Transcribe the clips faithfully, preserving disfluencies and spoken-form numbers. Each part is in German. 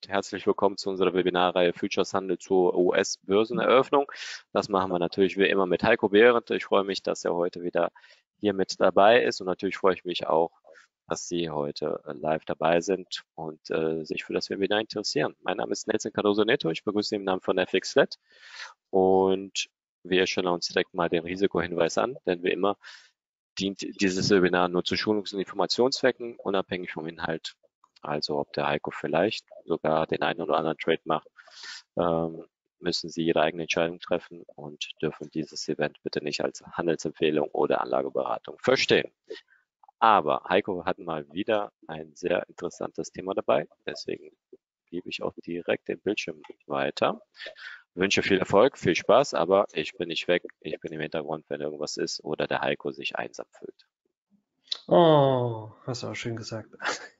herzlich willkommen zu unserer Webinarreihe Futures Handel zur U S-Börseneröffnung. Das machen wir natürlich wie immer mit Heiko Behrendt. Ich freue mich, dass er heute wieder hier mit dabei ist und natürlich freue ich mich auch, dass Sie heute live dabei sind und äh, sich für das Webinar interessieren. Mein Name ist Nelson Cardoso Neto, ich begrüße Sie im Namen von F X Flat und wir schauen uns direkt mal den Risikohinweis an, denn wie immer dient dieses Webinar nur zu Schulungs- und Informationszwecken, unabhängig vom Inhalt. Also ob der Heiko vielleicht sogar den einen oder anderen Trade macht, ähm, müssen Sie Ihre eigene Entscheidung treffen und dürfen dieses Event bitte nicht als Handelsempfehlung oder Anlageberatung verstehen. Aber Heiko hat mal wieder ein sehr interessantes Thema dabei, deswegen gebe ich auch direkt den Bildschirm weiter. Wünsche viel Erfolg, viel Spaß, aber ich bin nicht weg, ich bin im Hintergrund, wenn irgendwas ist oder der Heiko sich einsam fühlt. Oh, hast du auch schön gesagt.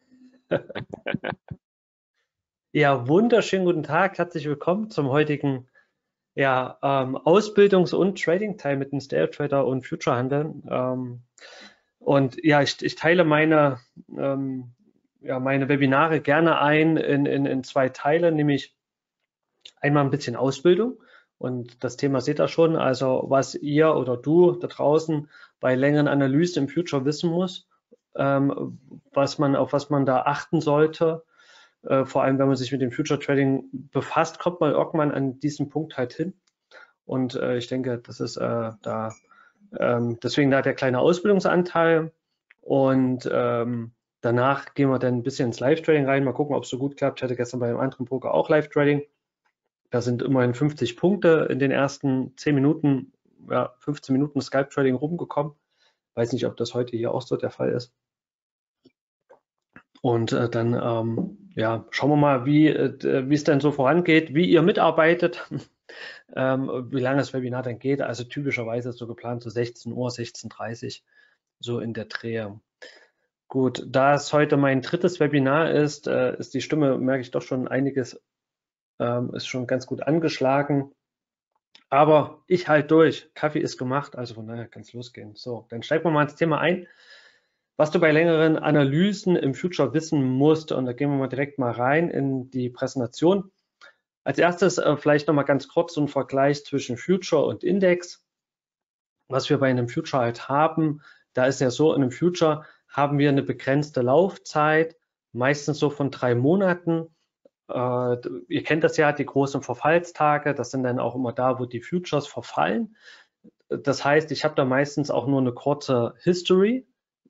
Ja, wunderschönen guten Tag, herzlich willkommen zum heutigen ja, ähm, Ausbildungs- und Trading-Teil mit dem Stale Trader und Future Handel. Ähm, und ja, ich, ich teile meine, ähm, ja, meine Webinare gerne ein in, in, in zwei Teile, nämlich einmal ein bisschen Ausbildung. Und das Thema seht ihr schon, also was ihr oder du da draußen bei längeren Analysen im Future wissen muss, ähm, was man, auf was man da achten sollte. Äh, vor allem, wenn man sich mit dem Future Trading befasst, kommt man irgendwann an diesem Punkt halt hin. Und äh, ich denke, das ist äh, da, ähm, deswegen da der kleine Ausbildungsanteil. Und ähm, danach gehen wir dann ein bisschen ins Live-Trading rein. Mal gucken, ob es so gut klappt. Ich hatte gestern bei einem anderen Broker auch Live-Trading. Da sind immerhin fünfzig Punkte in den ersten zehn Minuten, ja, fünfzehn Minuten Scalp-Trading rumgekommen. Weiß nicht, ob das heute hier auch so der Fall ist. Und äh, dann ähm, ja, schauen wir mal, wie äh, wie es denn so vorangeht, wie ihr mitarbeitet, ähm, wie lange das Webinar dann geht. Also typischerweise ist so geplant so sechzehn Uhr, sechzehn Uhr dreißig, so in der Drehe. Gut, da es heute mein drittes Webinar ist, äh, ist die Stimme, merke ich doch schon einiges, ähm, ist schon ganz gut angeschlagen. Aber ich halt durch. Kaffee ist gemacht, also von daher kann es losgehen. So, dann steigen wir mal ins Thema ein, was du bei längeren Analysen im Future wissen musst. Und da gehen wir mal direkt mal rein in die Präsentation. Als erstes äh, vielleicht nochmal ganz kurz so ein Vergleich zwischen Future und Index. Was wir bei einem Future halt haben, da ist ja so, in einem Future haben wir eine begrenzte Laufzeit, meistens so von drei Monaten. Äh, ihr kennt das ja, die großen Verfallstage, das sind dann auch immer da, wo die Futures verfallen. Das heißt, ich habe da meistens auch nur eine kurze History.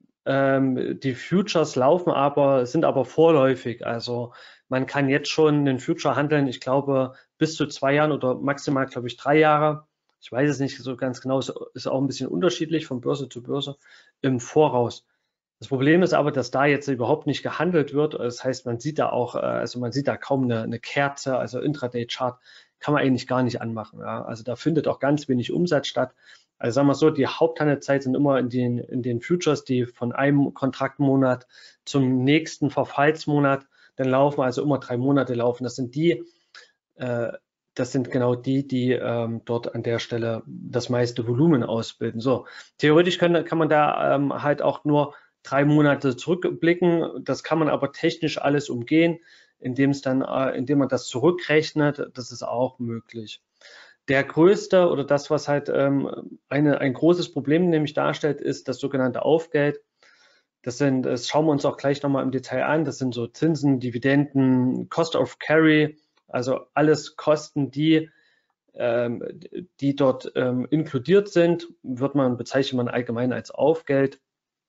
Ähm, die Futures laufen aber, sind aber vorläufig. Also man kann jetzt schon den Future handeln, ich glaube, bis zu zwei Jahren oder maximal, glaube ich, drei Jahre. Ich weiß es nicht so ganz genau, es ist auch ein bisschen unterschiedlich von Börse zu Börse im Voraus. Das Problem ist aber, dass da jetzt überhaupt nicht gehandelt wird. Das heißt, man sieht da auch, also man sieht da kaum eine, eine Kerze, also Intraday-Chart kann man eigentlich gar nicht anmachen. Ja. Also da findet auch ganz wenig Umsatz statt. Also sagen wir so, die Haupthandelszeit sind immer in den, in den Futures, die von einem Kontraktmonat zum nächsten Verfallsmonat dann laufen, also immer drei Monate laufen. Das sind die, äh, das sind genau die, die ähm, dort an der Stelle das meiste Volumen ausbilden. So, theoretisch können, kann man da ähm, halt auch nur drei Monate zurückblicken. Das kann man aber technisch alles umgehen, indem es dann, äh, indem man das zurückrechnet. Das ist auch möglich. Der größte oder das, was halt ähm, eine, ein großes Problem nämlich darstellt, ist das sogenannte Aufgeld. Das sind, das schauen wir uns auch gleich nochmal im Detail an. Das sind so Zinsen, Dividenden, Cost of Carry, also alles Kosten, die, ähm, die dort ähm, inkludiert sind, wird man, bezeichnet man allgemein als Aufgeld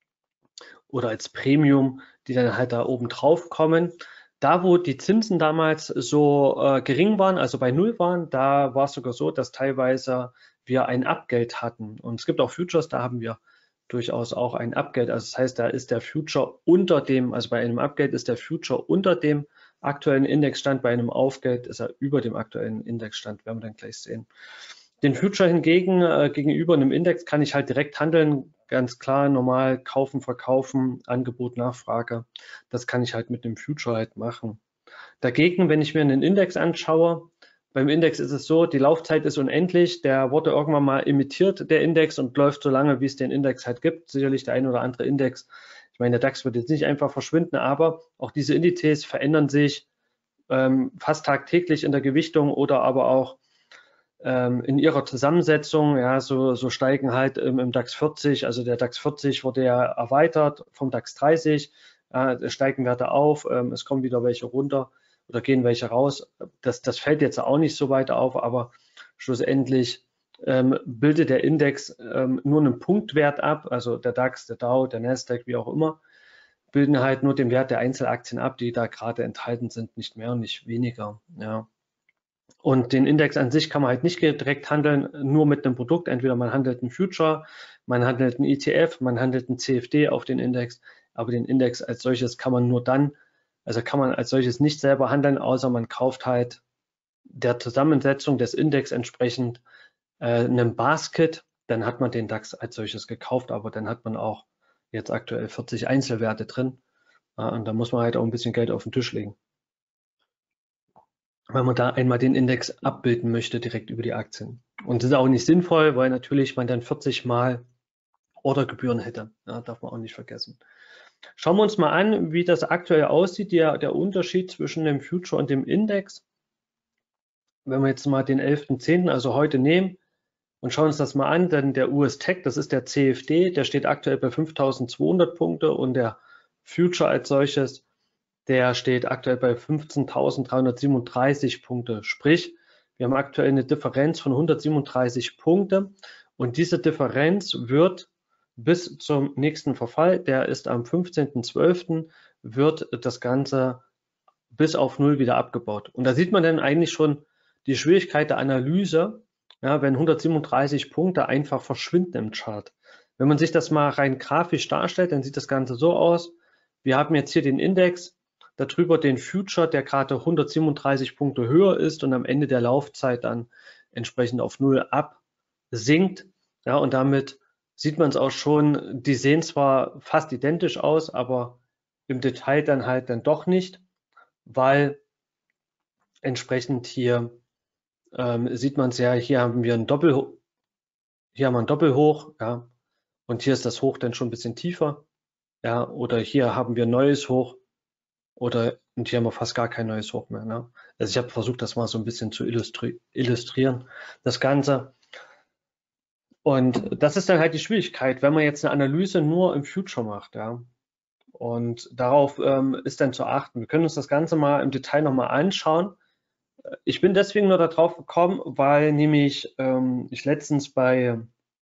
oder als Premium, die dann halt da oben drauf kommen. Da, wo die Zinsen damals so äh, gering waren, also bei Null waren, da war es sogar so, dass teilweise wir ein Abgeld hatten. Und es gibt auch Futures, da haben wir durchaus auch ein Abgeld. Also das heißt, da ist der Future unter dem, also bei einem Abgeld ist der Future unter dem aktuellen Indexstand, bei einem Aufgeld ist er über dem aktuellen Indexstand, werden wir dann gleich sehen. Den Future hingegen äh, gegenüber einem Index kann ich halt direkt handeln, ganz klar, normal kaufen, verkaufen, Angebot, Nachfrage. Das kann ich halt mit dem Future halt machen. Dagegen, wenn ich mir einen Index anschaue, beim Index ist es so, die Laufzeit ist unendlich, der wurde irgendwann mal imitiert, der Index, und läuft so lange, wie es den Index halt gibt. Sicherlich der ein oder andere Index. Ich meine, der DAX wird jetzt nicht einfach verschwinden, aber auch diese Indizes verändern sich ähm, fast tagtäglich in der Gewichtung oder aber auch ähm, in ihrer Zusammensetzung. Ja, so, so steigen halt im, im DAX vierzig, also der DAX vierzig wurde ja erweitert vom DAX dreißig, äh, steigen Werte auf, ähm, es kommen wieder welche runter oder gehen welche raus. Das, das fällt jetzt auch nicht so weit auf, aber schlussendlich ähm, bildet der Index ähm, nur einen Punktwert ab, also der DAX, der Dow, der Nasdaq, wie auch immer, bilden halt nur den Wert der Einzelaktien ab, die da gerade enthalten sind, nicht mehr und nicht weniger. Ja. Und den Index an sich kann man halt nicht direkt handeln, nur mit einem Produkt. Entweder man handelt einen Future, man handelt einen E T F, man handelt einen C F D auf den Index, aber den Index als solches kann man nur dann, also kann man als solches nicht selber handeln, außer man kauft halt der Zusammensetzung des Index entsprechend äh, einen Basket, dann hat man den DAX als solches gekauft, aber dann hat man auch jetzt aktuell vierzig Einzelwerte drin. Ja, und da muss man halt auch ein bisschen Geld auf den Tisch legen, weil man da einmal den Index abbilden möchte direkt über die Aktien. Und das ist auch nicht sinnvoll, weil natürlich man dann vierzig Mal Ordergebühren hätte. Ja, darf man auch nicht vergessen. Schauen wir uns mal an, wie das aktuell aussieht, der, der Unterschied zwischen dem Future und dem Index. Wenn wir jetzt mal den elften zehnten, also heute nehmen, und schauen uns das mal an, denn der U S Tech, das ist der C F D, der steht aktuell bei fünftausendzweihundert Punkte und der Future als solches, der steht aktuell bei fünfzehntausenddreihundertsiebenunddreißig Punkte. Sprich, wir haben aktuell eine Differenz von hundertsiebenunddreißig Punkte und diese Differenz wird bis zum nächsten Verfall, der ist am fünfzehnten zwölften, wird das Ganze bis auf Null wieder abgebaut. Und da sieht man dann eigentlich schon die Schwierigkeit der Analyse, ja, wenn hundertsiebenunddreißig Punkte einfach verschwinden im Chart. Wenn man sich das mal rein grafisch darstellt, dann sieht das Ganze so aus. Wir haben jetzt hier den Index, darüber den Future, der gerade hundertsiebenunddreißig Punkte höher ist und am Ende der Laufzeit dann entsprechend auf Null absinkt. Ja, und damit sieht man es auch schon, die sehen zwar fast identisch aus, aber im Detail dann halt dann doch nicht, weil entsprechend hier ähm, sieht man es ja, hier haben wir ein Doppel, hier haben wir ein Doppelhoch, ja, und hier ist das Hoch dann schon ein bisschen tiefer, ja, oder hier haben wir ein neues Hoch, oder und hier haben wir fast gar kein neues Hoch mehr. Ne? Also ich habe versucht, das mal so ein bisschen zu illustri illustrieren, das Ganze. Und das ist dann halt die Schwierigkeit, wenn man jetzt eine Analyse nur im Future macht, ja. Und darauf ähm, ist dann zu achten. Wir können uns das Ganze mal im Detail nochmal anschauen. Ich bin deswegen nur darauf gekommen, weil nämlich ähm, ich letztens bei,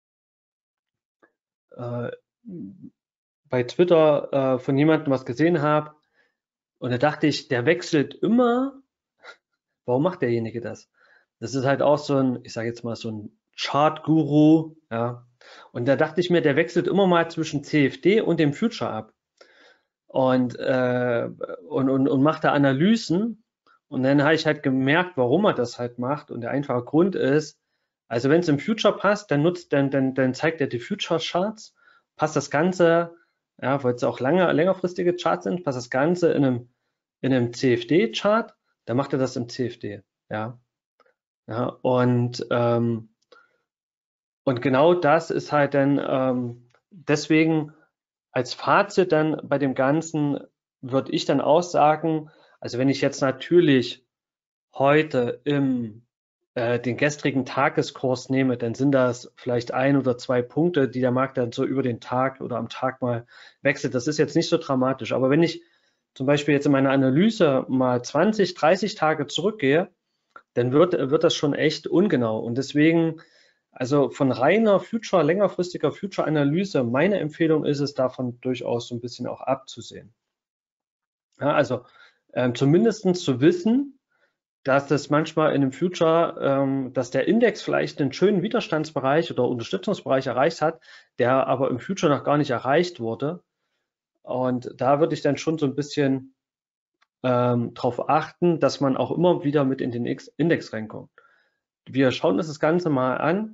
äh, bei Twitter äh, von jemandem was gesehen habe und da dachte ich, der wechselt immer. Warum macht derjenige das? Das ist halt auch so ein, ich sage jetzt mal so ein Chart-Guru, ja. Und da dachte ich mir, der wechselt immer mal zwischen C F D und dem Future ab und, äh, und, und, und macht da Analysen. Und dann habe ich halt gemerkt, warum er das halt macht. Und der einfache Grund ist, also wenn es im Future passt, dann nutzt, dann, dann, dann zeigt er die Future Charts, passt das Ganze, ja, weil es auch lange, längerfristige Charts sind, passt das Ganze in einem, in einem C F D-Chart, dann macht er das im C F D, ja. Ja, und, ähm, und genau das ist halt dann ähm, deswegen als Fazit dann bei dem Ganzen würde ich dann auch sagen, also wenn ich jetzt natürlich heute im äh, den gestrigen Tageskurs nehme, dann sind das vielleicht ein oder zwei Punkte, die der Markt dann so über den Tag oder am Tag mal wechselt. Das ist jetzt nicht so dramatisch. Aber wenn ich zum Beispiel jetzt in meiner Analyse mal zwanzig, dreißig Tage zurückgehe, dann wird, wird das schon echt ungenau. Und deswegen, also von reiner Future, längerfristiger Future-Analyse, meine Empfehlung ist es, davon durchaus so ein bisschen auch abzusehen. Ja, also ähm, zumindest zu wissen, dass das manchmal in einem Future, ähm, dass der Index vielleicht einen schönen Widerstandsbereich oder Unterstützungsbereich erreicht hat, der aber im Future noch gar nicht erreicht wurde. Und da würde ich dann schon so ein bisschen ähm, darauf achten, dass man auch immer wieder mit in den Index reinkommt. Wir schauen uns das Ganze mal an.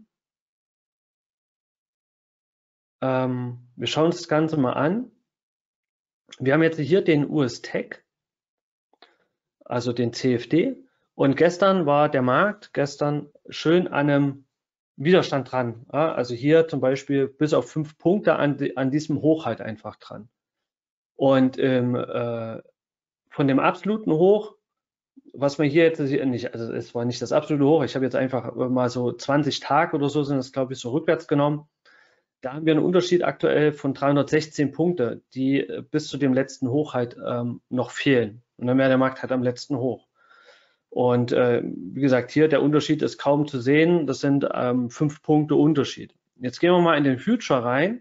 Ähm, wir schauen uns das Ganze mal an. Wir haben jetzt hier den U S Tech, also den C F D. Und gestern war der Markt gestern schön an einem Widerstand dran. Ja, also hier zum Beispiel bis auf fünf Punkte an, an diesem Hoch halt einfach dran. Und ähm, äh, von dem absoluten Hoch was man hier jetzt nicht, also es war nicht das absolute Hoch, ich habe jetzt einfach mal so zwanzig Tage oder so sind das, glaube ich, so rückwärts genommen. Da haben wir einen Unterschied aktuell von dreihundertsechzehn Punkte, die äh, bis zu dem letzten Hoch halt ähm, noch fehlen. Und dann wäre der Markt halt am letzten Hoch. Und äh, wie gesagt, hier der Unterschied ist kaum zu sehen. Das sind ähm, fünf Punkte Unterschied. Jetzt gehen wir mal in den Future rein.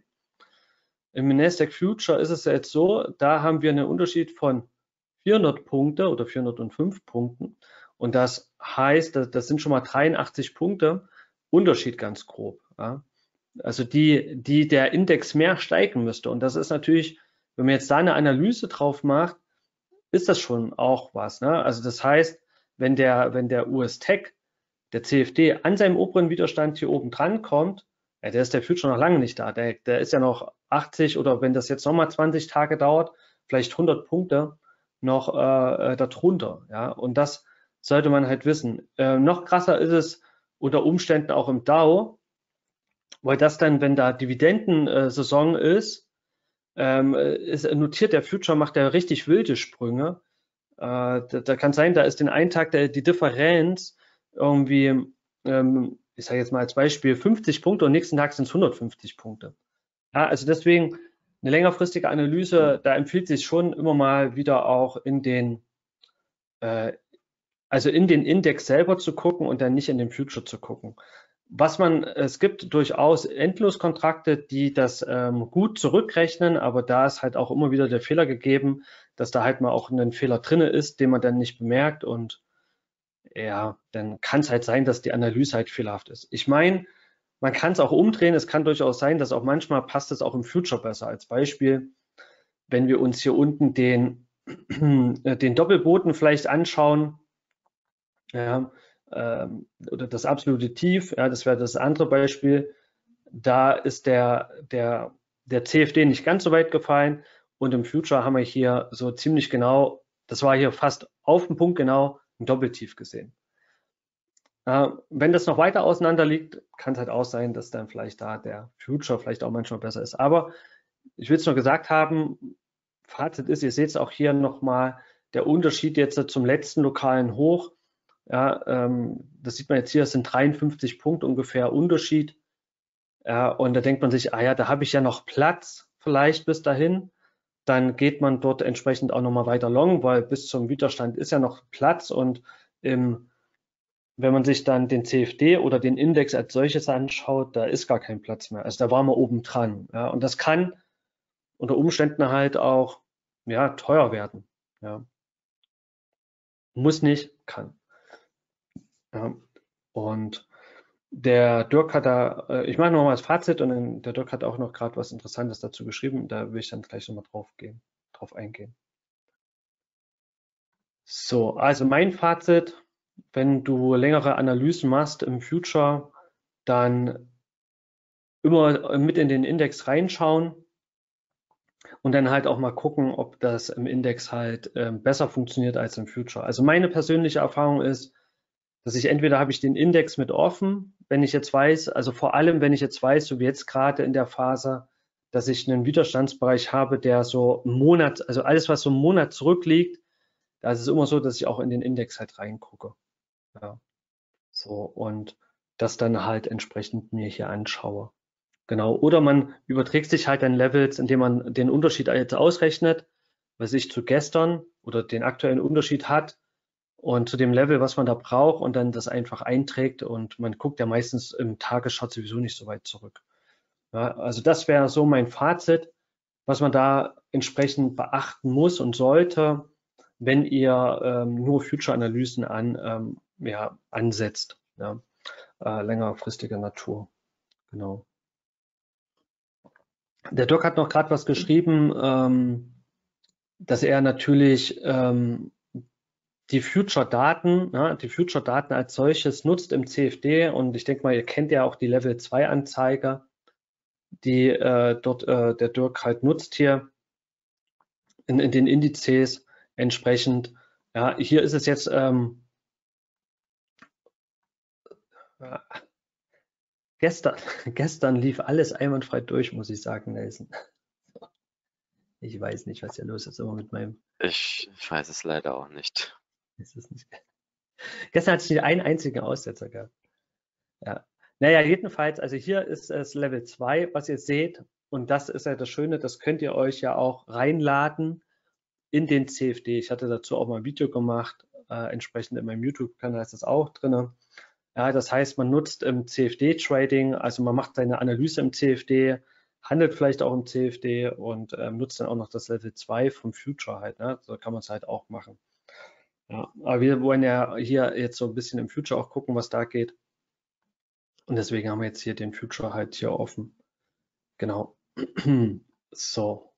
Im Nasdaq Future ist es jetzt so, da haben wir einen Unterschied von vierhundert Punkte oder vierhundertfünf Punkten. Und das heißt, das sind schon mal dreiundachtzig Punkte Unterschied ganz grob. Ja. Also die, die der Index mehr steigen müsste. Und das ist natürlich, wenn man jetzt da eine Analyse drauf macht, ist das schon auch was. Ne? Also das heißt, wenn der, wenn der U S-Tech, der C F D, an seinem oberen Widerstand hier oben dran kommt, ja, der ist der Future noch lange nicht da. Der, der ist ja noch achtzig oder wenn das jetzt nochmal zwanzig Tage dauert, vielleicht hundert Punkte noch äh, darunter. Ja? Und das sollte man halt wissen. Äh, noch krasser ist es unter Umständen auch im Dow, weil das dann, wenn da Dividendensaison ist, ähm, ist, notiert der Future, macht der richtig wilde Sprünge. Äh, da, da kann sein, da ist den einen Tag der, die Differenz irgendwie, ähm, ich sage jetzt mal als Beispiel fünfzig Punkte und nächsten Tag sind es hundertfünfzig Punkte. Ja, also deswegen eine längerfristige Analyse, da empfiehlt sich schon immer mal wieder auch in den, äh, also in den Index selber zu gucken und dann nicht in den Future zu gucken. Was man, es gibt durchaus Endloskontrakte, die das ähm, gut zurückrechnen, aber da ist halt auch immer wieder der Fehler gegeben, dass da halt mal auch ein Fehler drinne ist, den man dann nicht bemerkt und ja, dann kann es halt sein, dass die Analyse halt fehlerhaft ist. Ich meine, man kann es auch umdrehen, es kann durchaus sein, dass auch manchmal passt es auch im Future besser. Als Beispiel, wenn wir uns hier unten den, den Doppelboden vielleicht anschauen, ja, ähm, oder das absolute Tief, ja, das wäre das andere Beispiel. Da ist der, der, der C F D nicht ganz so weit gefallen und im Future haben wir hier so ziemlich genau, das war hier fast auf den Punkt genau, ein Doppeltief gesehen. Äh, wenn das noch weiter auseinander liegt, kann es halt auch sein, dass dann vielleicht da der Future vielleicht auch manchmal besser ist. Aber ich will es nur gesagt haben, Fazit ist, ihr seht es auch hier nochmal, der Unterschied jetzt zum letzten lokalen Hoch. Ja, ähm, das sieht man jetzt hier, es sind dreiundfünfzig Punkte ungefähr Unterschied. Ja, und da denkt man sich, ah ja, da habe ich ja noch Platz vielleicht bis dahin. Dann geht man dort entsprechend auch nochmal weiter long, weil bis zum Widerstand ist ja noch Platz. Und im, wenn man sich dann den C F D oder den Index als solches anschaut, da ist gar kein Platz mehr. Also da waren wir oben dran. Ja, und das kann unter Umständen halt auch ja, teuer werden. Ja. Muss nicht, kann. Ja. Und der Dirk hat da, äh, ich mache nochmal das Fazit und dann, der Dirk hat auch noch gerade was Interessantes dazu geschrieben. Da will ich dann gleich nochmal drauf gehen, drauf eingehen. So, also mein Fazit, wenn du längere Analysen machst im Future, dann immer mit in den Index reinschauen und dann halt auch mal gucken, ob das im Index halt äh, besser funktioniert als im Future. Also meine persönliche Erfahrung ist, dass ich entweder habe ich den Index mit offen, wenn ich jetzt weiß, also vor allem, wenn ich jetzt weiß, so wie jetzt gerade in der Phase, dass ich einen Widerstandsbereich habe, der so einen Monat, also alles, was so einen Monat zurückliegt, da ist es immer so, dass ich auch in den Index halt reingucke. Ja, so und das dann halt entsprechend mir hier anschaue. Genau. Oder man überträgt sich halt dann Levels, indem man den Unterschied jetzt ausrechnet, was ich zu gestern oder den aktuellen Unterschied hat und zu dem Level, was man da braucht und dann das einfach einträgt und man guckt ja meistens im Tagesschart sowieso nicht so weit zurück. Ja, also das wäre so mein Fazit, was man da entsprechend beachten muss und sollte, wenn ihr ähm, nur Future-Analysen an, ähm, ja, ansetzt, ja, äh, längerfristiger Natur. Genau. Der Dirk hat noch gerade was geschrieben, ähm, dass er natürlich ähm, die Future-Daten, ne, die Future-Daten als solches nutzt im C F D und ich denke mal, ihr kennt ja auch die Level zwei Anzeiger, die äh, dort äh, der Dirk halt nutzt hier in, in den Indizes entsprechend. Ja, hier ist es jetzt ähm, äh, gestern, gestern lief alles einwandfrei durch, muss ich sagen, Nelson. Ich weiß nicht, was hier los ist immer mit meinem. Ich weiß es leider auch nicht. Ist es nicht? Gestern hatte ich nicht einen einzigen Aussetzer gehabt. Ja. Naja, jedenfalls, also hier ist es Level zwei, was ihr seht. Und das ist ja das Schöne, das könnt ihr euch ja auch reinladen in den C F D. Ich hatte dazu auch mal ein Video gemacht, äh, entsprechend in meinem YouTube-Kanal ist das auch drin. Ja, das heißt, man nutzt im C F D-Trading, also man macht seine Analyse im C F D, handelt vielleicht auch im C F D und ähm, nutzt dann auch noch das Level zwei vom Future halt. Ne? So kann man es halt auch machen. Ja, aber wir wollen ja hier jetzt so ein bisschen im Future auch gucken, was da geht. Und deswegen haben wir jetzt hier den Future halt hier offen. Genau. So.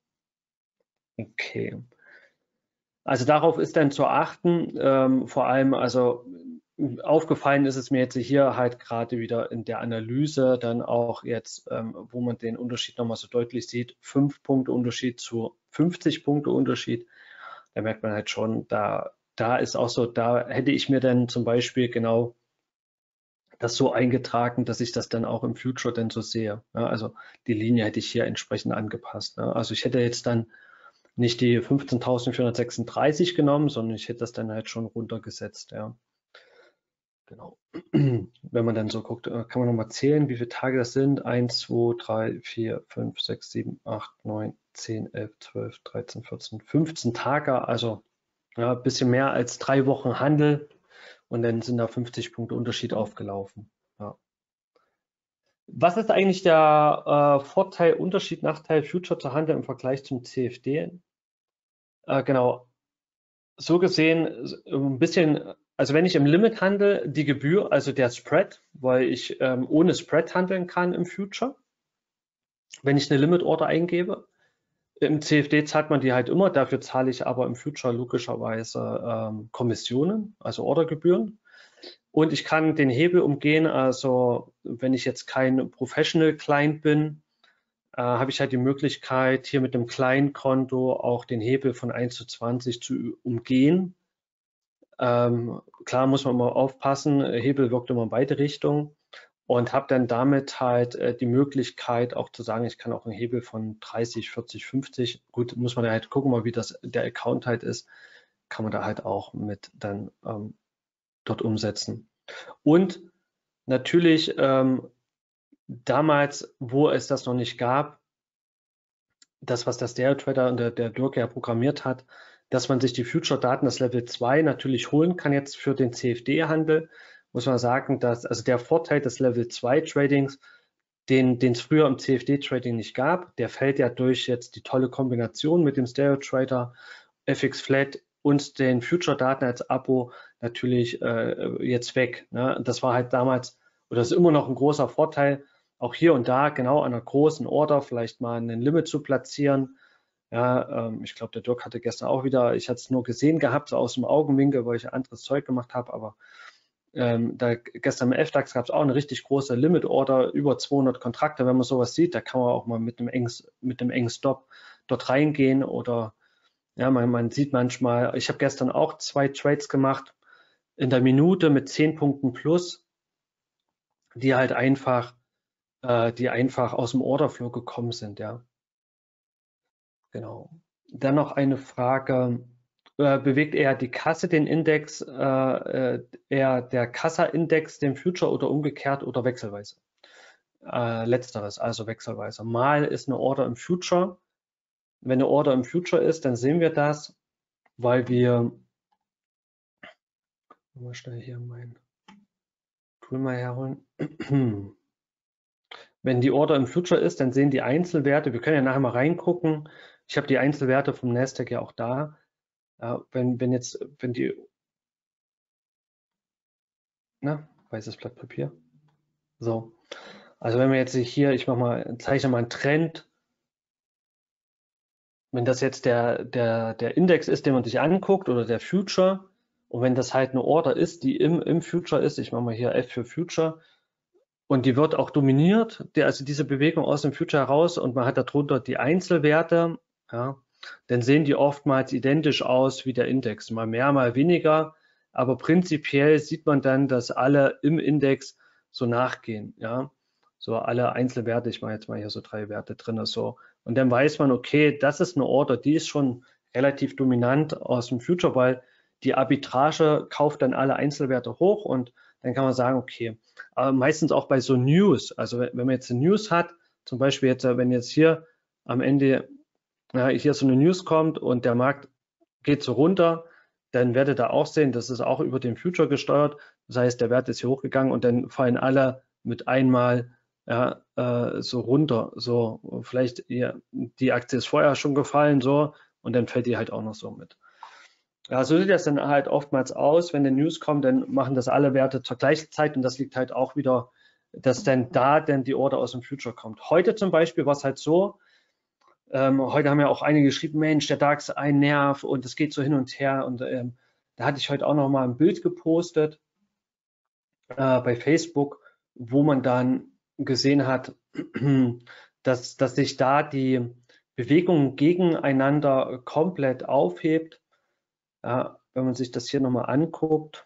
Okay. Also darauf ist dann zu achten. Ähm, vor allem, also aufgefallen ist es mir jetzt hier halt gerade wieder in der Analyse, dann auch jetzt, ähm, wo man den Unterschied nochmal so deutlich sieht, fünf Punkte Unterschied zu fünfzig Punkte Unterschied. Da merkt man halt schon, da, da ist auch so, da hätte ich mir dann zum Beispiel genau das so eingetragen, dass ich das dann auch im Future dann so sehe. Ja, also die Linie hätte ich hier entsprechend angepasst. Ne? Also ich hätte jetzt dann nicht die fünfzehntausendvierhundertsechsunddreißig genommen, sondern ich hätte das dann halt schon runtergesetzt. Ja. Genau. Wenn man dann so guckt, kann man nochmal zählen, wie viele Tage das sind. eins, zwei, drei, vier, fünf, sechs, sieben, acht, neun, zehn, elf, zwölf, dreizehn, vierzehn, fünfzehn Tage. Also ja, ein bisschen mehr als drei Wochen Handel. Und dann sind da fünfzig Punkte Unterschied aufgelaufen. Ja. Was ist eigentlich der äh, Vorteil, Unterschied, Nachteil Future zu handeln im Vergleich zum C F D? Äh, genau, so gesehen ein bisschen, also wenn ich im Limit handle, die Gebühr, also der Spread, weil ich ähm, ohne Spread handeln kann im Future, wenn ich eine Limit Order eingebe. Im C F D zahlt man die halt immer, dafür zahle ich aber im Future logischerweise ähm, Kommissionen, also Ordergebühren. Und ich kann den Hebel umgehen, also wenn ich jetzt kein Professional Client bin, äh, habe ich halt die Möglichkeit, hier mit einem kleinen Konto auch den Hebel von eins zu zwanzig zu umgehen. Ähm, klar muss man mal aufpassen, Hebel wirkt immer in beide Richtungen und habe dann damit halt äh, die Möglichkeit auch zu sagen, ich kann auch einen Hebel von dreißig, vierzig, fünfzig, gut, muss man halt gucken, mal wie das der Account halt ist, kann man da halt auch mit dann ähm, dort umsetzen. Und natürlich ähm, damals, wo es das noch nicht gab, das, was der Stereo Trader und der, der Dirk ja programmiert hat, dass man sich die Future-Daten, das Level zwei natürlich holen kann jetzt für den C F D-Handel, muss man sagen, dass also der Vorteil des Level zwei Tradings, den es früher im C F D-Trading nicht gab, der fällt ja durch jetzt die tolle Kombination mit dem Stereo Trader, F X Flat und den Future-Daten als Abo natürlich äh, jetzt weg. Ne? Das war halt damals, oder ist immer noch ein großer Vorteil, auch hier und da genau an einer großen Order vielleicht mal ein Limit zu platzieren. Ja, ähm, ich glaube, der Dirk hatte gestern auch wieder, ich hatte es nur gesehen gehabt, so aus dem Augenwinkel, weil ich anderes Zeug gemacht habe, aber ähm, da, gestern im F DAX gab es auch eine richtig große Limit-Order, über zweihundert Kontrakte. Wenn man sowas sieht, da kann man auch mal mit einem engen, mit einem engen Stop dort reingehen oder ja, man, man sieht manchmal, ich habe gestern auch zwei Trades gemacht in der Minute mit zehn Punkten plus, die halt einfach, äh, die einfach aus dem Orderflow gekommen sind, ja. Genau. Dann noch eine Frage. Äh, bewegt eher die Kasse den Index, äh, äh, eher der Kassa-Index den Future oder umgekehrt oder wechselweise? Äh, letzteres, also wechselweise. Mal ist eine Order im Future. Wenn eine Order im Future ist, dann sehen wir das, weil wir, mal schnell hier mein Tool mal herholen. Wenn die Order im Future ist, dann sehen die Einzelwerte, wir können ja nachher mal reingucken. Ich habe die Einzelwerte vom Nasdaq ja auch da. Ja, wenn, wenn jetzt, wenn die, na, weißes Blatt Papier. So, also wenn wir jetzt hier, ich mache mal, zeichne mal einen Trend. Wenn das jetzt der, der, der Index ist, den man sich anguckt oder der Future, und wenn das halt eine Order ist, die im, im Future ist, ich mache mal hier F für Future, und die wird auch dominiert, die, also diese Bewegung aus dem Future heraus, und man hat darunter die Einzelwerte, ja, dann sehen die oftmals identisch aus wie der Index, mal mehr, mal weniger, aber prinzipiell sieht man dann, dass alle im Index so nachgehen, ja, so alle Einzelwerte, ich mache jetzt mal hier so drei Werte drin, so, und dann weiß man, okay, das ist eine Order, die ist schon relativ dominant aus dem Future, weil die Arbitrage kauft dann alle Einzelwerte hoch und dann kann man sagen, okay, aber meistens auch bei so News, also wenn man jetzt eine News hat, zum Beispiel jetzt, wenn jetzt hier am Ende ja, hier so eine News kommt und der Markt geht so runter, dann werdet ihr auch sehen, das ist auch über den Future gesteuert. Das heißt, der Wert ist hier hochgegangen und dann fallen alle mit einmal ja, äh, so runter. So, vielleicht hier, die Aktie ist vorher schon gefallen, so, und dann fällt die halt auch noch so mit. Ja, so sieht das dann halt oftmals aus. Wenn die News kommt, dann machen das alle Werte zur gleichen Zeit und das liegt halt auch wieder, dass dann da dann die Order aus dem Future kommt. Heute zum Beispiel war es halt so, ähm, heute haben ja auch einige geschrieben, Mensch, der DAX ein Nerv und es geht so hin und her. Und ähm, da hatte ich heute auch noch mal ein Bild gepostet äh, bei Facebook, wo man dann gesehen hat, dass, dass sich da die Bewegung gegeneinander komplett aufhebt. Ja, wenn man sich das hier nochmal anguckt.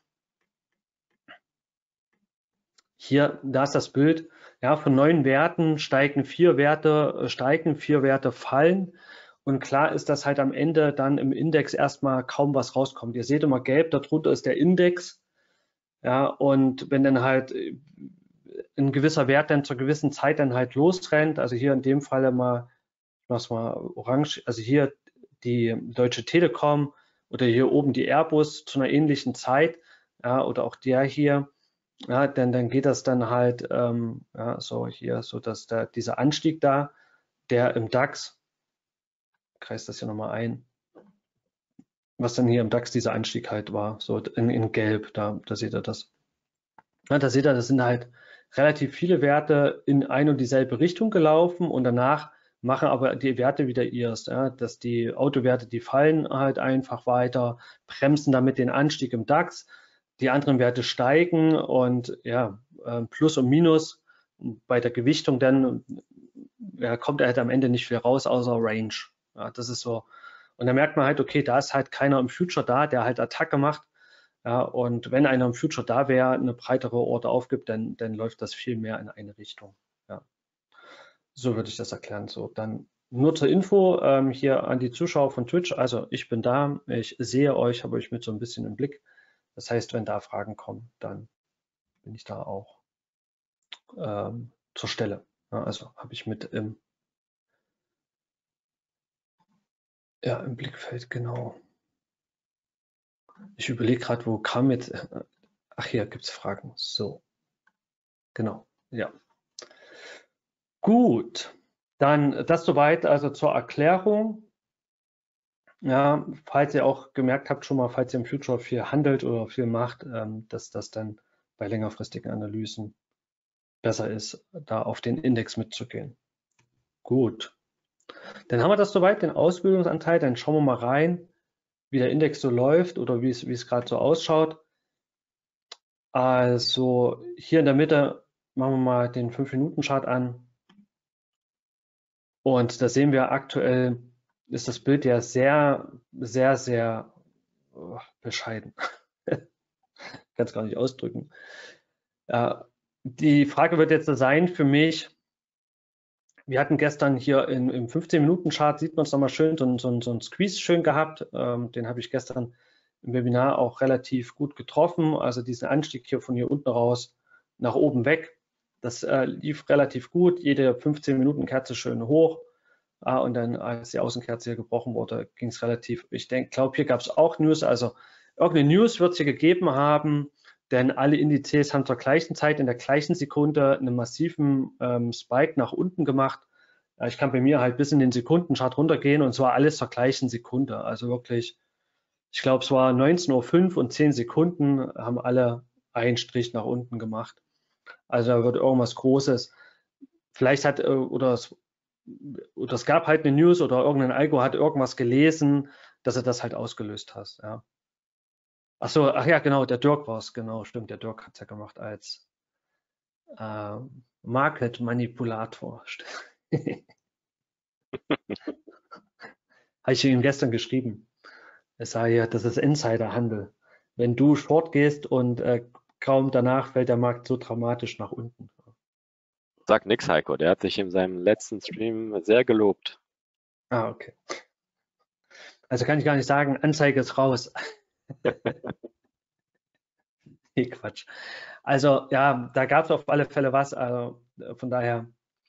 Hier, da ist das Bild. Ja, von neun Werten steigen vier Werte, steigen vier Werte fallen. Und klar ist, dass halt am Ende dann im Index erstmal kaum was rauskommt. Ihr seht immer gelb, darunter ist der Index. Ja, und wenn dann halt ein gewisser Wert dann zur gewissen Zeit dann halt losrennt, also hier in dem Falle mal, ich mach's mal orange, also hier die Deutsche Telekom oder hier oben die Airbus zu einer ähnlichen Zeit, ja, oder auch der hier, ja, denn dann geht das dann halt ähm, ja, so hier, so dass da dieser Anstieg da, der im DAX, kreist das hier nochmal ein, was dann hier im DAX dieser Anstieg halt war, so in, in Gelb, da, da seht ihr das. Ja, da seht ihr, das sind halt relativ viele Werte in eine und dieselbe Richtung gelaufen und danach machen aber die Werte wieder ihrs, ja, dass die Autowerte, die fallen halt einfach weiter, bremsen damit den Anstieg im DAX, die anderen Werte steigen und ja, Plus und Minus bei der Gewichtung dann ja, kommt er halt am Ende nicht viel raus, außer Range. Ja, das ist so. Und dann merkt man halt, okay, da ist halt keiner im Future da, der halt Attacke macht. Ja, und wenn einer im Future da wäre, eine breitere Order aufgibt, dann, dann läuft das viel mehr in eine Richtung. Ja. So würde ich das erklären. So, dann nur zur Info ähm, hier an die Zuschauer von Twitch. Also ich bin da, ich sehe euch, habe euch mit so ein bisschen im Blick. Das heißt, wenn da Fragen kommen, dann bin ich da auch ähm, zur Stelle. Ja, also habe ich mit im, ja, im Blickfeld, genau. Ich überlege gerade, wo kam jetzt. Ach, hier gibt es Fragen. So. Genau. Ja. Gut. Dann das soweit, also zur Erklärung. Ja, falls ihr auch gemerkt habt, schon mal, falls ihr im Future viel handelt oder viel macht, ähm, dass das dann bei längerfristigen Analysen besser ist, da auf den Index mitzugehen. Gut. Dann haben wir das soweit, den Ausbildungsanteil. Dann schauen wir mal rein, wie der Index so läuft oder wie es, wie es gerade so ausschaut. Also hier in der Mitte machen wir mal den fünf Minuten Chart an. Und da sehen wir aktuell, ist das Bild ja sehr, sehr, sehr oh, bescheiden. Kann es gar nicht ausdrücken. Äh, die Frage wird jetzt sein für mich, wir hatten gestern hier in, im fünfzehn Minuten Chart, sieht man es nochmal schön, so, so, so ein Squeeze schön gehabt. Ähm, den habe ich gestern im Webinar auch relativ gut getroffen. Also diesen Anstieg hier von hier unten raus nach oben weg. Das äh, lief relativ gut. Jede fünfzehn Minuten Kerze schön hoch. Ah, und dann, als die Außenkerze hier gebrochen wurde, ging es relativ. Ich denke, glaube, hier gab es auch News. Also irgendeine News wird es hier gegeben haben, denn alle Indizes haben zur gleichen Zeit in der gleichen Sekunde einen massiven ähm, Spike nach unten gemacht. Ja, ich kann bei mir halt bis in den Sekundenchart runtergehen und zwar alles zur gleichen Sekunde. Also wirklich, ich glaube, es war neunzehn Uhr fünf und zehn Sekunden haben alle einen Strich nach unten gemacht. Also da wird irgendwas Großes. Vielleicht hat, oder es, oder es gab halt eine News oder irgendein Algo hat irgendwas gelesen, dass er das halt ausgelöst hat. Ja. Ach so, ach ja, genau, der Dirk war es, genau, stimmt, der Dirk hat es ja gemacht als äh, Market-Manipulator. Habe ich ihm gestern geschrieben. Es sei ja, das ist Insiderhandel. Wenn du Short gehst und äh, kaum danach fällt der Markt so dramatisch nach unten. Sag nix, Heiko, der hat sich in seinem letzten Stream sehr gelobt. Ah, okay. Also kann ich gar nicht sagen, Anzeige ist raus. Nee, Quatsch. Also ja, da gab es auf alle Fälle was. Also, von daher,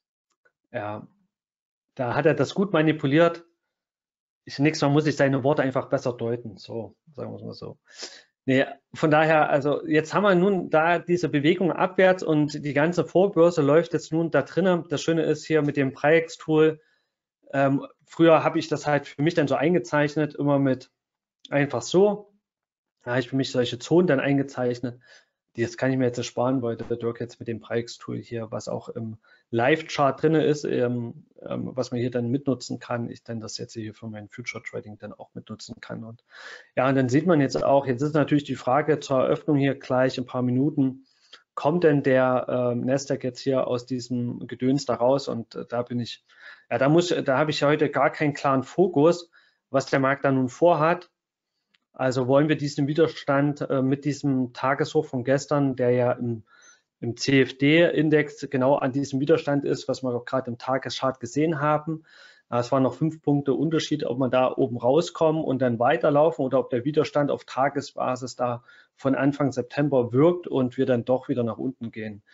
ja, da hat er das gut manipuliert. Ich, nächstes Mal muss ich seine Worte einfach besser deuten. So, sagen wir es mal so. Nee, von daher, also jetzt haben wir nun da diese Bewegung abwärts und die ganze Vorbörse läuft jetzt nun da drinnen. Das Schöne ist hier mit dem Preix-Tool, ähm, früher habe ich das halt für mich dann so eingezeichnet, immer mit einfach so. Da habe ich für mich solche Zonen dann eingezeichnet. Das kann ich mir jetzt ersparen, weil der Dirk jetzt mit dem Preix-Tool hier, was auch im Live-Chart drin ist, ähm, ähm, was man hier dann mitnutzen kann, ich dann das jetzt hier für mein Future Trading dann auch mitnutzen kann. Und ja, und dann sieht man jetzt auch, jetzt ist natürlich die Frage zur Eröffnung hier gleich ein paar Minuten, kommt denn der ähm, Nasdaq jetzt hier aus diesem Gedöns da raus? Und äh, da bin ich, ja, da muss, da habe ich heute gar keinen klaren Fokus, was der Markt da nun vorhat. Also wollen wir diesen Widerstand äh, mit diesem Tageshoch von gestern, der ja im, im C F D-Index genau an diesem Widerstand ist, was wir auch gerade im Tageschart gesehen haben. Äh, es waren noch fünf Punkte Unterschied, ob man da oben rauskommen und dann weiterlaufen oder ob der Widerstand auf Tagesbasis da von Anfang September wirkt und wir dann doch wieder nach unten gehen.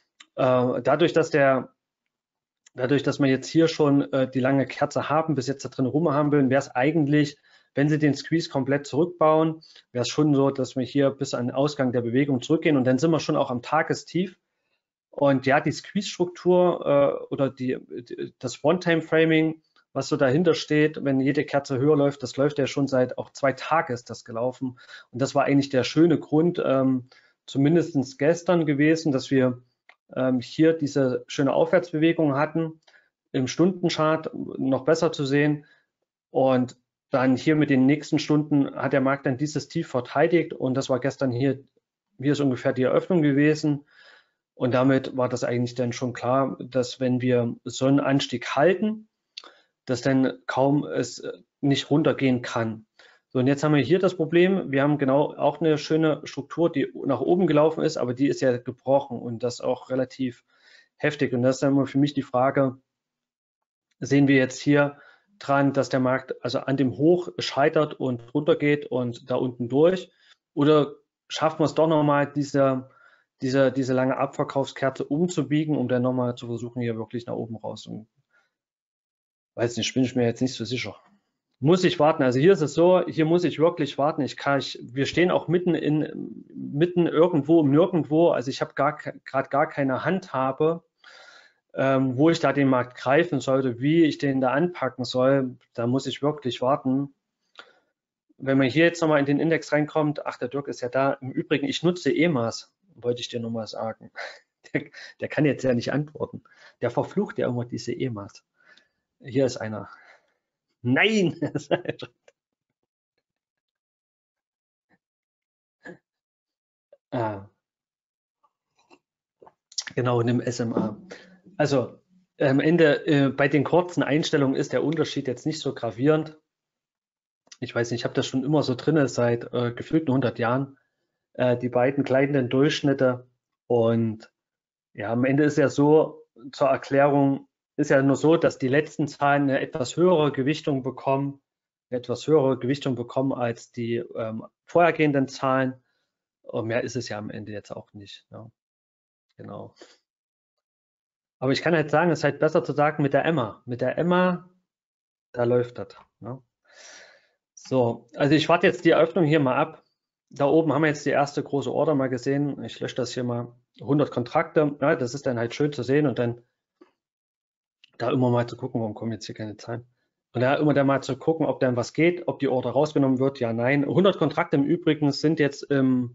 Äh, dadurch, dass der Dadurch, dass wir jetzt hier schon äh, die lange Kerze haben, bis jetzt da drin rumhampeln, wäre es eigentlich, wenn Sie den Squeeze komplett zurückbauen, wäre es schon so, dass wir hier bis an den Ausgang der Bewegung zurückgehen und dann sind wir schon auch am Tagestief. Und ja, die Squeeze-Struktur äh, oder die, die, das One-Time-Framing, was so dahinter steht, wenn jede Kerze höher läuft, das läuft ja schon seit auch zwei Tagen ist das gelaufen. Und das war eigentlich der schöne Grund, ähm, zumindest gestern gewesen, dass wir ähm, hier diese schöne Aufwärtsbewegung hatten, im Stundenchart noch besser zu sehen. Und dann hier mit den nächsten Stunden hat der Markt dann dieses Tief verteidigt und das war gestern hier, hier ist ungefähr die Eröffnung gewesen. Und damit war das eigentlich dann schon klar, dass wenn wir so einen Anstieg halten, dass dann kaum es nicht runtergehen kann. So, und jetzt haben wir hier das Problem, wir haben genau auch eine schöne Struktur, die nach oben gelaufen ist, aber die ist ja gebrochen und das auch relativ heftig. Und das ist dann immer für mich die Frage, sehen wir jetzt hier dran, dass der Markt also an dem Hoch scheitert und runtergeht und da unten durch? Oder schaffen wir es doch nochmal, diese, diese, diese lange Abverkaufskerze umzubiegen, um dann nochmal zu versuchen, hier wirklich nach oben raus? Und weiß nicht, bin ich mir jetzt nicht so sicher. Muss ich warten. Also hier ist es so, hier muss ich wirklich warten. Ich kann, ich, wir stehen auch mitten in, mitten irgendwo im Nirgendwo. Also ich habe gar gerade gar keine Handhabe, ähm, wo ich da den Markt greifen sollte, wie ich den da anpacken soll. Da muss ich wirklich warten. Wenn man hier jetzt nochmal in den Index reinkommt, ach, der Dirk ist ja da. Im Übrigen, ich nutze E M A S, wollte ich dir nochmal sagen. Der, der kann jetzt ja nicht antworten. Der verflucht ja immer diese E M A S. Hier ist einer. Nein! ah, genau, in dem S M A. Also am Ende äh, bei den kurzen Einstellungen ist der Unterschied jetzt nicht so gravierend. Ich weiß nicht, ich habe das schon immer so drin, seit äh, gefühlten hundert Jahren, äh, die beiden gleitenden Durchschnitte. Und ja, am Ende ist ja so, zur Erklärung, ist ja nur so, dass die letzten Zahlen eine etwas höhere Gewichtung bekommen, eine etwas höhere Gewichtung bekommen als die ähm, vorhergehenden Zahlen. Und mehr ist es ja am Ende jetzt auch nicht. Ja. Genau. Aber ich kann halt sagen, es ist halt besser zu sagen mit der Emma. Mit der Emma, da läuft das. Ne? So, also ich warte jetzt die Eröffnung hier mal ab. Da oben haben wir jetzt die erste große Order mal gesehen. Ich lösche das hier mal. hundert Kontrakte. Ja, das ist dann halt schön zu sehen und dann da immer mal zu gucken, warum kommen jetzt hier keine Zahlen. Und da immer dann mal zu gucken, ob dann was geht, ob die Order rausgenommen wird. Ja, nein. hundert Kontrakte im Übrigen sind jetzt im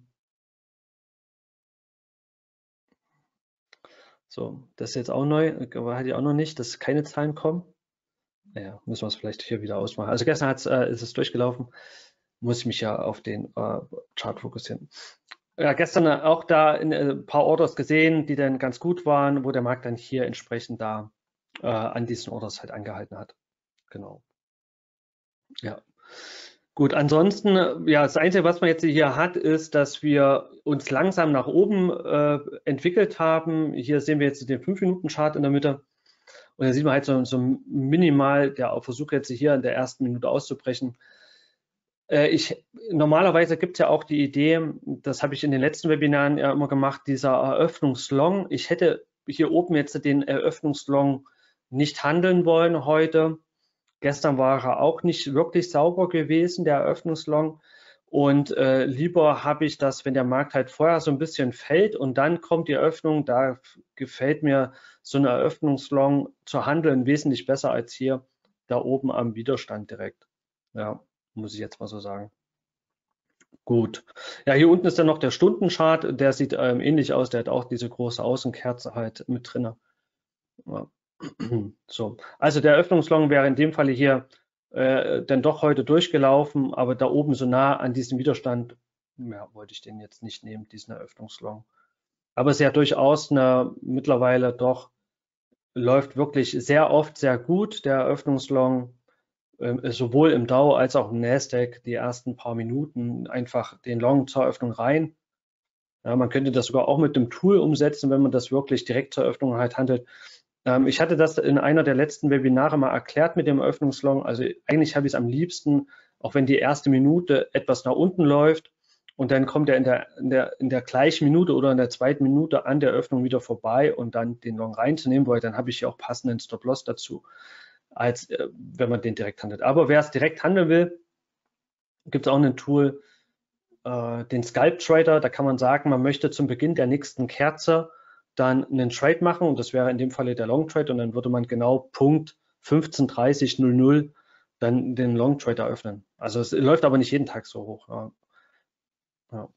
So, das ist jetzt auch neu, hatte ich auch noch nicht, dass keine Zahlen kommen. Naja, müssen wir es vielleicht hier wieder ausmachen. Also gestern hat's, äh, ist es durchgelaufen, muss ich mich ja auf den äh, Chart fokussieren. Ja, gestern auch da ein äh, paar Orders gesehen, die dann ganz gut waren, wo der Markt dann hier entsprechend da äh, an diesen Orders halt angehalten hat. Genau. Ja. Gut, ansonsten, ja, das Einzige, was man jetzt hier hat, ist, dass wir uns langsam nach oben äh, entwickelt haben. Hier sehen wir jetzt den fünf Minuten Chart in der Mitte. Und da sieht man halt so, so minimal der Versuch jetzt hier in der ersten Minute auszubrechen. Äh, ich, normalerweise gibt es ja auch die Idee, das habe ich in den letzten Webinaren ja immer gemacht, dieser Eröffnungslong. Ich hätte hier oben jetzt den Eröffnungslong nicht handeln wollen heute. Gestern war er auch nicht wirklich sauber gewesen, der Eröffnungslong. Und äh, lieber habe ich das, wenn der Markt halt vorher so ein bisschen fällt und dann kommt die Eröffnung, da gefällt mir so eine Eröffnungslong zu handeln wesentlich besser als hier da oben am Widerstand direkt. Ja, muss ich jetzt mal so sagen. Gut. Ja, hier unten ist dann noch der Stundenchart, der sieht ähm, ähnlich aus, der hat auch diese große Außenkerze halt mit drin. Ja. So, also der Eröffnungslong wäre in dem Falle hier äh, dann doch heute durchgelaufen, aber da oben so nah an diesem Widerstand, ja, wollte ich den jetzt nicht nehmen, diesen Eröffnungslong. Aber es ist ja durchaus eine, mittlerweile doch, läuft wirklich sehr oft sehr gut, der Eröffnungslong, äh, sowohl im Dow als auch im Nasdaq, die ersten paar Minuten einfach den Long zur Eröffnung rein. Ja, man könnte das sogar auch mit dem Tool umsetzen, wenn man das wirklich direkt zur Eröffnung halt handelt. Ähm, ich hatte das in einer der letzten Webinare mal erklärt mit dem Eröffnungslong. Also eigentlich habe ich es am liebsten, auch wenn die erste Minute etwas nach unten läuft und dann kommt er in der, in der, in der gleichen Minute oder in der zweiten Minute an der Öffnung wieder vorbei und dann den Long reinzunehmen, weil dann habe ich ja auch passenden Stop-Loss dazu, als äh, wenn man den direkt handelt. Aber wer es direkt handeln will, gibt es auch ein Tool, äh, den Scalp Trader. Da kann man sagen, man möchte zum Beginn der nächsten Kerze dann einen Trade machen und das wäre in dem Falle der Long Trade und dann würde man genau Punkt fünfzehn Uhr dreißig null null dann den Long Trade eröffnen. Also es läuft aber nicht jeden Tag so hoch. Ja. Ja.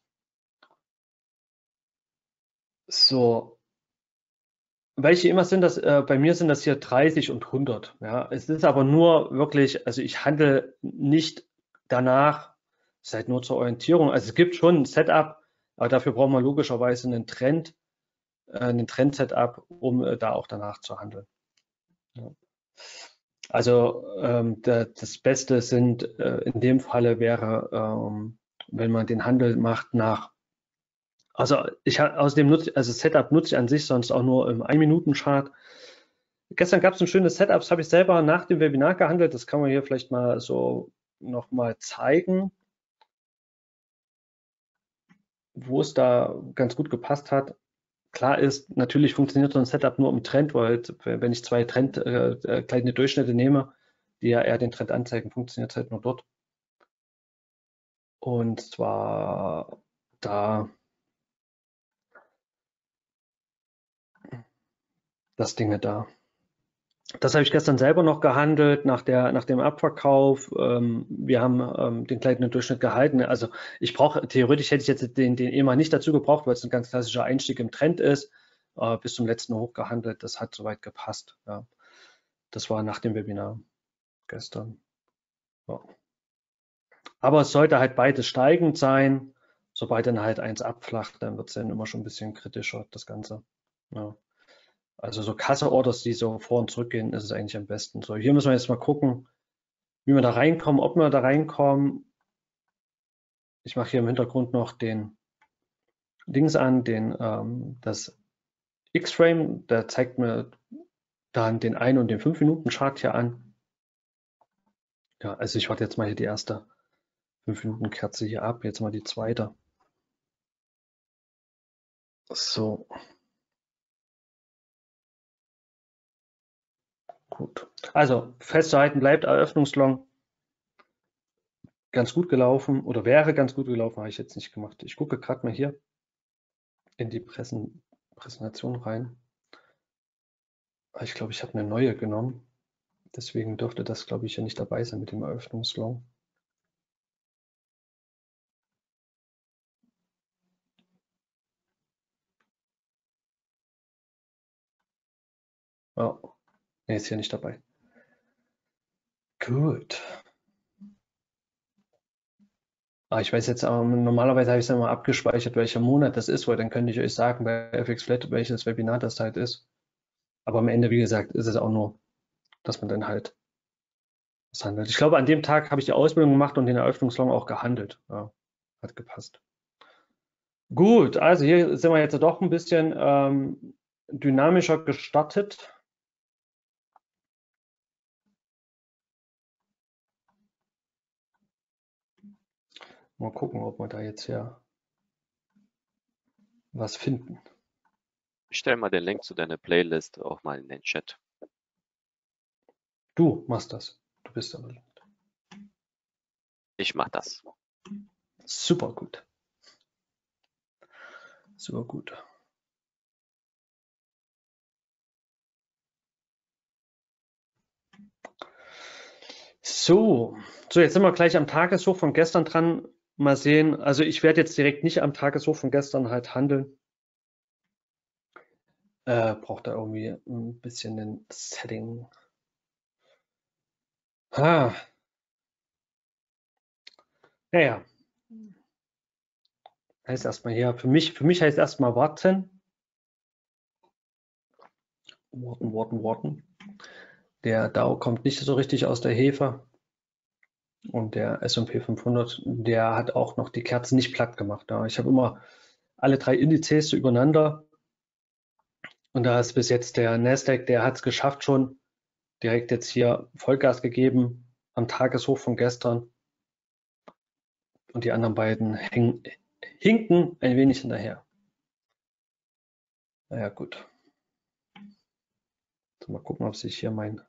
So, welche immer sind das? Äh, bei mir sind das hier dreißig und hundert. Ja, es ist aber nur wirklich, also ich handle nicht danach, es ist halt nur zur Orientierung. Also es gibt schon ein Setup, aber dafür braucht man logischerweise einen Trend, äh, einen Trend-Setup, um äh, da auch danach zu handeln. Ja. Also ähm, der, das Beste sind äh, in dem Falle wäre, ähm, wenn man den Handel macht nach, also ich außerdem nutze, also Setup nutze ich an sich sonst auch nur im ein-Minuten-Chart. Gestern gab es ein schönes Setup, das habe ich selber nach dem Webinar gehandelt. Das kann man hier vielleicht mal so nochmal zeigen, wo es da ganz gut gepasst hat. Klar ist, natürlich funktioniert so ein Setup nur im Trend, weil wenn ich zwei Trend äh, kleine Durchschnitte nehme, die ja eher den Trend anzeigen, funktioniert es halt nur dort. Und zwar da das Ding da. Das habe ich gestern selber noch gehandelt nach, der, nach dem Abverkauf. Ähm, wir haben ähm, den kleinen Durchschnitt gehalten. Also ich brauche, theoretisch hätte ich jetzt den, den E M A nicht dazu gebraucht, weil es ein ganz klassischer Einstieg im Trend ist. Äh, bis zum letzten Hoch gehandelt. Das hat soweit gepasst. Ja. Das war nach dem Webinar gestern. Ja. Aber es sollte halt beides steigend sein. Sobald dann halt eins abflacht, dann wird es dann immer schon ein bisschen kritischer, das Ganze. Ja. Also so Kasse-Orders, die so vor und zurück gehen, ist es eigentlich am besten. So, hier müssen wir jetzt mal gucken, wie wir da reinkommen, ob wir da reinkommen. Ich mache hier im Hintergrund noch den Dings an, den, ähm, das X-Frame, der zeigt mir dann den ein- und den fünf Minuten Chart hier an. Ja, also ich warte jetzt mal hier die erste fünf Minuten Kerze hier ab, jetzt mal die zweite. So. Gut. Also festzuhalten bleibt Eröffnungslong ganz gut gelaufen oder wäre ganz gut gelaufen, habe ich jetzt nicht gemacht. Ich gucke gerade mal hier in die Präsen Präsentation rein. Ich glaube, ich habe eine neue genommen. Deswegen dürfte das, glaube ich, ja nicht dabei sein mit dem Eröffnungslong. Oh, nee, ist hier nicht dabei. Gut. Ah, ich weiß jetzt, ähm, normalerweise habe ich es immer abgespeichert, welcher Monat das ist, weil dann könnte ich euch sagen bei F X Flat, welches Webinar das halt ist. Aber am Ende, wie gesagt, ist es auch nur, dass man dann halt das handelt. Ich glaube, an dem Tag habe ich die Ausbildung gemacht und den Eröffnungslong auch gehandelt. Ja, hat gepasst. Gut, also hier sind wir jetzt doch ein bisschen ähm, dynamischer gestartet. Mal gucken, ob wir da jetzt hier was finden. Ich stelle mal den Link zu deiner Playlist auch mal in den Chat. Du machst das. Du bist aber. Ich mache das. Super gut. Super gut. So, so jetzt sind wir gleich am Tageshoch von gestern dran. Mal sehen. Also ich werde jetzt direkt nicht am Tageshoch von gestern halt handeln. Äh, braucht da irgendwie ein bisschen ein Setting. Ah. Naja. Heißt erstmal hier, für mich, für mich heißt erstmal warten. Warten, warten, warten. Der Dow kommt nicht so richtig aus der Hefe. Und der S und P fünfhundert, der hat auch noch die Kerzen nicht platt gemacht. Ja. Ich habe immer alle drei Indizes so übereinander. Und da ist bis jetzt der Nasdaq, der hat es geschafft schon, direkt jetzt hier Vollgas gegeben am Tageshoch von gestern. Und die anderen beiden hängen, hinken ein wenig hinterher. Naja, gut. So, mal gucken, ob sich hier mein,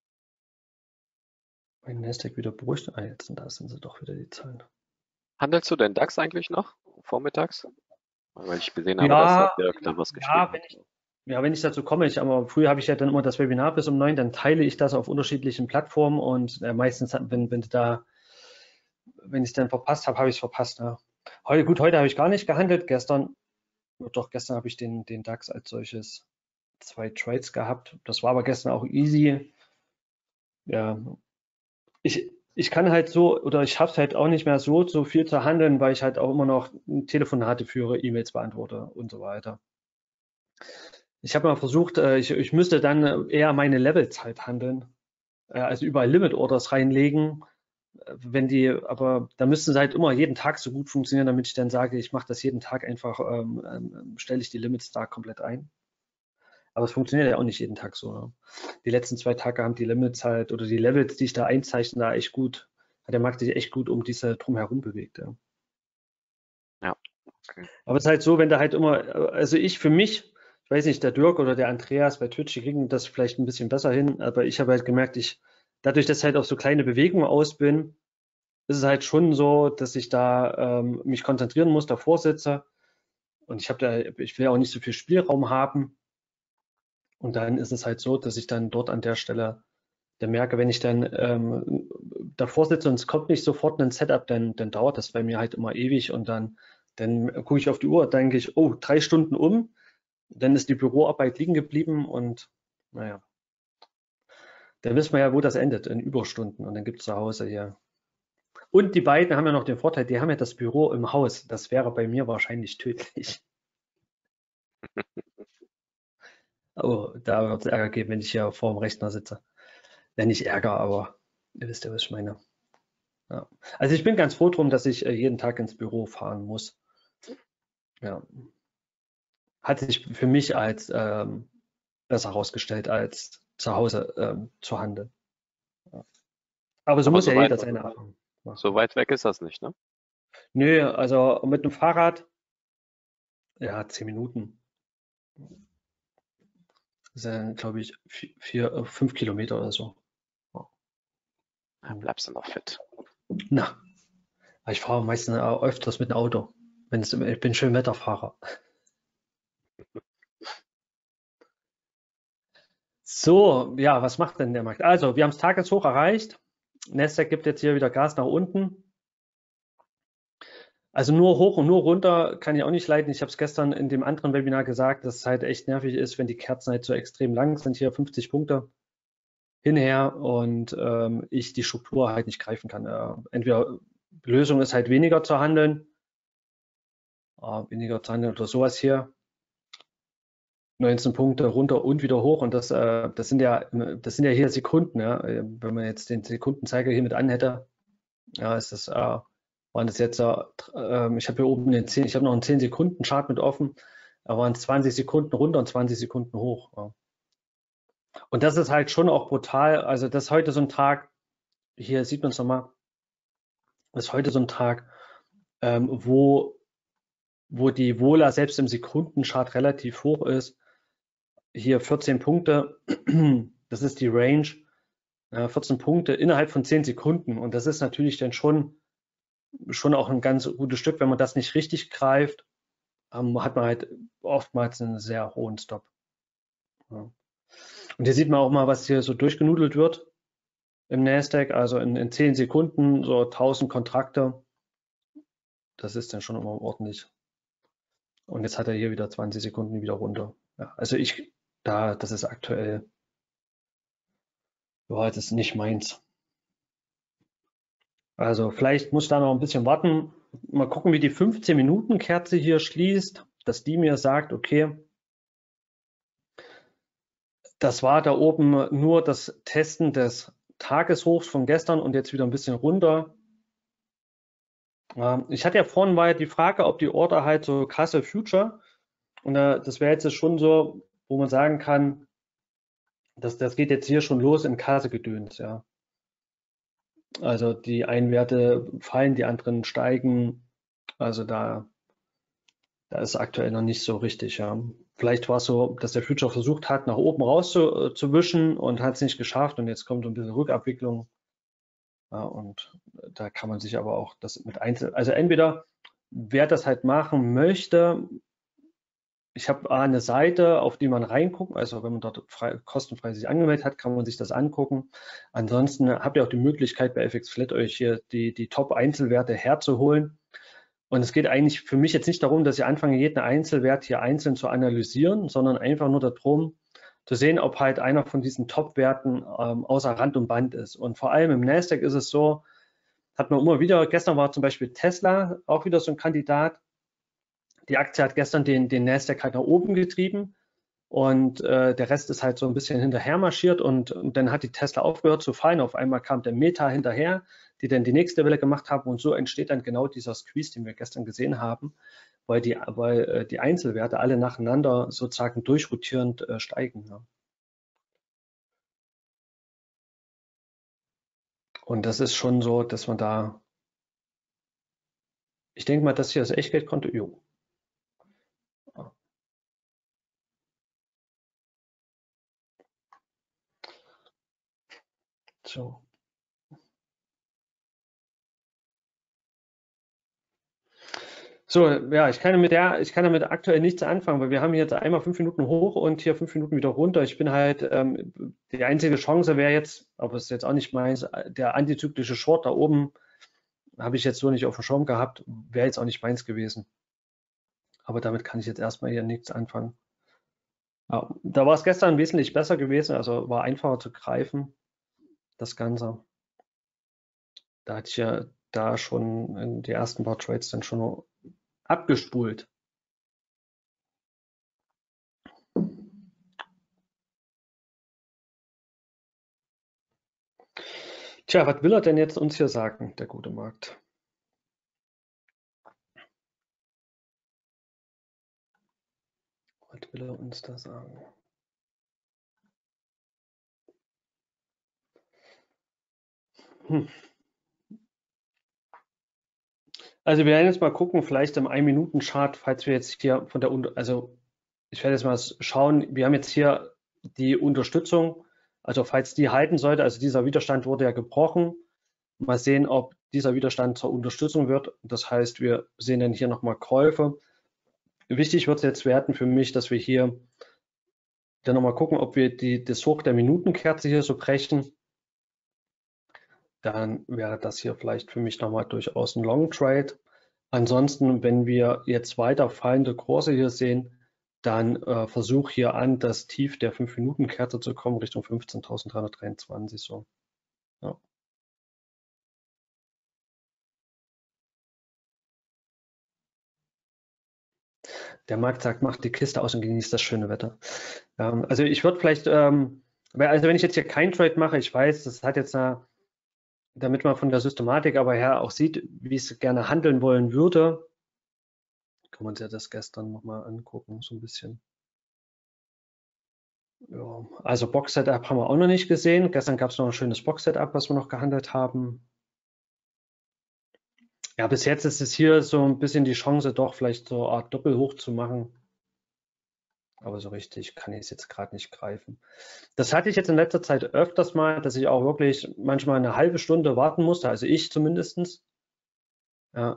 mein Nasdaq wieder beruhigt. Ah, jetzt sind, da sind sie doch wieder die Zahlen. Handelst du den DAX eigentlich noch vormittags? Weil ich gesehen habe, dass Ja, der Dirk da was ja, geschrieben wenn hat. ich, ja, wenn ich dazu komme, ich, aber früher habe ich ja dann immer das Webinar bis um neun, dann teile ich das auf unterschiedlichen Plattformen und äh, meistens, wenn, wenn da, wenn ich es dann verpasst habe, habe ich es verpasst. Ja. Heute, gut, heute habe ich gar nicht gehandelt. Gestern, doch gestern habe ich den, den DAX als solches zwei Trades gehabt. Das war aber gestern auch easy. Ja, ich, ich kann halt so, oder ich habe es halt auch nicht mehr so, so viel zu handeln, weil ich halt auch immer noch Telefonate führe, E-Mails beantworte und so weiter. Ich habe mal versucht, äh, ich, ich müsste dann eher meine Levelzeit handeln, äh, also überall Limit Orders reinlegen, äh, wenn die, aber da müssten sie halt immer jeden Tag so gut funktionieren, damit ich dann sage, ich mache das jeden Tag einfach, ähm, ähm, stelle ich die Limits da komplett ein. Aber es funktioniert ja auch nicht jeden Tag so. Ne? Die letzten zwei Tage haben die Limits halt oder die Levels, die ich da einzeichne, da echt gut, hat der Markt sich echt gut um diese drumherum bewegt. Ja. Ja. Okay. Aber es ist halt so, wenn da halt immer, also ich für mich, ich weiß nicht, der Dirk oder der Andreas bei Twitch, die kriegen das vielleicht ein bisschen besser hin, aber ich habe halt gemerkt, ich, dadurch, dass ich halt auf so kleine Bewegungen aus bin, ist es halt schon so, dass ich da ähm, mich konzentrieren muss, davor sitze und ich habe da, ich will auch nicht so viel Spielraum haben und dann ist es halt so, dass ich dann dort an der Stelle dann merke, wenn ich dann ähm, davor sitze und es kommt nicht sofort ein Setup, dann, dann dauert das bei mir halt immer ewig und dann, dann gucke ich auf die Uhr, denke ich, oh, drei Stunden um, dann ist die Büroarbeit liegen geblieben und naja, dann wissen wir ja, wo das endet, in Überstunden und dann gibt es zu Hause hier. Und die beiden haben ja noch den Vorteil, die haben ja das Büro im Haus. Das wäre bei mir wahrscheinlich tödlich. Oh, da wird es Ärger geben, wenn ich hier vor dem Rechner sitze. Ja, nicht Ärger, aber ihr wisst ja, was ich meine. Ja. Also ich bin ganz froh drum, dass ich äh, jeden Tag ins Büro fahren muss. Ja. Hat sich für mich als ähm, besser herausgestellt, als zu Hause ähm, zu handeln. Ja. Aber so Aber muss so ja weit, jeder seine Erfahrung so machen. weit weg ist das nicht, ne? Nö, also mit dem Fahrrad, ja, zehn Minuten. Das sind, glaube ich, vier, vier, äh, fünf Kilometer oder so. Ja. Da bleibst du noch fit. Na, ich fahre meistens äh, öfters mit dem Auto. Wenn es, ich bin schön Wetterfahrer. So, ja, was macht denn der Markt? Also, wir haben das Tageshoch erreicht. Nasdaq gibt jetzt hier wieder Gas nach unten. Also nur hoch und nur runter kann ich auch nicht leiden. Ich habe es gestern in dem anderen Webinar gesagt, dass es halt echt nervig ist, wenn die Kerzen halt so extrem lang sind. Hier fünfzig Punkte hinher und ähm, ich die Struktur halt nicht greifen kann. Äh, entweder Lösung ist halt weniger zu handeln, äh, weniger zu handeln oder sowas hier. neunzehn Punkte runter und wieder hoch und das, äh, das sind ja, das sind ja hier Sekunden, ja. Wenn man jetzt den Sekundenzeiger hier mit an hätte, ja, ist das, äh, waren das jetzt, äh, ich habe hier oben den zehn, ich habe noch einen zehn Sekunden Chart mit offen, da waren es zwanzig Sekunden runter und zwanzig Sekunden hoch. Ja. Und das ist halt schon auch brutal. Also das ist heute so ein Tag, hier sieht man es nochmal, das ist heute so ein Tag, ähm, wo, wo die Vola selbst im Sekundenchart relativ hoch ist. Hier vierzehn Punkte, das ist die Range, äh, vierzehn Punkte innerhalb von zehn Sekunden. Und das ist natürlich dann schon, schon auch ein ganz gutes Stück. Wenn man das nicht richtig greift, ähm, hat man halt oftmals einen sehr hohen Stop. Ja. Und hier sieht man auch mal, was hier so durchgenudelt wird im Nasdaq, also in, in zehn Sekunden so tausend Kontrakte. Das ist dann schon immer ordentlich. Und jetzt hat er hier wieder zwanzig Sekunden wieder runter. Ja, also ich, da, das ist aktuell, ja, das ist nicht meins. Also vielleicht muss ich da noch ein bisschen warten. Mal gucken, wie die fünfzehn Minuten Kerze hier schließt, dass die mir sagt, okay, das war da oben nur das Testen des Tageshochs von gestern und jetzt wieder ein bisschen runter. Ich hatte ja vorhin war ja die Frage, ob die Order halt so krasse Future, und das wäre jetzt schon so, wo man sagen kann, dass das geht jetzt hier schon los in Kassegedöns, ja. Also die einen Werte fallen, die anderen steigen. Also da, da ist aktuell noch nicht so richtig, ja. Vielleicht war es so, dass der Future versucht hat, nach oben rauszuwischen und hat es nicht geschafft und jetzt kommt so ein bisschen Rückabwicklung. Ja, und da kann man sich aber auch das mit Einzel, also entweder wer das halt machen möchte, ich habe eine Seite, auf die man reingucken, also wenn man dort frei, kostenfrei sich angemeldet hat, kann man sich das angucken. Ansonsten habt ihr auch die Möglichkeit bei F X Flat euch hier die, die Top-Einzelwerte herzuholen. Und es geht eigentlich für mich jetzt nicht darum, dass ich anfange, jeden Einzelwert hier einzeln zu analysieren, sondern einfach nur darum, zu sehen, ob halt einer von diesen Top-Werten ähm, außer Rand und Band ist. Und vor allem im Nasdaq ist es so, hat man immer wieder, gestern war zum Beispiel Tesla auch wieder so ein Kandidat. Die Aktie hat gestern den, den Nasdaq halt nach oben getrieben und äh, der Rest ist halt so ein bisschen hinterher marschiert und, und dann hat die Tesla aufgehört zu fallen. Auf einmal kam der Meta hinterher, die dann die nächste Welle gemacht haben und so entsteht dann genau dieser Squeeze, den wir gestern gesehen haben, weil die, weil, äh, die Einzelwerte alle nacheinander sozusagen durchrotierend äh, steigen. Ja. Und das ist schon so, dass man da, ich denke mal, das hier ist Echtgeldkonto, jo. So. So, ja, ich kann mit der, ich kann damit aktuell nichts anfangen, weil wir haben jetzt einmal fünf Minuten hoch und hier fünf Minuten wieder runter. Ich bin halt, ähm, die einzige Chance wäre jetzt, aber es ist jetzt auch nicht meins, der antizyklische Short da oben habe ich jetzt so nicht auf dem Schirm gehabt, wäre jetzt auch nicht meins gewesen. Aber damit kann ich jetzt erstmal hier nichts anfangen. Ja, da war es gestern wesentlich besser gewesen, also war einfacher zu greifen, das Ganze. Da hatte ich ja da schon in die ersten paar Trades dann schon abgespult. Tja, was will er denn jetzt uns hier sagen, der gute Markt? Was will er uns da sagen? Hm. Also wir werden jetzt mal gucken, vielleicht im ein-Minuten-Chart, falls wir jetzt hier von der, also ich werde jetzt mal schauen, wir haben jetzt hier die Unterstützung, also falls die halten sollte, also dieser Widerstand wurde ja gebrochen, mal sehen, ob dieser Widerstand zur Unterstützung wird. Das heißt, wir sehen dann hier nochmal Käufe. Wichtig wird es jetzt werden für mich, dass wir hier dann nochmal gucken, ob wir die, das Hoch der Minutenkerze hier so brechen. Dann wäre das hier vielleicht für mich nochmal durchaus ein Long Trade. Ansonsten, wenn wir jetzt weiter fallende Kurse hier sehen, dann äh, versuch hier an, das Tief der fünf Minuten Kerze zu kommen, Richtung fünfzehntausenddreihundertdreiundzwanzig. So. Ja. Der Markt sagt, macht die Kiste aus und genießt das schöne Wetter. Ähm, also ich würde vielleicht, ähm, also wenn ich jetzt hier kein Trade mache, ich weiß, das hat jetzt eine, damit man von der Systematik aber her auch sieht, wie es gerne handeln wollen würde, kann man sich ja das gestern nochmal angucken, so ein bisschen. Ja, also Box-Setup haben wir auch noch nicht gesehen. Gestern gab es noch ein schönes Box-Setup, was wir noch gehandelt haben. Ja, bis jetzt ist es hier so ein bisschen die Chance, doch vielleicht so eine Art Doppelhoch zu machen. Aber so richtig kann ich es jetzt gerade nicht greifen. Das hatte ich jetzt in letzter Zeit öfters mal, dass ich auch wirklich manchmal eine halbe Stunde warten musste, also ich zumindest. Ja.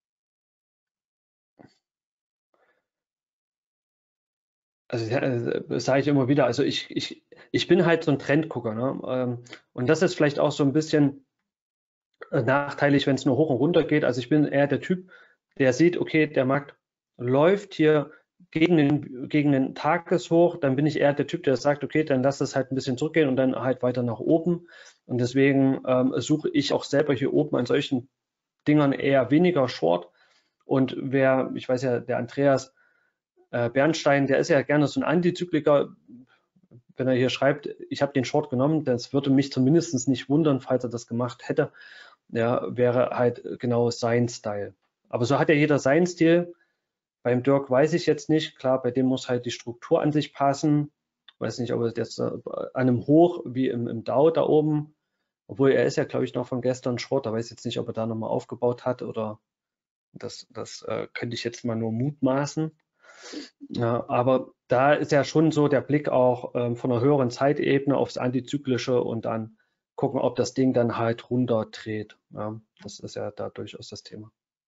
Also ja, äh, das sage ich immer wieder, also ich, ich, ich bin halt so ein Trendgucker, ne? Ähm, Und das ist vielleicht auch so ein bisschen äh, nachteilig, wenn es nur hoch und runter geht. Also ich bin eher der Typ, der sieht, okay, der Markt läuft hier gegen den, gegen den Tageshoch, dann bin ich eher der Typ, der sagt, okay, dann lass es halt ein bisschen zurückgehen und dann halt weiter nach oben. Und deswegen ähm, suche ich auch selber hier oben an solchen Dingern eher weniger Short. Und wer, ich weiß ja, der Andreas äh, Bernstein, der ist ja gerne so ein Antizykliker. Wenn er hier schreibt, ich habe den Short genommen, das würde mich zumindest nicht wundern, falls er das gemacht hätte. Ja, wäre halt genau sein Style. Aber so hat ja jeder seinen Stil. Beim Dirk weiß ich jetzt nicht. Klar, bei dem muss halt die Struktur an sich passen. Ich weiß nicht, ob er jetzt äh, an einem Hoch wie im, im Dow da oben, obwohl er ist ja, glaube ich, noch von gestern Short. Da weiß ich jetzt nicht, ob er da nochmal aufgebaut hat oder das, das äh, könnte ich jetzt mal nur mutmaßen. Ja, aber da ist ja schon so der Blick auch ähm, von einer höheren Zeitebene aufs Antizyklische und dann gucken, ob das Ding dann halt runterdreht. Ja, das ist ja da durchaus das Thema.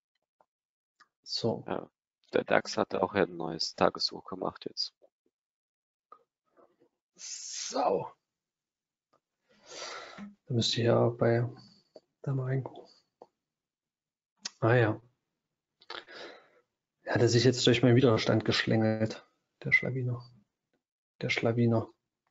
So, Ja, der DAX hat auch ein neues Tageshoch gemacht jetzt. so. Da müsst ihr ja bei da mal reingucken. Ah ja. Er hatte sich jetzt durch meinen Widerstand geschlängelt, der Schlawiner. Der Schlawiner.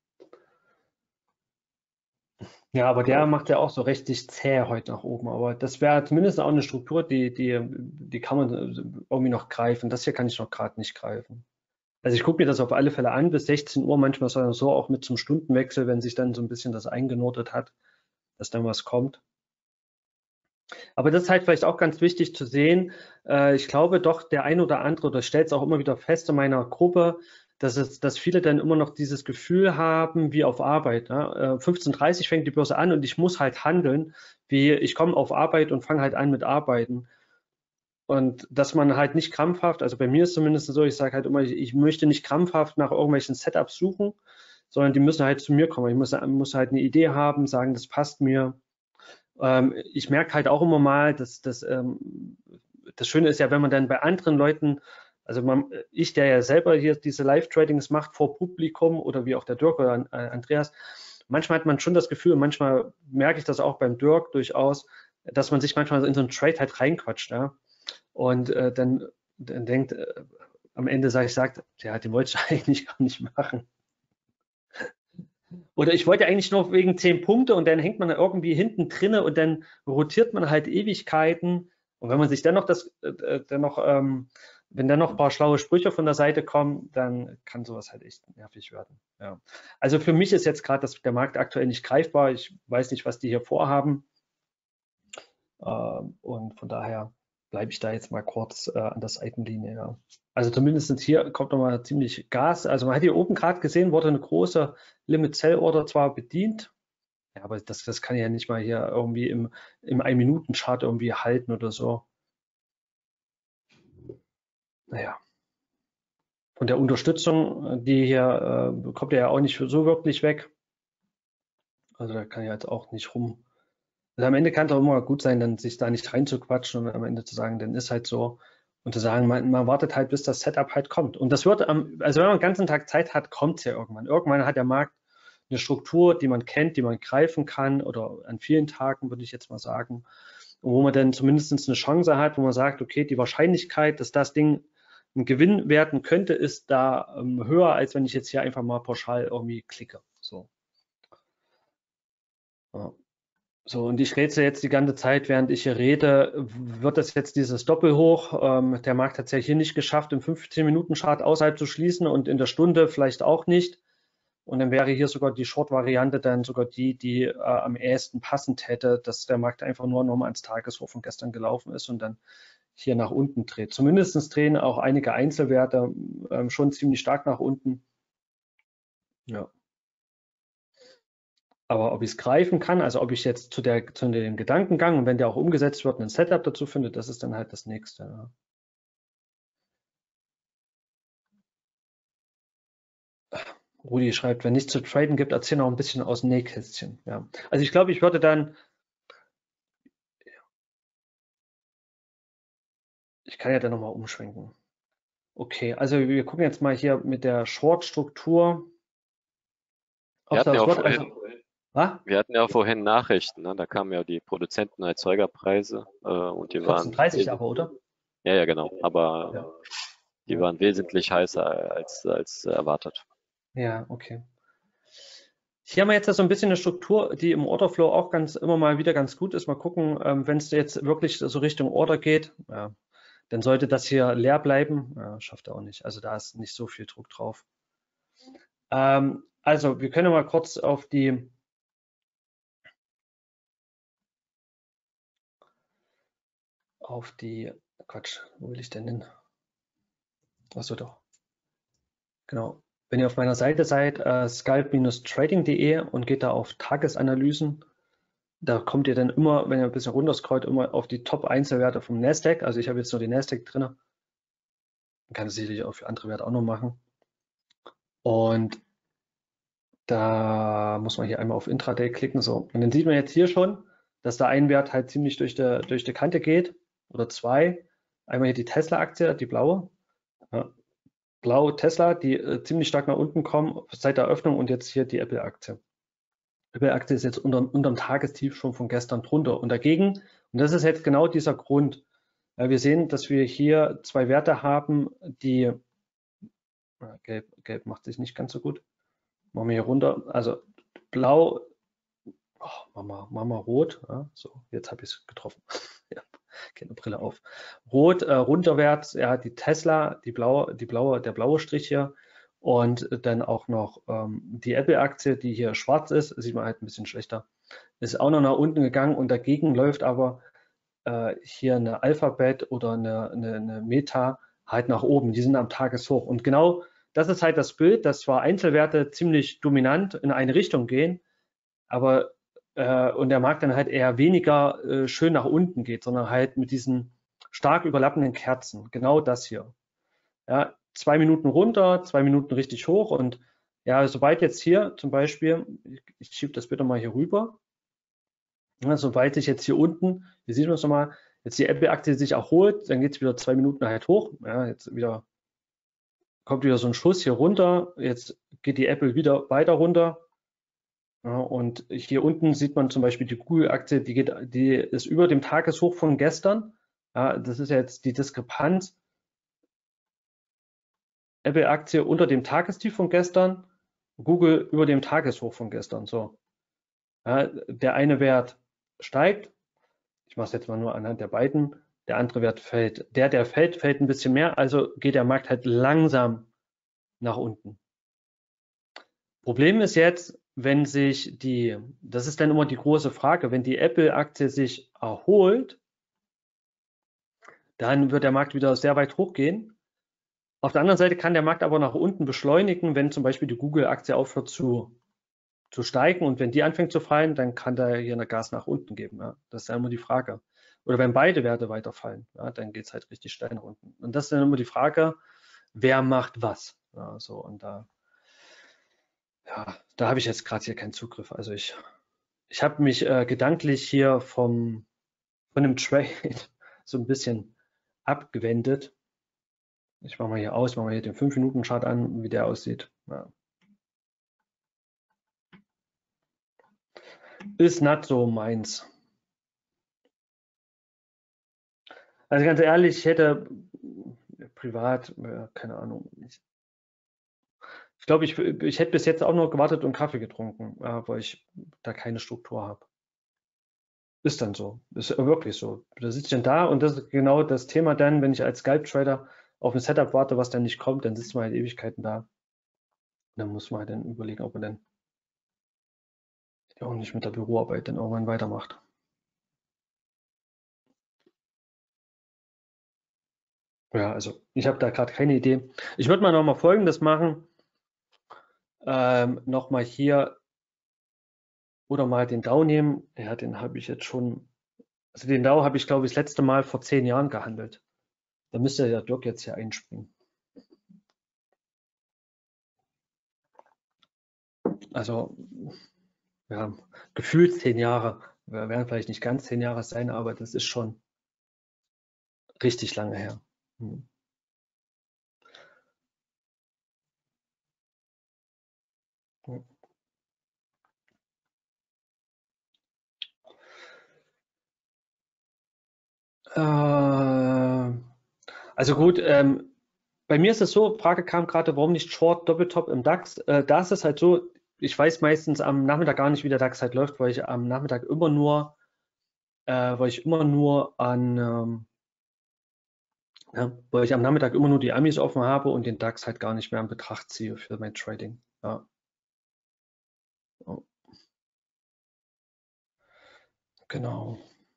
Ja, aber der Ja, macht ja auch so richtig zäh heute nach oben. Aber das wäre zumindest auch eine Struktur, die, die, die kann man irgendwie noch greifen. Das hier kann ich noch gerade nicht greifen. Also ich gucke mir das auf alle Fälle an bis sechzehn Uhr, manchmal so auch mit zum Stundenwechsel, wenn sich dann so ein bisschen das eingenordet hat, dass dann was kommt. Aber das ist halt vielleicht auch ganz wichtig zu sehen. Äh, ich glaube doch, der ein oder andere, oder stellt es auch immer wieder fest in meiner Gruppe, dass, es, dass viele dann immer noch dieses Gefühl haben, wie auf Arbeit. Ne? fünfzehn Uhr dreißig fängt die Börse an und ich muss halt handeln, wie ich komme auf Arbeit und fange halt an mit Arbeiten. Und dass man halt nicht krampfhaft, also bei mir ist zumindest so, ich sage halt immer, ich, ich möchte nicht krampfhaft nach irgendwelchen Setups suchen, sondern die müssen halt zu mir kommen. Ich muss, muss halt eine Idee haben, sagen, das passt mir. Ähm, ich merke halt auch immer mal, dass das, ähm, das Schöne ist ja, wenn man dann bei anderen Leuten, also man, ich, der ja selber hier diese Live-Tradings macht vor Publikum oder wie auch der Dirk oder äh, Andreas, manchmal hat man schon das Gefühl, manchmal merke ich das auch beim Dirk durchaus, dass man sich manchmal in so einen Trade halt reinquatscht, ja. Und äh, dann, dann denkt, äh, am Ende sage ich, sagt, ja, den wollte ich eigentlich gar nicht machen. Oder ich wollte eigentlich nur wegen zehn Punkte und dann hängt man da irgendwie hinten drinne und dann rotiert man halt Ewigkeiten. Und wenn man sich dann noch das, äh, dann noch, ähm, wenn dann noch ein paar schlaue Sprüche von der Seite kommen, dann kann sowas halt echt nervig werden. Ja. Also für mich ist jetzt gerade der Markt aktuell nicht greifbar. Ich weiß nicht, was die hier vorhaben. Ähm, und von daher bleibe ich da jetzt mal kurz äh, an der Seitenlinie. Ja. Also zumindest hier kommt nochmal ziemlich Gas. Also man hat hier oben gerade gesehen, wurde eine große Limit Sell Order zwar bedient, ja, aber das, das kann ja nicht mal hier irgendwie im, im ein-Minuten-Chart irgendwie halten oder so. Naja. Von der Unterstützung, die hier äh, kommt er ja auch nicht so wirklich weg. Also da kann ich jetzt auch nicht rum. Also am Ende kann es auch immer gut sein, dann sich da nicht reinzuquatschen und am Ende zu sagen, dann ist halt so. Und zu sagen, man, man wartet halt, bis das Setup halt kommt. Und das wird am, also wenn man den ganzen Tag Zeit hat, kommt es ja irgendwann. Irgendwann hat der Markt eine Struktur, die man kennt, die man greifen kann oder an vielen Tagen, würde ich jetzt mal sagen, und wo man dann zumindest eine Chance hat, wo man sagt, okay, die Wahrscheinlichkeit, dass das Ding einen Gewinn werden könnte, ist da ähm, höher, als wenn ich jetzt hier einfach mal pauschal irgendwie klicke. So. Ja. So, und ich rätsel jetzt die ganze Zeit, während ich hier rede, wird das jetzt dieses Doppelhoch? Ähm, der Markt hat es ja hier nicht geschafft, im fünfzehn-Minuten-Chart außerhalb zu schließen und in der Stunde vielleicht auch nicht. Und dann wäre hier sogar die Short-Variante dann sogar die, die äh, am ehesten passend hätte, dass der Markt einfach nur nochmal ans Tageshoch von gestern gelaufen ist und dann hier nach unten dreht. Zumindest drehen auch einige Einzelwerte ähm, schon ziemlich stark nach unten. Ja. Aber ob ich es greifen kann, also ob ich jetzt zu, der, zu dem Gedankengang und wenn der auch umgesetzt wird, ein Setup dazu finde, das ist dann halt das Nächste. Ja. Rudi schreibt, wenn nichts zu traden gibt, erzähl noch ein bisschen aus dem Nähkästchen. Ja. Also ich glaube, ich würde dann, ich kann ja dann nochmal umschwenken. Okay, also wir gucken jetzt mal hier mit der Short-Struktur. Wir hatten, ja auch wird, vorhin, also, wir hatten ja auch vorhin Nachrichten, ne? Da kamen ja die Produzenten-Erzeugerpreise äh, und die waren vierzehn dreißig aber, oder? Ja, ja, genau. Aber Ja. die waren wesentlich heißer als, als erwartet. Ja, okay. Hier haben wir jetzt so ein bisschen eine Struktur, die im Orderflow auch ganz immer mal wieder ganz gut ist. Mal gucken, ähm, wenn es jetzt wirklich so Richtung Order geht, ja, dann sollte das hier leer bleiben. Ja, schafft er auch nicht. Also da ist nicht so viel Druck drauf. Ähm, also wir können mal kurz auf die auf die Quatsch, wo will ich denn hin? Achso, doch. Genau. Wenn ihr auf meiner Seite seid, äh, scalp Trading punkt de und geht da auf Tagesanalysen, da kommt ihr dann immer, wenn ihr ein bisschen runterscrollt, immer auf die Top-Einzelwerte vom Nasdaq. Also ich habe jetzt nur die Nasdaq drin. Man kann es sicherlich auch für andere Werte auch noch machen. Und da muss man hier einmal auf Intraday klicken. So. Und dann sieht man jetzt hier schon, dass da ein Wert halt ziemlich durch die, durch die Kante geht. Oder zwei. Einmal hier die Tesla-Aktie, die blaue. Ja. Blau Tesla, die äh, ziemlich stark nach unten kommen seit der Eröffnung und jetzt hier die Apple-Aktie. Apple-Aktie ist jetzt unter, unterm Tagestief schon von gestern drunter und dagegen, und das ist jetzt genau dieser Grund, weil wir sehen, dass wir hier zwei Werte haben, die, äh, gelb, gelb macht sich nicht ganz so gut, machen wir hier runter, also blau, oh, machen, wir, machen wir rot, ja, so, jetzt habe ich es getroffen, ja, keine Brille auf, rot, äh, runterwärts, ja, die Tesla, die blaue, die blaue, der blaue Strich hier, und dann auch noch ähm, die Apple-Aktie, die hier schwarz ist, sieht man halt ein bisschen schlechter, ist auch noch nach unten gegangen und dagegen läuft aber äh, hier eine Alphabet oder eine, eine, eine Meta halt nach oben. Die sind am Tageshoch. Und genau das ist halt das Bild, dass zwar Einzelwerte ziemlich dominant in eine Richtung gehen, aber äh, und der Markt dann halt eher weniger äh, schön nach unten geht, sondern halt mit diesen stark überlappenden Kerzen. Genau das hier. Ja, zwei Minuten runter, zwei Minuten richtig hoch und ja, sobald jetzt hier zum Beispiel, ich, ich schiebe das bitte mal hier rüber, ja, sobald sich jetzt hier unten, hier sieht man es nochmal, jetzt die Apple-Aktie sich erholt, dann geht es wieder zwei Minuten halt hoch, ja, jetzt wieder kommt wieder so ein Schuss hier runter, jetzt geht die Apple wieder weiter runter, ja, und hier unten sieht man zum Beispiel die Google-Aktie, die geht, die ist über dem Tageshoch von gestern, ja, das ist jetzt die Diskrepanz, Apple-Aktie unter dem Tagestief von gestern, Google über dem Tageshoch von gestern. So, ja, der eine Wert steigt, ich mache es jetzt mal nur anhand der beiden, der andere Wert fällt. Der, der fällt, fällt ein bisschen mehr, also geht der Markt halt langsam nach unten. Problem ist jetzt, wenn sich die, das ist dann immer die große Frage, wenn die Apple-Aktie sich erholt, dann wird der Markt wieder sehr weit hochgehen. Auf der anderen Seite kann der Markt aber nach unten beschleunigen, wenn zum Beispiel die Google-Aktie aufhört zu, zu steigen und wenn die anfängt zu fallen, dann kann da hier eine Gas nach unten geben. Ja? Das ist dann immer die Frage. Oder wenn beide Werte weiterfallen, ja, dann geht es halt richtig steil nach unten. Und das ist dann immer die Frage, wer macht was. Ja, so, und da, ja, da habe ich jetzt gerade hier keinen Zugriff. Also ich, ich habe mich äh, gedanklich hier vom, von dem Trade so ein bisschen abgewendet. Ich mache mal hier aus, mache mal hier den fünf Minuten Chart an, wie der aussieht. Ja. Ist nicht so meins. Also ganz ehrlich, ich hätte privat, äh, keine Ahnung. Ich, ich glaube, ich, ich hätte bis jetzt auch nur gewartet und Kaffee getrunken, äh, weil ich da keine Struktur habe. Ist dann so. Ist wirklich so. Da sitzt dann da und das ist genau das Thema dann, wenn ich als Scalp-Trader auf ein Setup warte, was dann nicht kommt, dann sitzt man halt Ewigkeiten da. Und dann muss man halt dann überlegen, ob man dann ja auch nicht mit der Büroarbeit dann irgendwann weitermacht. Ja, also ich habe da gerade keine Idee. Ich würde mal noch mal Folgendes machen. Ähm, noch mal hier oder mal den Dow nehmen. Ja, den habe ich jetzt schon, also den Dow habe ich, glaube ich, das letzte Mal vor zehn Jahren gehandelt. Da müsste der Dirk jetzt hier einspringen. Also, ja, gefühlt zehn Jahre. Wir werden vielleicht nicht ganz zehn Jahre sein, aber das ist schon richtig lange her. Hm. Äh, also gut, ähm, bei mir ist es so, Frage kam gerade, warum nicht Short Doppeltop im DAX? Äh, da ist es halt so, ich weiß meistens am Nachmittag gar nicht, wie der DAX halt läuft, weil ich am Nachmittag immer nur, äh, weil ich immer nur an, ähm, ja, weil ich am Nachmittag immer nur die Amis offen habe und den DAX halt gar nicht mehr in Betracht ziehe für mein Trading. Ja. Genau.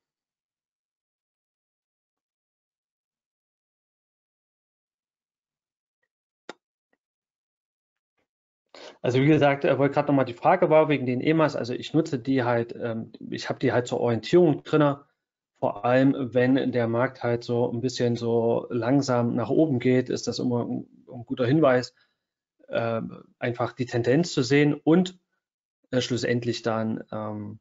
Also wie gesagt, äh, wollte gerade nochmal die Frage war wegen den E M As, also ich nutze die halt, ähm, ich habe die halt zur Orientierung drin, vor allem wenn der Markt halt so ein bisschen so langsam nach oben geht, ist das immer ein, ein guter Hinweis, äh, einfach die Tendenz zu sehen und äh, schlussendlich dann, ähm,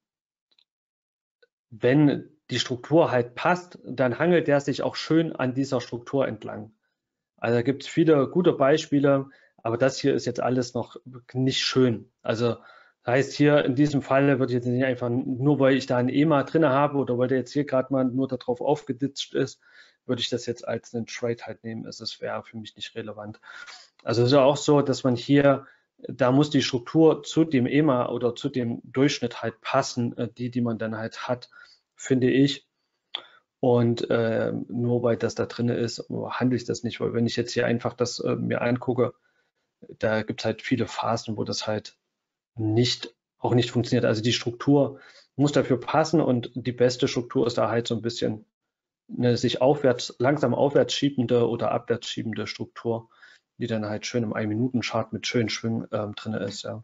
wenn die Struktur halt passt, dann hangelt der sich auch schön an dieser Struktur entlang. Also da gibt es viele gute Beispiele, aber das hier ist jetzt alles noch nicht schön. Also das heißt hier in diesem Fall würde ich jetzt nicht einfach, nur weil ich da ein E M A drin habe oder weil der jetzt hier gerade mal nur darauf aufgeditscht ist, würde ich das jetzt als einen Trade halt nehmen. Also das wäre für mich nicht relevant. Also es ist ja auch so, dass man hier, da muss die Struktur zu dem E M A oder zu dem Durchschnitt halt passen, äh, die, die man dann halt hat, finde ich. Und äh, nur weil das da drin ist, handle ich das nicht, weil wenn ich jetzt hier einfach das äh, mir angucke, da gibt es halt viele Phasen, wo das halt nicht, auch nicht funktioniert. Also die Struktur muss dafür passen und die beste Struktur ist da halt so ein bisschen eine sich aufwärts, langsam aufwärts schiebende oder abwärts schiebende Struktur, die dann halt schön im ein-Minuten-Chart mit schönen Schwüngen ähm, drin ist, ja.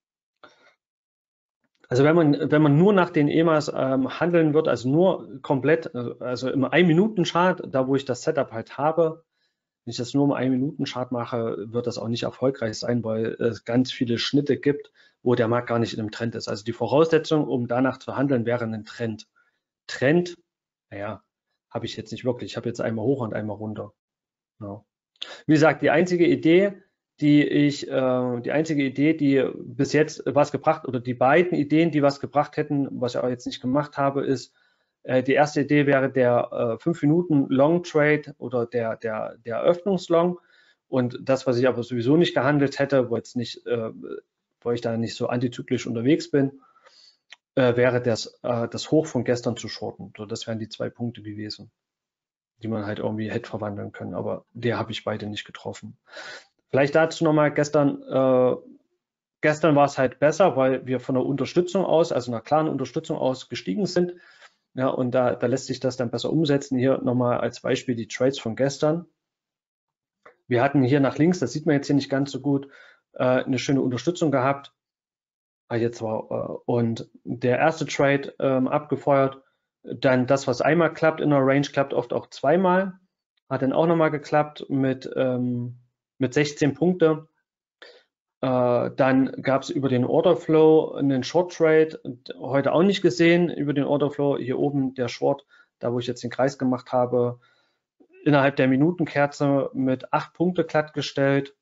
Also wenn man, wenn man nur nach den E M As ähm, handeln wird, also nur komplett, also im ein-Minuten-Chart, da wo ich das Setup halt habe, wenn ich das nur im ein-Minuten-Chart mache, wird das auch nicht erfolgreich sein, weil es ganz viele Schnitte gibt, wo der Markt gar nicht in einem Trend ist. Also die Voraussetzung, um danach zu handeln, wäre ein Trend. Trend, naja, habe ich jetzt nicht wirklich. Ich habe jetzt einmal hoch und einmal runter. Ja. Wie gesagt, die einzige Idee, die ich, äh, die einzige Idee, die bis jetzt was gebracht, oder die beiden Ideen, die was gebracht hätten, was ich auch jetzt nicht gemacht habe, ist, äh, die erste Idee wäre der äh, fünf Minuten Long Trade oder der, der, der Eröffnungslong. Und das, was ich aber sowieso nicht gehandelt hätte, wo jetzt nicht, äh, wo ich da nicht so antizyklisch unterwegs bin, äh, wäre das, äh, das Hoch von gestern zu shorten. So, das wären die zwei Punkte gewesen, die man halt irgendwie hätte verwandeln können. Aber der habe ich beide nicht getroffen. Vielleicht dazu nochmal gestern, äh, gestern war es halt besser, weil wir von der Unterstützung aus, also einer klaren Unterstützung aus gestiegen sind. Ja, und da, da lässt sich das dann besser umsetzen. Hier nochmal als Beispiel die Trades von gestern. Wir hatten hier nach links, das sieht man jetzt hier nicht ganz so gut, äh, eine schöne Unterstützung gehabt. Ah, jetzt war, äh, und der erste Trade ähm, abgefeuert. Dann das, was einmal klappt in der Range, klappt oft auch zweimal. Hat dann auch nochmal geklappt mit, ähm, mit sechzehn Punkte. Äh, dann gab es über den Orderflow einen Short Trade, heute auch nicht gesehen über den Orderflow. Hier oben der Short, da wo ich jetzt den Kreis gemacht habe, innerhalb der Minutenkerze mit acht Punkte glattgestellt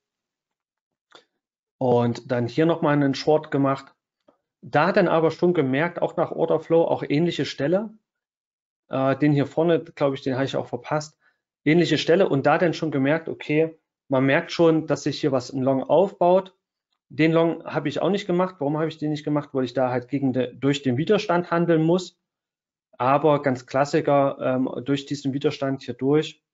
und dann hier nochmal einen Short gemacht. Da dann aber schon gemerkt, auch nach Orderflow, auch ähnliche Stelle. Äh, den hier vorne, glaube ich, den habe ich auch verpasst. Ähnliche Stelle und da dann schon gemerkt, okay, man merkt schon, dass sich hier was im Long aufbaut. Den Long habe ich auch nicht gemacht. Warum habe ich den nicht gemacht? Weil ich da halt gegen de, durch den Widerstand handeln muss. Aber ganz Klassiker, ähm, durch diesen Widerstand hier durch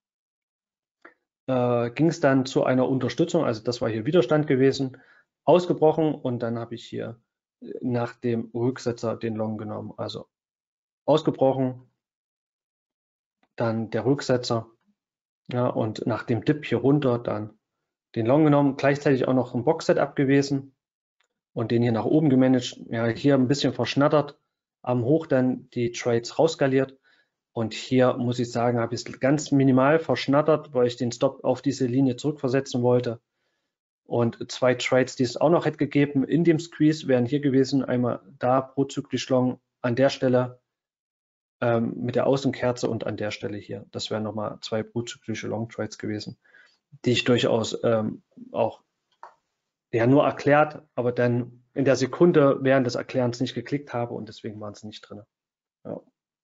äh, ging es dann zu einer Unterstützung. Also das war hier Widerstand gewesen, ausgebrochen und dann habe ich hier nach dem Rücksetzer den Long genommen. Also ausgebrochen, dann der Rücksetzer, ja, und nach dem Dip hier runter dann den Long genommen, gleichzeitig auch noch ein Box-Setup gewesen. und den hier nach oben gemanagt. Ja, hier ein bisschen verschnattert, am Hoch dann die Trades rausskaliert. Und hier muss ich sagen, habe ich es ganz minimal verschnattert, weil ich den Stop auf diese Linie zurückversetzen wollte. Und zwei Trades, die es auch noch hätte gegeben in dem Squeeze, wären hier gewesen. Einmal da prozyklisch Long an der Stelle ähm, mit der Außenkerze und an der Stelle hier. Das wären nochmal zwei prozyklische Long Trades gewesen, die ich durchaus ähm, auch ja nur erklärt, aber dann in der Sekunde während des Erklärens nicht geklickt habe und deswegen waren sie nicht drin. Ja.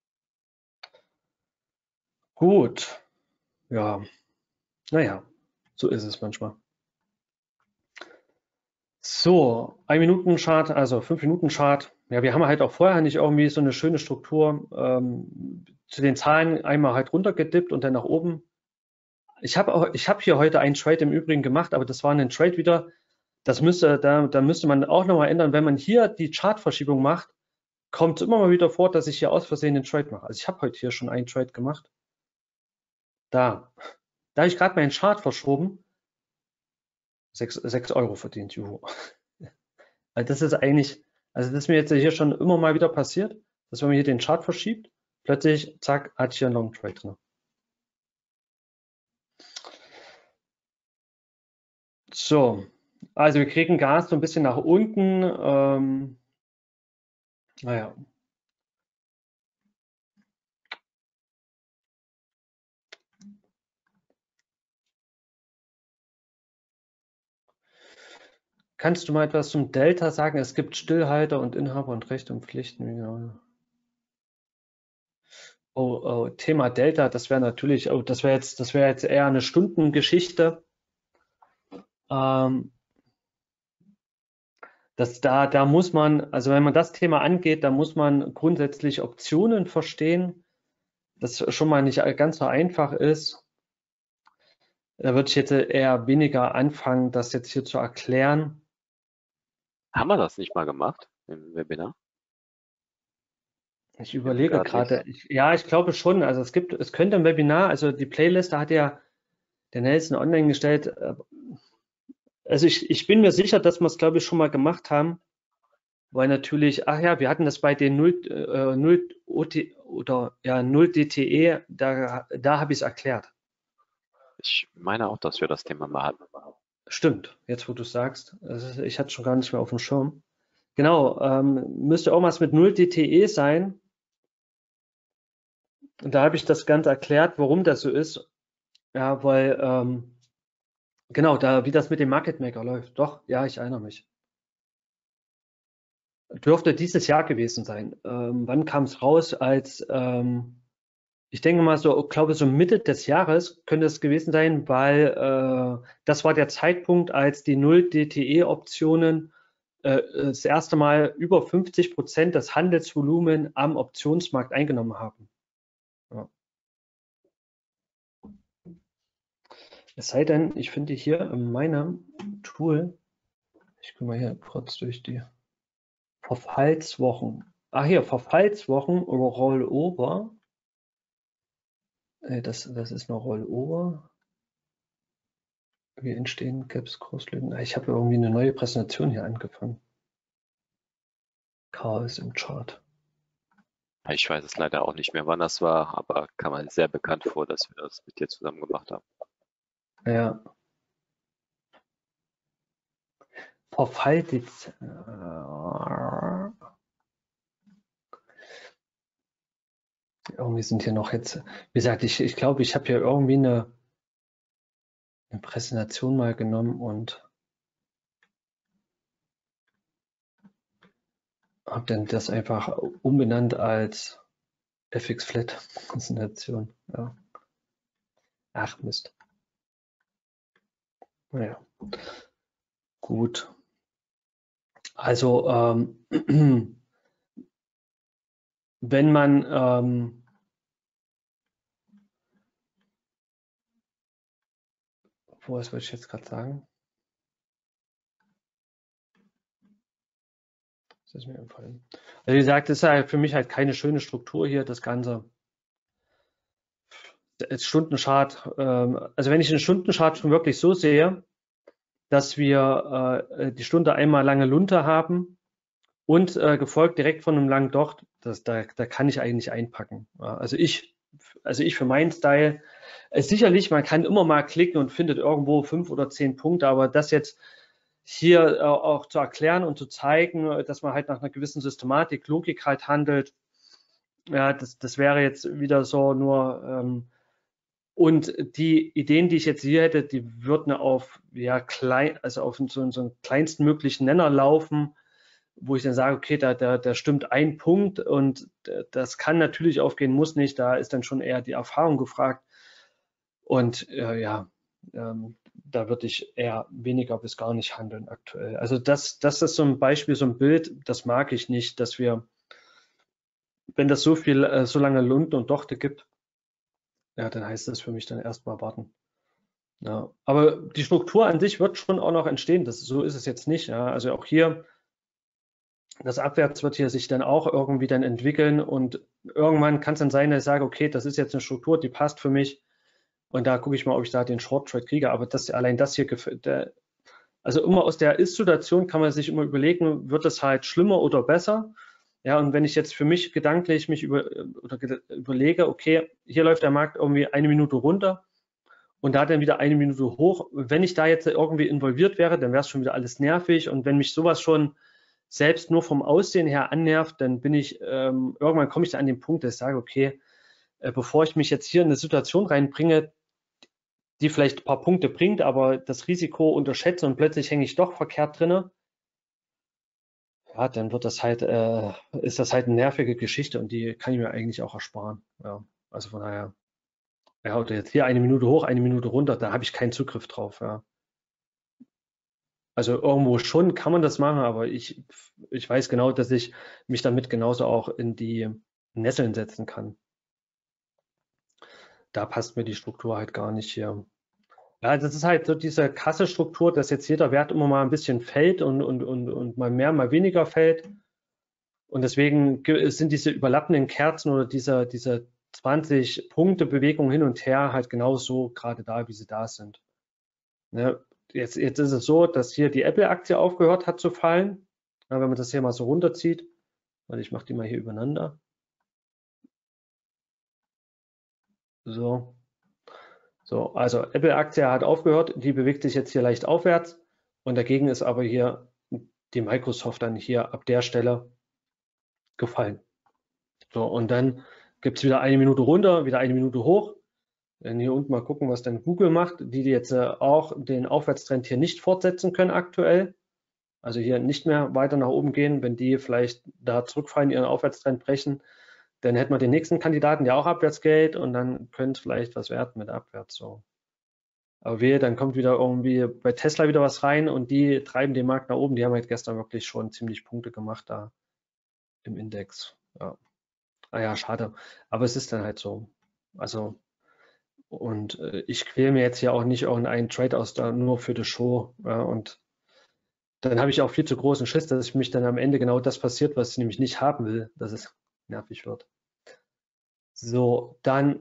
Gut, ja, naja, so ist es manchmal. So, ein Minuten Chart, also fünf Minuten Chart. Ja, wir haben halt auch vorher nicht irgendwie so eine schöne Struktur. Ähm, zu den Zahlen einmal halt runtergedippt und dann nach oben. Ich habe auch, ich habe hier heute einen Trade im Übrigen gemacht, aber das war ein Trade wieder. Das müsste, da, da müsste man auch nochmal ändern. Wenn man hier die Chartverschiebung macht, kommt es immer mal wieder vor, dass ich hier aus Versehen den Trade mache. Also ich habe heute hier schon einen Trade gemacht. Da, da habe ich gerade meinen Chart verschoben. sechs Euro verdient, juhu. Also das ist eigentlich, also das ist mir jetzt hier schon immer mal wieder passiert, dass wenn man hier den Chart verschiebt, plötzlich, zack, hatte ich hier einen Long Trade drin. So, also wir kriegen Gas so ein bisschen nach unten. Ähm, naja. Kannst du mal etwas zum Delta sagen? Es gibt Stillhalter und Inhaber und Rechte und Pflichten. Genau. Oh, oh, Thema Delta, das wäre natürlich, oh, das wäre jetzt, das wäre jetzt eher eine Stundengeschichte. Ähm, das, da, da muss man, also wenn man das Thema angeht, da muss man grundsätzlich Optionen verstehen, das schon mal nicht ganz so einfach ist. Da würde ich jetzt eher weniger anfangen, das jetzt hier zu erklären. Haben wir das nicht mal gemacht im Webinar? Ich überlege gerade, ich, ja, ich glaube schon. Also es gibt, es könnte ein Webinar, also die Playlist, da hat ja der Nelson online gestellt. Also ich, ich bin mir sicher, dass wir es, glaube ich, schon mal gemacht haben, weil natürlich, ach ja, wir hatten das bei den null, äh, null O T oder ja null D T E, da, da habe ich es erklärt. Ich meine auch, dass wir das Thema mal hatten. Stimmt, jetzt wo du es sagst. Also ich hatte es schon gar nicht mehr auf dem Schirm. Genau, ähm, müsste auch was mit null D T E sein. Und da habe ich das Ganze erklärt, warum das so ist. Ja, weil, ähm, genau, da, wie das mit dem Market Maker läuft. Doch, ja, ich erinnere mich. Dürfte dieses Jahr gewesen sein. Ähm, wann kam es raus? Als, ähm, ich denke mal so, glaube so Mitte des Jahres könnte es gewesen sein, weil äh, das war der Zeitpunkt, als die null D T E-Optionen äh, das erste Mal über fünfzig Prozent des Handelsvolumen am Optionsmarkt eingenommen haben. Ja. Es sei denn, ich finde hier in meinem Tool, ich gehe mal hier kurz durch die Verfallswochen. Ah, hier, Verfallswochen oder Rollover. Äh, das, das ist noch Rollover. Wie entstehen Gaps, Großlügen? Ich habe irgendwie eine neue Präsentation hier angefangen. Chaos im Chart. Ich weiß es leider auch nicht mehr, wann das war, aber kam mir sehr bekannt vor, dass wir das mit dir zusammen gemacht haben. Ja. Verfall. Irgendwie sind hier noch jetzt, wie gesagt, ich, ich glaube, ich habe hier irgendwie eine, eine Präsentation mal genommen und habe dann das einfach umbenannt als F X-Flat Präsentation. Ja. Ach Mist. Naja, gut. Also ähm, wenn man ähm, was wollte ich jetzt gerade sagen? Das ist mir empfallen. Also wie gesagt, das ist halt für mich halt keine schöne Struktur hier, das Ganze. Stundenchart, ähm, also wenn ich einen Stundenchart schon wirklich so sehe, dass wir äh, die Stunde einmal lange Lunte haben und äh, gefolgt direkt von einem langen Docht. Das, da, da kann ich eigentlich einpacken. Ja, also ich, also ich für meinen Style, äh, sicherlich, man kann immer mal klicken und findet irgendwo fünf oder zehn Punkte, aber das jetzt hier äh, auch zu erklären und zu zeigen, dass man halt nach einer gewissen Systematik, Logik halt handelt, ja, das, das wäre jetzt wieder so nur ähm, und die Ideen, die ich jetzt hier hätte, die würden auf ja klein, also auf so, so einen kleinsten möglichen Nenner laufen, wo ich dann sage, okay, da, da, da stimmt ein Punkt und das kann natürlich aufgehen, muss nicht. Da ist dann schon eher die Erfahrung gefragt. Und äh, ja, ähm, da würde ich eher weniger bis gar nicht handeln aktuell. Also das, das ist so ein Beispiel, so ein Bild, das mag ich nicht, dass wir, wenn das so viel, äh, so lange Lunten und Dochte gibt, ja, dann heißt das für mich dann erstmal warten. Ja, aber die Struktur an sich wird schon auch noch entstehen. Das, so ist es jetzt nicht. Ja. Also auch hier, das Abwärts wird hier sich dann auch irgendwie dann entwickeln und irgendwann kann es dann sein, dass ich sage, okay, das ist jetzt eine Struktur, die passt für mich und da gucke ich mal, ob ich da den Short Trade kriege. Aber das, allein das hier, der, also immer aus der Ist-Situation kann man sich immer überlegen, wird es halt schlimmer oder besser? Ja, und wenn ich jetzt für mich gedanklich mich über, oder überlege, okay, hier läuft der Markt irgendwie eine Minute runter, und da dann wieder eine Minute hoch. Wenn ich da jetzt irgendwie involviert wäre, dann wäre es schon wieder alles nervig. Und wenn mich sowas schon selbst nur vom Aussehen her annervt, dann bin ich, ähm, irgendwann komme ich da an den Punkt, dass ich sage, okay, äh, bevor ich mich jetzt hier in eine Situation reinbringe, die vielleicht ein paar Punkte bringt, aber das Risiko unterschätze und plötzlich hänge ich doch verkehrt drinne, ja, dann wird das halt, äh, ist das halt eine nervige Geschichte und die kann ich mir eigentlich auch ersparen. Ja, also von daher, ja, oder jetzt hier eine Minute hoch, eine Minute runter, da habe ich keinen Zugriff drauf, ja. Also irgendwo schon kann man das machen, aber ich, ich weiß genau, dass ich mich damit genauso auch in die Nesseln setzen kann. Da passt mir die Struktur halt gar nicht hier. Ja, das ist halt so diese Kassestruktur, dass jetzt jeder Wert immer mal ein bisschen fällt und, und, und, und mal mehr, mal weniger fällt. Und deswegen sind diese überlappenden Kerzen oder diese, diese zwanzig Punkte Bewegung hin und her halt genauso gerade da, wie sie da sind. Ne? Jetzt, jetzt ist es so, dass hier die Apple-Aktie aufgehört hat zu fallen. Ja, wenn man das hier mal so runterzieht, weil ich mache die mal hier übereinander. So, so also Apple-Aktie hat aufgehört, die bewegt sich jetzt hier leicht aufwärts und dagegen ist aber hier die Microsoft dann hier ab der Stelle gefallen. So, und dann gibt es wieder eine Minute runter, wieder eine Minute hoch. Dann hier unten mal gucken, was dann Google macht, die jetzt äh, auch den Aufwärtstrend hier nicht fortsetzen können aktuell. Also hier nicht mehr weiter nach oben gehen, wenn die vielleicht da zurückfallen, ihren Aufwärtstrend brechen, dann hätten wir den nächsten Kandidaten, der auch abwärts geht und dann könnte vielleicht was werden mit abwärts so. Aber wehe, dann kommt wieder irgendwie bei Tesla wieder was rein und die treiben den Markt nach oben. Die haben halt gestern wirklich schon ziemlich Punkte gemacht da im Index. Ja. Ah ja, schade. Aber es ist dann halt so. Also, und äh, ich quäle mir jetzt hier auch nicht irgendeinen Trade aus da nur für die Show. Ja, und dann habe ich auch viel zu großen Schiss, dass ich mich dann am Ende genau das passiert, was ich nämlich nicht haben will, dass es nervig wird. So, dann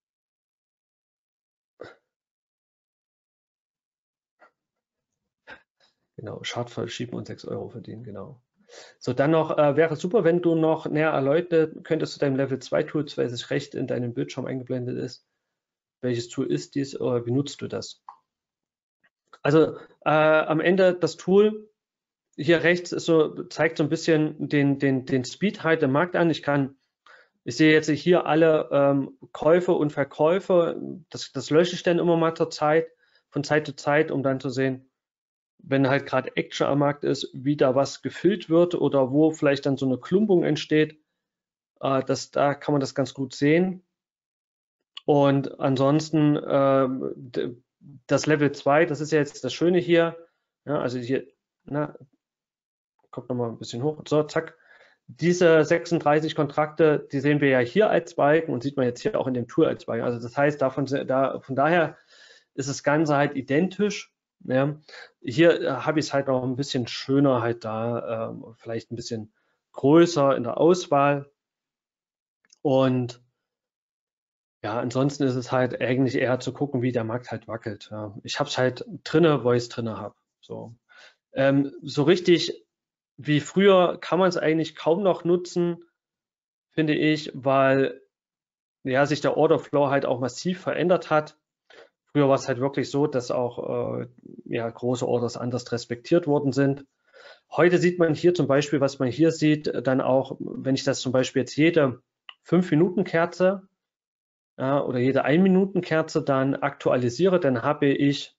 genau, Chart verschieben und sechs Euro verdienen, genau. So, dann noch, äh, wäre super, wenn du noch näher erläutern könntest zu deinem Level zwei Tool, welches rechts in deinem Bildschirm eingeblendet ist. Welches Tool ist dies oder wie nutzt du das? Also äh, am Ende das Tool hier rechts ist so, zeigt so ein bisschen den, den, den Speed halt im Markt an. Ich kann, ich sehe jetzt hier alle ähm, Käufe und Verkäufe. Das, das lösche ich dann immer mal zur Zeit, von Zeit zu Zeit, um dann zu sehen, wenn halt gerade Action am Markt ist, wie da was gefüllt wird oder wo vielleicht dann so eine Klumpung entsteht. Äh, das, da kann man das ganz gut sehen. Und ansonsten äh, das Level zwei, das ist ja jetzt das Schöne hier. Ja, also hier, na, kommt nochmal ein bisschen hoch. So, zack. Diese sechsunddreißig Kontrakte, die sehen wir ja hier als Balken und sieht man jetzt hier auch in dem Tool als Balken. Also das heißt, davon, da, von daher ist das Ganze halt identisch. Ja. Hier äh, habe ich es halt noch ein bisschen schöner halt da, äh, vielleicht ein bisschen größer in der Auswahl. Und ja, ansonsten ist es halt eigentlich eher zu gucken, wie der Markt halt wackelt. Ja. Ich habe es halt drinne, wo ich es drinne habe. So, ähm, so richtig wie früher kann man es eigentlich kaum noch nutzen, finde ich, weil ja, sich der Orderflow halt auch massiv verändert hat. Früher war es halt wirklich so, dass auch äh, ja, große Orders anders respektiert worden sind. Heute sieht man hier zum Beispiel, was man hier sieht, dann auch, wenn ich das zum Beispiel jetzt jede fünf Minuten Kerze ja, oder jede ein Minuten Kerze dann aktualisiere, dann habe ich,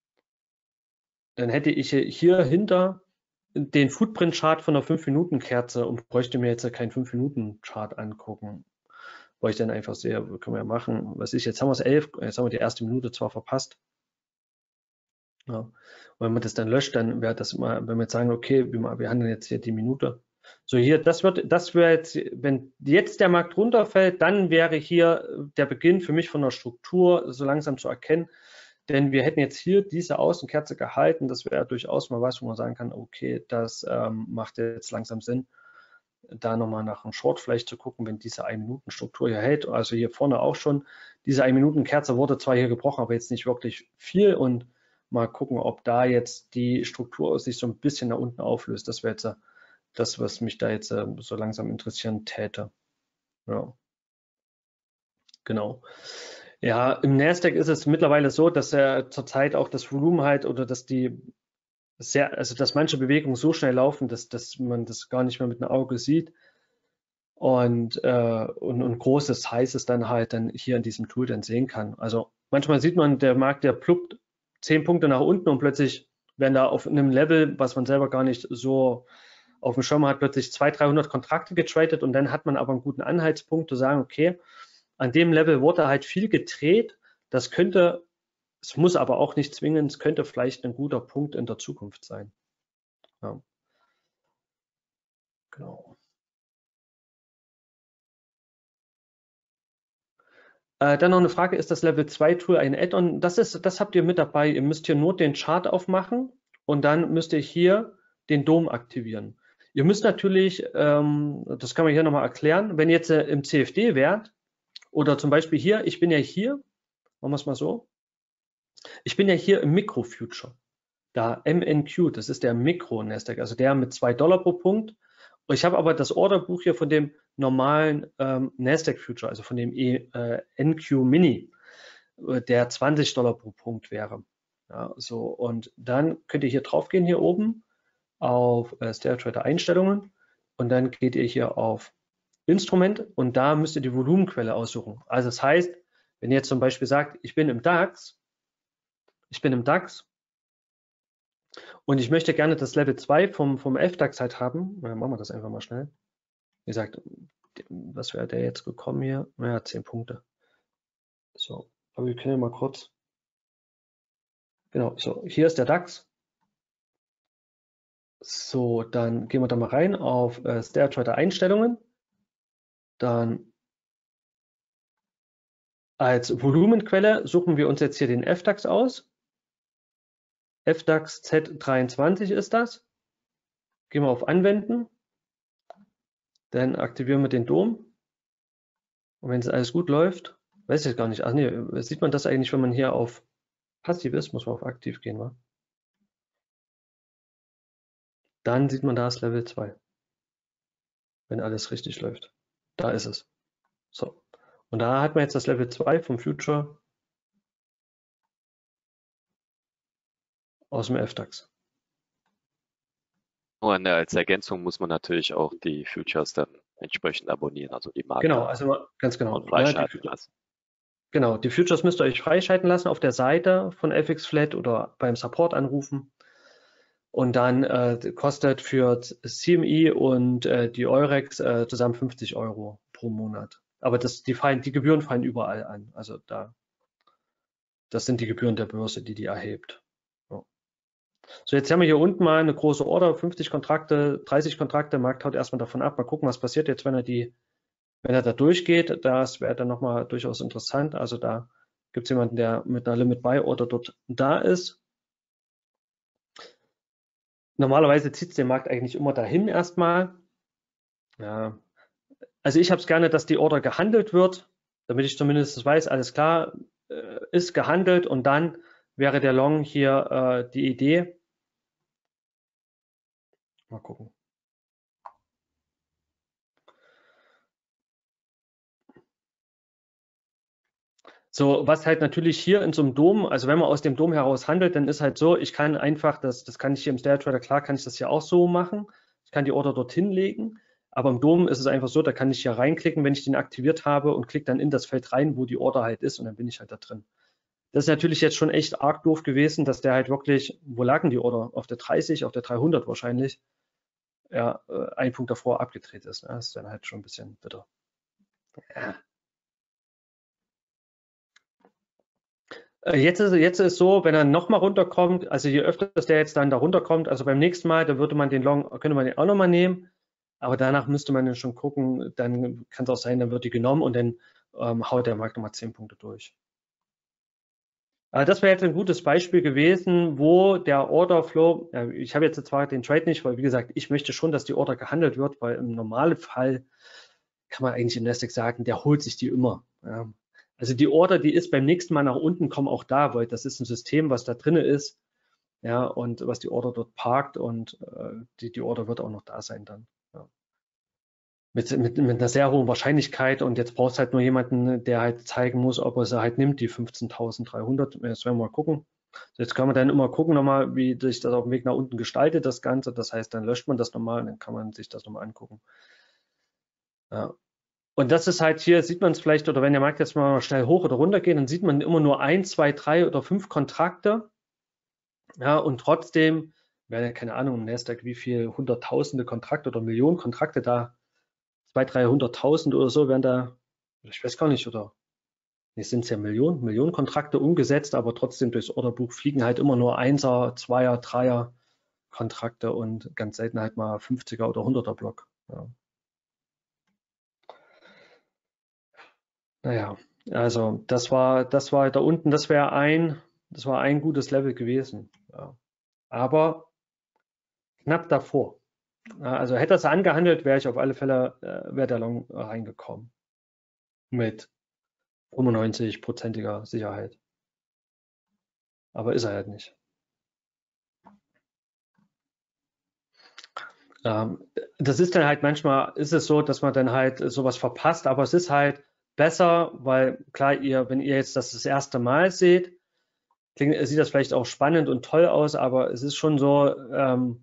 dann hätte ich hier hinter den Footprint-Chart von einer fünf Minuten Kerze und bräuchte mir jetzt keinen fünf Minuten Chart angucken, weil ich dann einfach sehe, können wir ja machen, was ist, jetzt haben wir es elf, jetzt haben wir die erste Minute zwar verpasst. Ja. Und wenn man das dann löscht, dann wäre das mal, wenn wir jetzt sagen, okay, wir, wir handeln jetzt hier die Minute. So hier, das wird, das wäre jetzt, wenn jetzt der Markt runterfällt, dann wäre hier der Beginn für mich von der Struktur so langsam zu erkennen. Denn wir hätten jetzt hier diese Außenkerze gehalten. Das wäre durchaus mal was, wo man sagen kann, okay, das ähm, macht jetzt langsam Sinn, da nochmal nach einem Short vielleicht zu gucken, wenn diese ein Minuten Struktur hier hält. Also hier vorne auch schon. Diese ein Minuten Kerze wurde zwar hier gebrochen, aber jetzt nicht wirklich viel. Und mal gucken, ob da jetzt die Struktur sich so ein bisschen nach unten auflöst. Das wäre jetzt das, was mich da jetzt so langsam interessieren täte. Ja, genau. Ja, im Nasdaq ist es mittlerweile so, dass er zurzeit auch das Volumen halt oder dass die sehr, also dass manche Bewegungen so schnell laufen, dass, dass man das gar nicht mehr mit dem Auge sieht. Und, äh, und, und großes heißes dann halt dann hier in diesem Tool dann sehen kann. Also manchmal sieht man, der Markt, der pluppt zehn Punkte nach unten und plötzlich werden da auf einem Level, was man selber gar nicht so auf dem Schirm hat, plötzlich zweihundert, dreihundert Kontrakte getradet und dann hat man aber einen guten Anhaltspunkt zu sagen, okay, an dem Level wurde halt viel gedreht. Das könnte, es muss aber auch nicht zwingend, es könnte vielleicht ein guter Punkt in der Zukunft sein. Ja. Genau. Äh, dann noch eine Frage, ist das Level zwei Tool ein Add-on? Das ist, das habt ihr mit dabei. Ihr müsst hier nur den Chart aufmachen und dann müsst ihr hier den Dom aktivieren. Ihr müsst natürlich, ähm, das kann man hier nochmal erklären, wenn ihr jetzt äh, im C F D wärt oder zum Beispiel hier, ich bin ja hier, machen wir es mal so, ich bin ja hier im Micro-Future, da M N Q, das ist der Mikro-Nasdaq, also der mit zwei Dollar pro Punkt. Ich habe aber das Orderbuch hier von dem normalen ähm, Nasdaq Future, also von dem e, äh, N Q Mini, äh, der zwanzig Dollar pro Punkt wäre. Ja, so, und dann könnt ihr hier drauf gehen, hier oben auf äh, Stereo Trader Einstellungen und dann geht ihr hier auf Instrument und da müsst ihr die Volumenquelle aussuchen. Also das heißt, wenn ihr jetzt zum Beispiel sagt, ich bin im DAX, ich bin im DAX und ich möchte gerne das Level zwei vom, vom F DAX halt haben, dann machen wir das einfach mal schnell. Wie gesagt, was wäre der jetzt gekommen hier? Naja, zehn Punkte. So, aber wir können ja mal kurz. Genau, so, hier ist der DAX. So, dann gehen wir da mal rein auf äh, Stereo Trader Einstellungen. Dann als Volumenquelle suchen wir uns jetzt hier den F DAX aus. F DAX Z dreiundzwanzig ist das. Gehen wir auf Anwenden. Dann aktivieren wir den Dom. Und wenn es alles gut läuft, weiß ich gar nicht. Ach nee, sieht man das eigentlich, wenn man hier auf passiv ist, muss man auf aktiv gehen, wa? Dann sieht man da das Level zwei. Wenn alles richtig läuft. Da ist es. So. Und da hat man jetzt das Level zwei vom Future aus dem F DAX. Und als Ergänzung muss man natürlich auch die Futures dann entsprechend abonnieren, also die Marke. Genau, also ganz genau. Und freischalten ja, lassen. Genau, die Futures müsst ihr euch freischalten lassen auf der Seite von F X Flat oder beim Support anrufen. Und dann äh, kostet für C M E und äh, die Eurex äh, zusammen fünfzig Euro pro Monat. Aber das, die, fallen, die Gebühren fallen überall an. Also da, das sind die Gebühren der Börse, die die erhebt. Ja. So, jetzt haben wir hier unten mal eine große Order, fünfzig Kontrakte, dreißig Kontrakte. Markt haut erstmal davon ab. Mal gucken, was passiert jetzt, wenn er die, wenn er da durchgeht. Das wäre dann nochmal durchaus interessant. Also da gibt es jemanden, der mit einer Limit Buy Order dort da ist. Normalerweise zieht es den Markt eigentlich immer dahin erstmal. Ja. Also ich habe es gerne, dass die Order gehandelt wird, damit ich zumindest weiß, alles klar, äh, ist gehandelt und dann wäre der Long hier äh, die Idee, Mal gucken. So, was halt natürlich hier in so einem Dom, also wenn man aus dem Dom heraus handelt, dann ist halt so, ich kann einfach, das, das kann ich hier im Stereo Trader, klar kann ich das hier auch so machen. Ich kann die Order dorthin legen, aber im Dom ist es einfach so, da kann ich hier reinklicken, wenn ich den aktiviert habe und klicke dann in das Feld rein, wo die Order halt ist und dann bin ich halt da drin. Das ist natürlich jetzt schon echt arg doof gewesen, dass der halt wirklich, wo lagen die Order? Auf der dreißig, auf der dreihundert wahrscheinlich, ja, ein Punkt davor abgedreht ist. Das ist dann halt schon ein bisschen bitter. Ja. Jetzt ist, jetzt ist so, wenn er nochmal runterkommt, also je öfter der jetzt dann da runterkommt, also beim nächsten Mal, da würde man den Long, könnte man den auch nochmal nehmen, aber danach müsste man dann schon gucken, dann kann es auch sein, dann wird die genommen und dann ähm, haut der Markt nochmal zehn Punkte durch. Aber das wäre jetzt ein gutes Beispiel gewesen, wo der Orderflow, ja, ich habe jetzt zwar den Trade nicht, weil wie gesagt, ich möchte schon, dass die Order gehandelt wird, weil im normalen Fall kann man eigentlich im Nasdaq sagen, der holt sich die immer. Ja. Also die Order, die ist beim nächsten Mal nach unten, kommen auch da, weil das ist ein System, was da drin ist, ja, und was die Order dort parkt und äh, die, die Order wird auch noch da sein dann. Ja. Mit, mit, mit einer sehr hohen Wahrscheinlichkeit und jetzt brauchst du halt nur jemanden, der halt zeigen muss, ob er sie halt nimmt, die fünfzehntausenddreihundert. Jetzt werden wir mal gucken. Jetzt kann man dann immer gucken nochmal, wie sich das auf dem Weg nach unten gestaltet, das Ganze. Das heißt, dann löscht man das nochmal und dann kann man sich das nochmal angucken. Ja. Und das ist halt hier, sieht man es vielleicht, oder wenn der Markt jetzt mal schnell hoch oder runter geht, dann sieht man immer nur ein, zwei, drei oder fünf Kontrakte. Ja, und trotzdem werden ja keine Ahnung im Nasdaq, wie viel hunderttausende Kontrakte oder Millionen Kontrakte da, zweihunderttausend, dreihunderttausend oder so werden da, ich weiß gar nicht, oder jetzt sind es ja Millionen, Millionen Kontrakte umgesetzt, aber trotzdem durchs Orderbuch fliegen halt immer nur Einser, Zweier, Dreier Kontrakte und ganz selten halt mal fünfziger oder hunderter Block. Ja. Naja, also das war, das war da unten, das wäre ein, das war ein gutes Level gewesen. Ja. Aber knapp davor. Also hätte das angehandelt, wäre ich auf alle Fälle, äh, wäre der Long reingekommen. Mit fünfundneunzig-prozentiger Sicherheit. Aber ist er halt nicht. Ähm, das ist dann halt manchmal, ist es so, dass man dann halt sowas verpasst, aber es ist halt besser, weil klar, ihr, wenn ihr jetzt das das erste Mal seht, klingt, sieht das vielleicht auch spannend und toll aus, aber es ist schon so, ähm,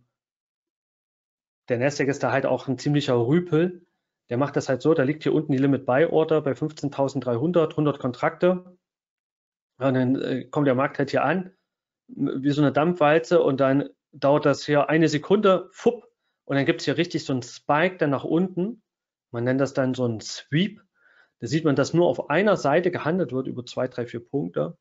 der Nasdaq ist da halt auch ein ziemlicher Rüpel. Der macht das halt so, da liegt hier unten die Limit Buy Order bei fünfzehntausenddreihundert, hundert Kontrakte. Und dann äh, kommt der Markt halt hier an, wie so eine Dampfwalze und dann dauert das hier eine Sekunde, fupp, und dann gibt es hier richtig so einen Spike dann nach unten. Man nennt das dann so einen Sweep. Da sieht man, dass nur auf einer Seite gehandelt wird über zwei, drei, vier Punkte.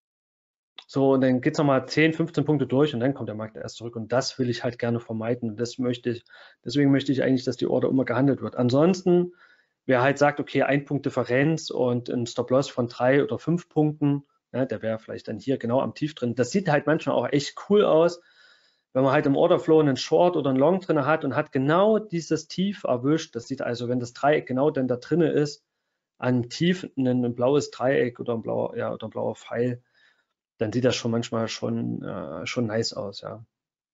So, und dann geht es nochmal zehn, fünfzehn Punkte durch und dann kommt der Markt erst zurück. Und das will ich halt gerne vermeiden. Das möchte ich, deswegen möchte ich eigentlich, dass die Order immer gehandelt wird. Ansonsten, wer halt sagt, okay, ein Punkt Differenz und ein Stop-Loss von drei oder fünf Punkten, ja, der wäre vielleicht dann hier genau am Tief drin. Das sieht halt manchmal auch echt cool aus, wenn man halt im Orderflow einen Short oder einen Long drin hat und hat genau dieses Tief erwischt. Das sieht also, wenn das Dreieck genau dann da drin ist, an Tief ein, ein blaues Dreieck oder ein blauer, ja, oder ein blauer Pfeil, dann sieht das schon manchmal schon, äh, schon nice aus, ja.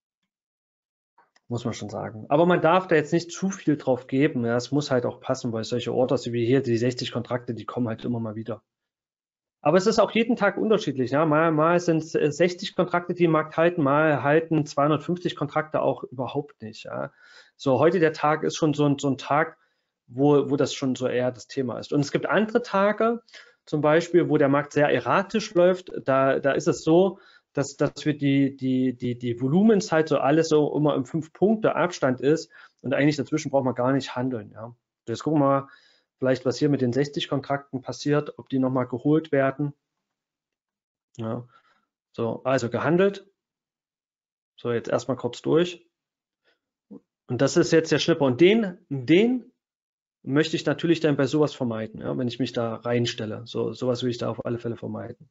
Muss man schon sagen. Aber man darf da jetzt nicht zu viel drauf geben. Ja, es muss halt auch passen, weil solche Orders wie hier, die sechzig Kontrakte, die kommen halt immer mal wieder. Aber es ist auch jeden Tag unterschiedlich. Ja. Mal, mal sind es sechzig Kontrakte, die im Markt halten, mal halten zweihundertfünfzig Kontrakte auch überhaupt nicht. Ja. So, heute der Tag ist schon so ein, so ein Tag, wo, wo das schon so eher das Thema ist. Und es gibt andere Tage, zum Beispiel, wo der Markt sehr erratisch läuft. Da, da ist es so, dass, dass wir die, die, die, die Volumens halt so alles so immer im fünf Punkte Abstand ist und eigentlich dazwischen braucht man gar nicht handeln. Ja. Jetzt gucken wir mal vielleicht, was hier mit den sechzig Kontrakten passiert, ob die nochmal geholt werden. Ja. So, also gehandelt. So, jetzt erstmal kurz durch. Und das ist jetzt der Schnipper. Und den, den möchte ich natürlich dann bei sowas vermeiden, ja, wenn ich mich da reinstelle. So, sowas will ich da auf alle Fälle vermeiden.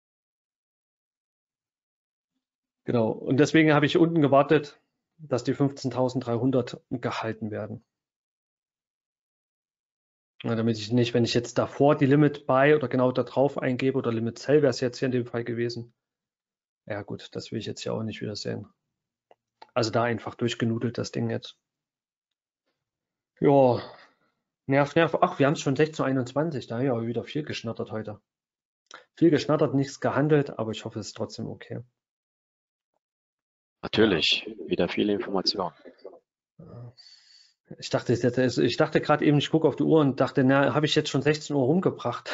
Genau. Und deswegen habe ich unten gewartet, dass die fünfzehntausenddreihundert gehalten werden. Ja, damit ich nicht, wenn ich jetzt davor die Limit Buy oder genau da drauf eingebe oder Limit Sell wäre es jetzt hier in dem Fall gewesen. Ja gut, das will ich jetzt hier auch nicht wieder sehen. Also da einfach durchgenudelt, das Ding jetzt. Ja, nerv, nerv. Ach, wir haben es schon sechzehn Uhr einundzwanzig, da ja wieder viel geschnattert heute. Viel geschnattert, nichts gehandelt, aber ich hoffe, es ist trotzdem okay. Natürlich, ja. Wieder viele Informationen. Ich dachte, ich dachte gerade eben, ich gucke auf die Uhr und dachte, na, habe ich jetzt schon sechzehn Uhr rumgebracht?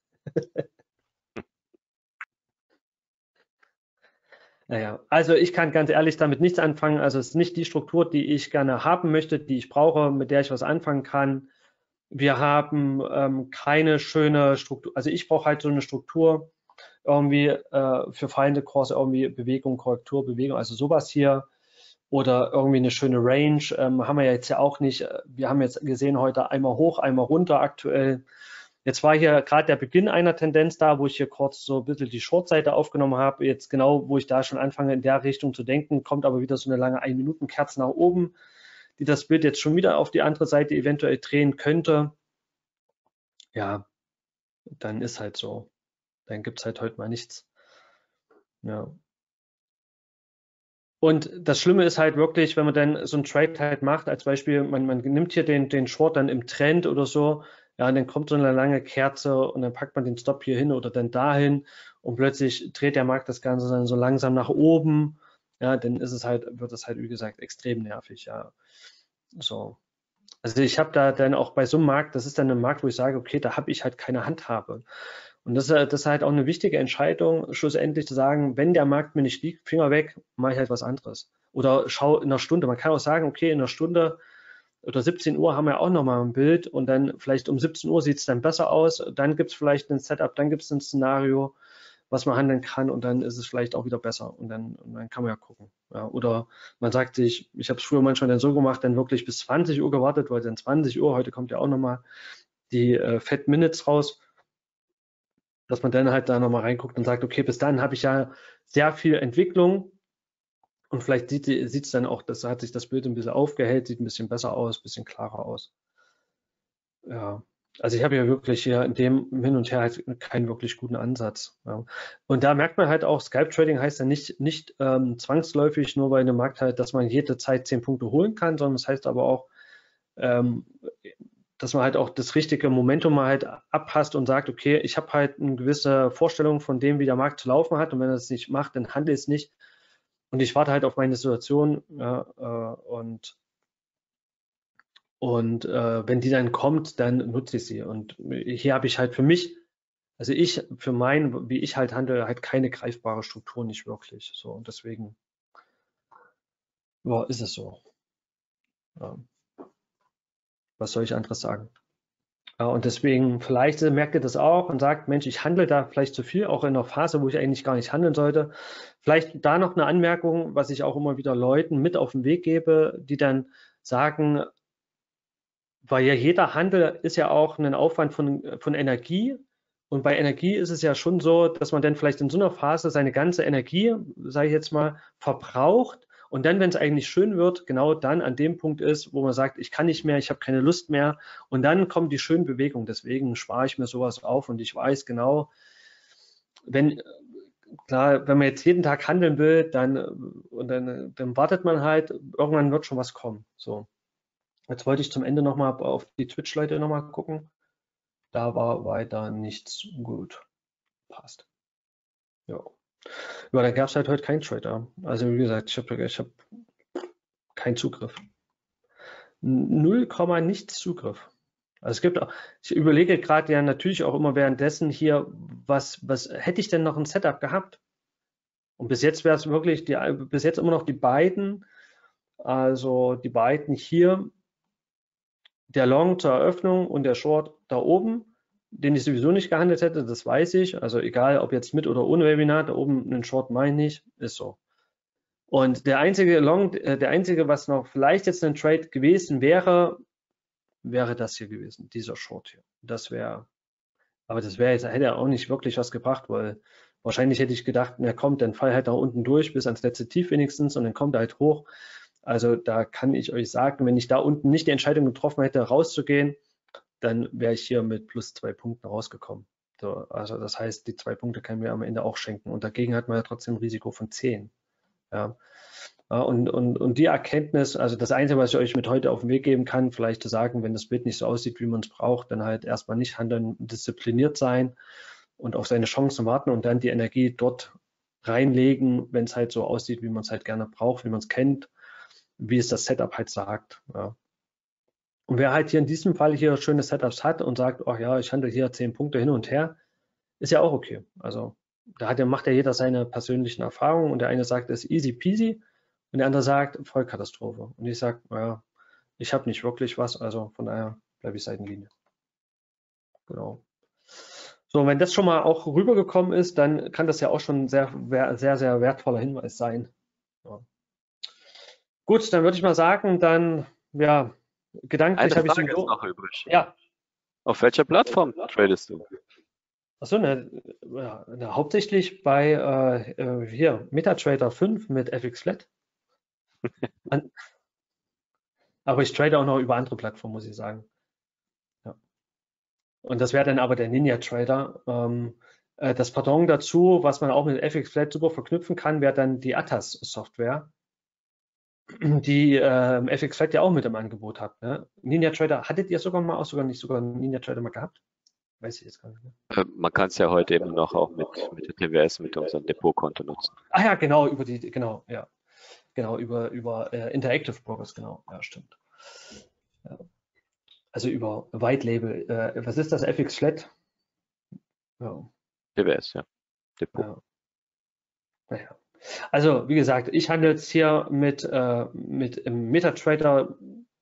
Naja, also ich kann ganz ehrlich damit nichts anfangen. Also es ist nicht die Struktur, die ich gerne haben möchte, die ich brauche, mit der ich was anfangen kann. Wir haben ähm, keine schöne Struktur. Also ich brauche halt so eine Struktur irgendwie äh, für fallende Kurse, irgendwie Bewegung, Korrektur, Bewegung, also sowas hier. Oder irgendwie eine schöne Range. Ähm, haben wir jetzt ja auch nicht. Wir haben jetzt gesehen heute einmal hoch, einmal runter aktuell. Jetzt war hier gerade der Beginn einer Tendenz da, wo ich hier kurz so ein bisschen die Short-Seite aufgenommen habe. Jetzt genau, wo ich da schon anfange, in der Richtung zu denken, kommt aber wieder so eine lange ein-Minuten-Kerze nach oben, die das Bild jetzt schon wieder auf die andere Seite eventuell drehen könnte. Ja, dann ist halt so. Dann gibt es halt heute mal nichts. Ja. Und das Schlimme ist halt wirklich, wenn man dann so einen Trade halt macht, als Beispiel, man, man nimmt hier den, den Short dann im Trend oder so, ja, und dann kommt so eine lange Kerze und dann packt man den Stop hier hin oder dann dahin und plötzlich dreht der Markt das Ganze dann so langsam nach oben, ja, dann ist es halt, wird es halt, wie gesagt, extrem nervig, ja. So. Also ich habe da dann auch bei so einem Markt, das ist dann ein Markt, wo ich sage, okay, da habe ich halt keine Handhabe. Und das, das ist halt auch eine wichtige Entscheidung, schlussendlich zu sagen, wenn der Markt mir nicht liegt, Finger weg, mache ich halt was anderes. Oder schau in einer Stunde. Man kann auch sagen, okay, in einer Stunde oder siebzehn Uhr haben wir auch nochmal ein Bild und dann vielleicht um siebzehn Uhr sieht es dann besser aus. Dann gibt es vielleicht ein Setup, dann gibt es ein Szenario, was man handeln kann und dann ist es vielleicht auch wieder besser und dann, und dann kann man ja gucken. Ja, oder man sagt sich, ich habe es früher manchmal dann so gemacht, dann wirklich bis zwanzig Uhr gewartet, weil dann zwanzig Uhr, heute kommt ja auch nochmal die äh, Fed Minutes raus, dass man dann halt da nochmal reinguckt und sagt, okay, bis dann habe ich ja sehr viel Entwicklung und vielleicht sieht es dann auch, das hat sich das Bild ein bisschen aufgehellt, sieht ein bisschen besser aus, ein bisschen klarer aus. Ja, also ich habe ja wirklich hier in dem Hin und Her halt keinen wirklich guten Ansatz. Ja. Und da merkt man halt auch, Scalp Trading heißt ja nicht, nicht ähm, zwangsläufig nur bei einem Markt halt, dass man jede Zeit zehn Punkte holen kann, sondern das heißt aber auch, ähm, dass man halt auch das richtige Momentum mal halt abpasst und sagt, okay, ich habe halt eine gewisse Vorstellung von dem, wie der Markt zu laufen hat und wenn er das nicht macht, dann handle ich es nicht und ich warte halt auf meine Situation ja, äh, und und äh, wenn die dann kommt, dann nutze ich sie und hier habe ich halt für mich, also ich für mein, wie ich halt handle, halt keine greifbare Struktur, nicht wirklich so und deswegen ja, ist es so. Ja. Was soll ich anderes sagen? Und deswegen, vielleicht merkt ihr das auch und sagt, Mensch, ich handle da vielleicht zu viel, auch in einer Phase, wo ich eigentlich gar nicht handeln sollte. Vielleicht da noch eine Anmerkung, was ich auch immer wieder Leuten mit auf den Weg gebe, die dann sagen, weil ja jeder Handel ist ja auch ein Aufwand von, von Energie. Und bei Energie ist es ja schon so, dass man dann vielleicht in so einer Phase seine ganze Energie, sage ich jetzt mal, verbraucht. Und dann, wenn es eigentlich schön wird, genau dann an dem Punkt ist, wo man sagt, ich kann nicht mehr, ich habe keine Lust mehr. Und dann kommt die schöne Bewegung. Deswegen spare ich mir sowas auf und ich weiß genau, wenn, klar, wenn man jetzt jeden Tag handeln will, dann, und dann, dann wartet man halt, irgendwann wird schon was kommen. So. Jetzt wollte ich zum Ende nochmal auf die Twitch-Leute nochmal gucken. Da war weiter nichts gut. Passt. Ja. Ja, da gab es halt heute keinen Trader. Also wie gesagt, ich habe ich hab keinen Zugriff. null, nichts Zugriff. Also es gibt auch, ich überlege gerade ja natürlich auch immer währenddessen hier, was, was hätte ich denn noch ein Setup gehabt? Und bis jetzt wäre es wirklich, die, bis jetzt immer noch die beiden, also die beiden hier, der Long zur Eröffnung und der Short da oben, den ich sowieso nicht gehandelt hätte, das weiß ich. Also egal, ob jetzt mit oder ohne Webinar, da oben einen Short meine ich, ist so. Und der einzige Long, der einzige, was noch vielleicht jetzt ein Trade gewesen wäre, wäre das hier gewesen, dieser Short hier. Das wäre, aber das wäre jetzt, hätte auch nicht wirklich was gebracht, weil wahrscheinlich hätte ich gedacht, na kommt, dann fall halt da unten durch bis ans letzte Tief wenigstens und dann kommt er halt hoch. Also da kann ich euch sagen, wenn ich da unten nicht die Entscheidung getroffen hätte, rauszugehen, dann wäre ich hier mit plus zwei Punkten rausgekommen. So, also das heißt, die zwei Punkte kann mir am Ende auch schenken. Und dagegen hat man ja trotzdem ein Risiko von zehn. Ja. Ja, und, und, und die Erkenntnis, also das Einzige, was ich euch mit heute auf den Weg geben kann, vielleicht zu sagen, wenn das Bild nicht so aussieht, wie man es braucht, dann halt erstmal nicht handeln, diszipliniert sein und auf seine Chancen warten und dann die Energie dort reinlegen, wenn es halt so aussieht, wie man es halt gerne braucht, wie man es kennt, wie es das Setup halt sagt. Ja. Und wer halt hier in diesem Fall hier schöne Setups hat und sagt, ach ja, ich handle hier zehn Punkte hin und her, ist ja auch okay. Also da hat, macht ja jeder seine persönlichen Erfahrungen und der eine sagt, es ist easy peasy und der andere sagt, Vollkatastrophe. Und ich sage, naja, ich habe nicht wirklich was, also von daher bleibe ich Seitenlinie. Genau. So, und wenn das schon mal auch rübergekommen ist, dann kann das ja auch schon ein sehr, sehr, sehr wertvoller Hinweis sein. Ja. Gut, dann würde ich mal sagen, dann, ja, gedanklich Eine habe ich Frage ist sowieso. noch übrig. Ja, Auf welcher Plattform tradest du? achso, ne, ja, ne, hauptsächlich bei äh, äh, hier MetaTrader fünf mit F X Flat. An, aber ich trade auch noch über andere Plattformen, muss ich sagen. Ja. Und das wäre dann aber der Ninja Trader. Ähm, äh, das Pardon dazu, was man auch mit F X Flat super verknüpfen kann, wäre dann die Atas Software, die ähm, F X Flat ja auch mit im Angebot hat. Ne? Ninja Trader, hattet ihr sogar mal auch sogar nicht sogar Ninja Trader mal gehabt? Weiß ich jetzt gar nicht mehr. Äh, man kann es ja heute eben noch auch mit, mit der T W S, mit unserem Depotkonto nutzen. Ah ja, genau, über die, genau, ja. Genau, über, über äh, Interactive Brokers, genau, ja, stimmt. Ja. Also über White Label. Äh, was ist das? F X Flat? Ja, T W S, ja. Depot. ja. Naja. Also, wie gesagt, ich handle jetzt hier mit, äh, mit im MetaTrader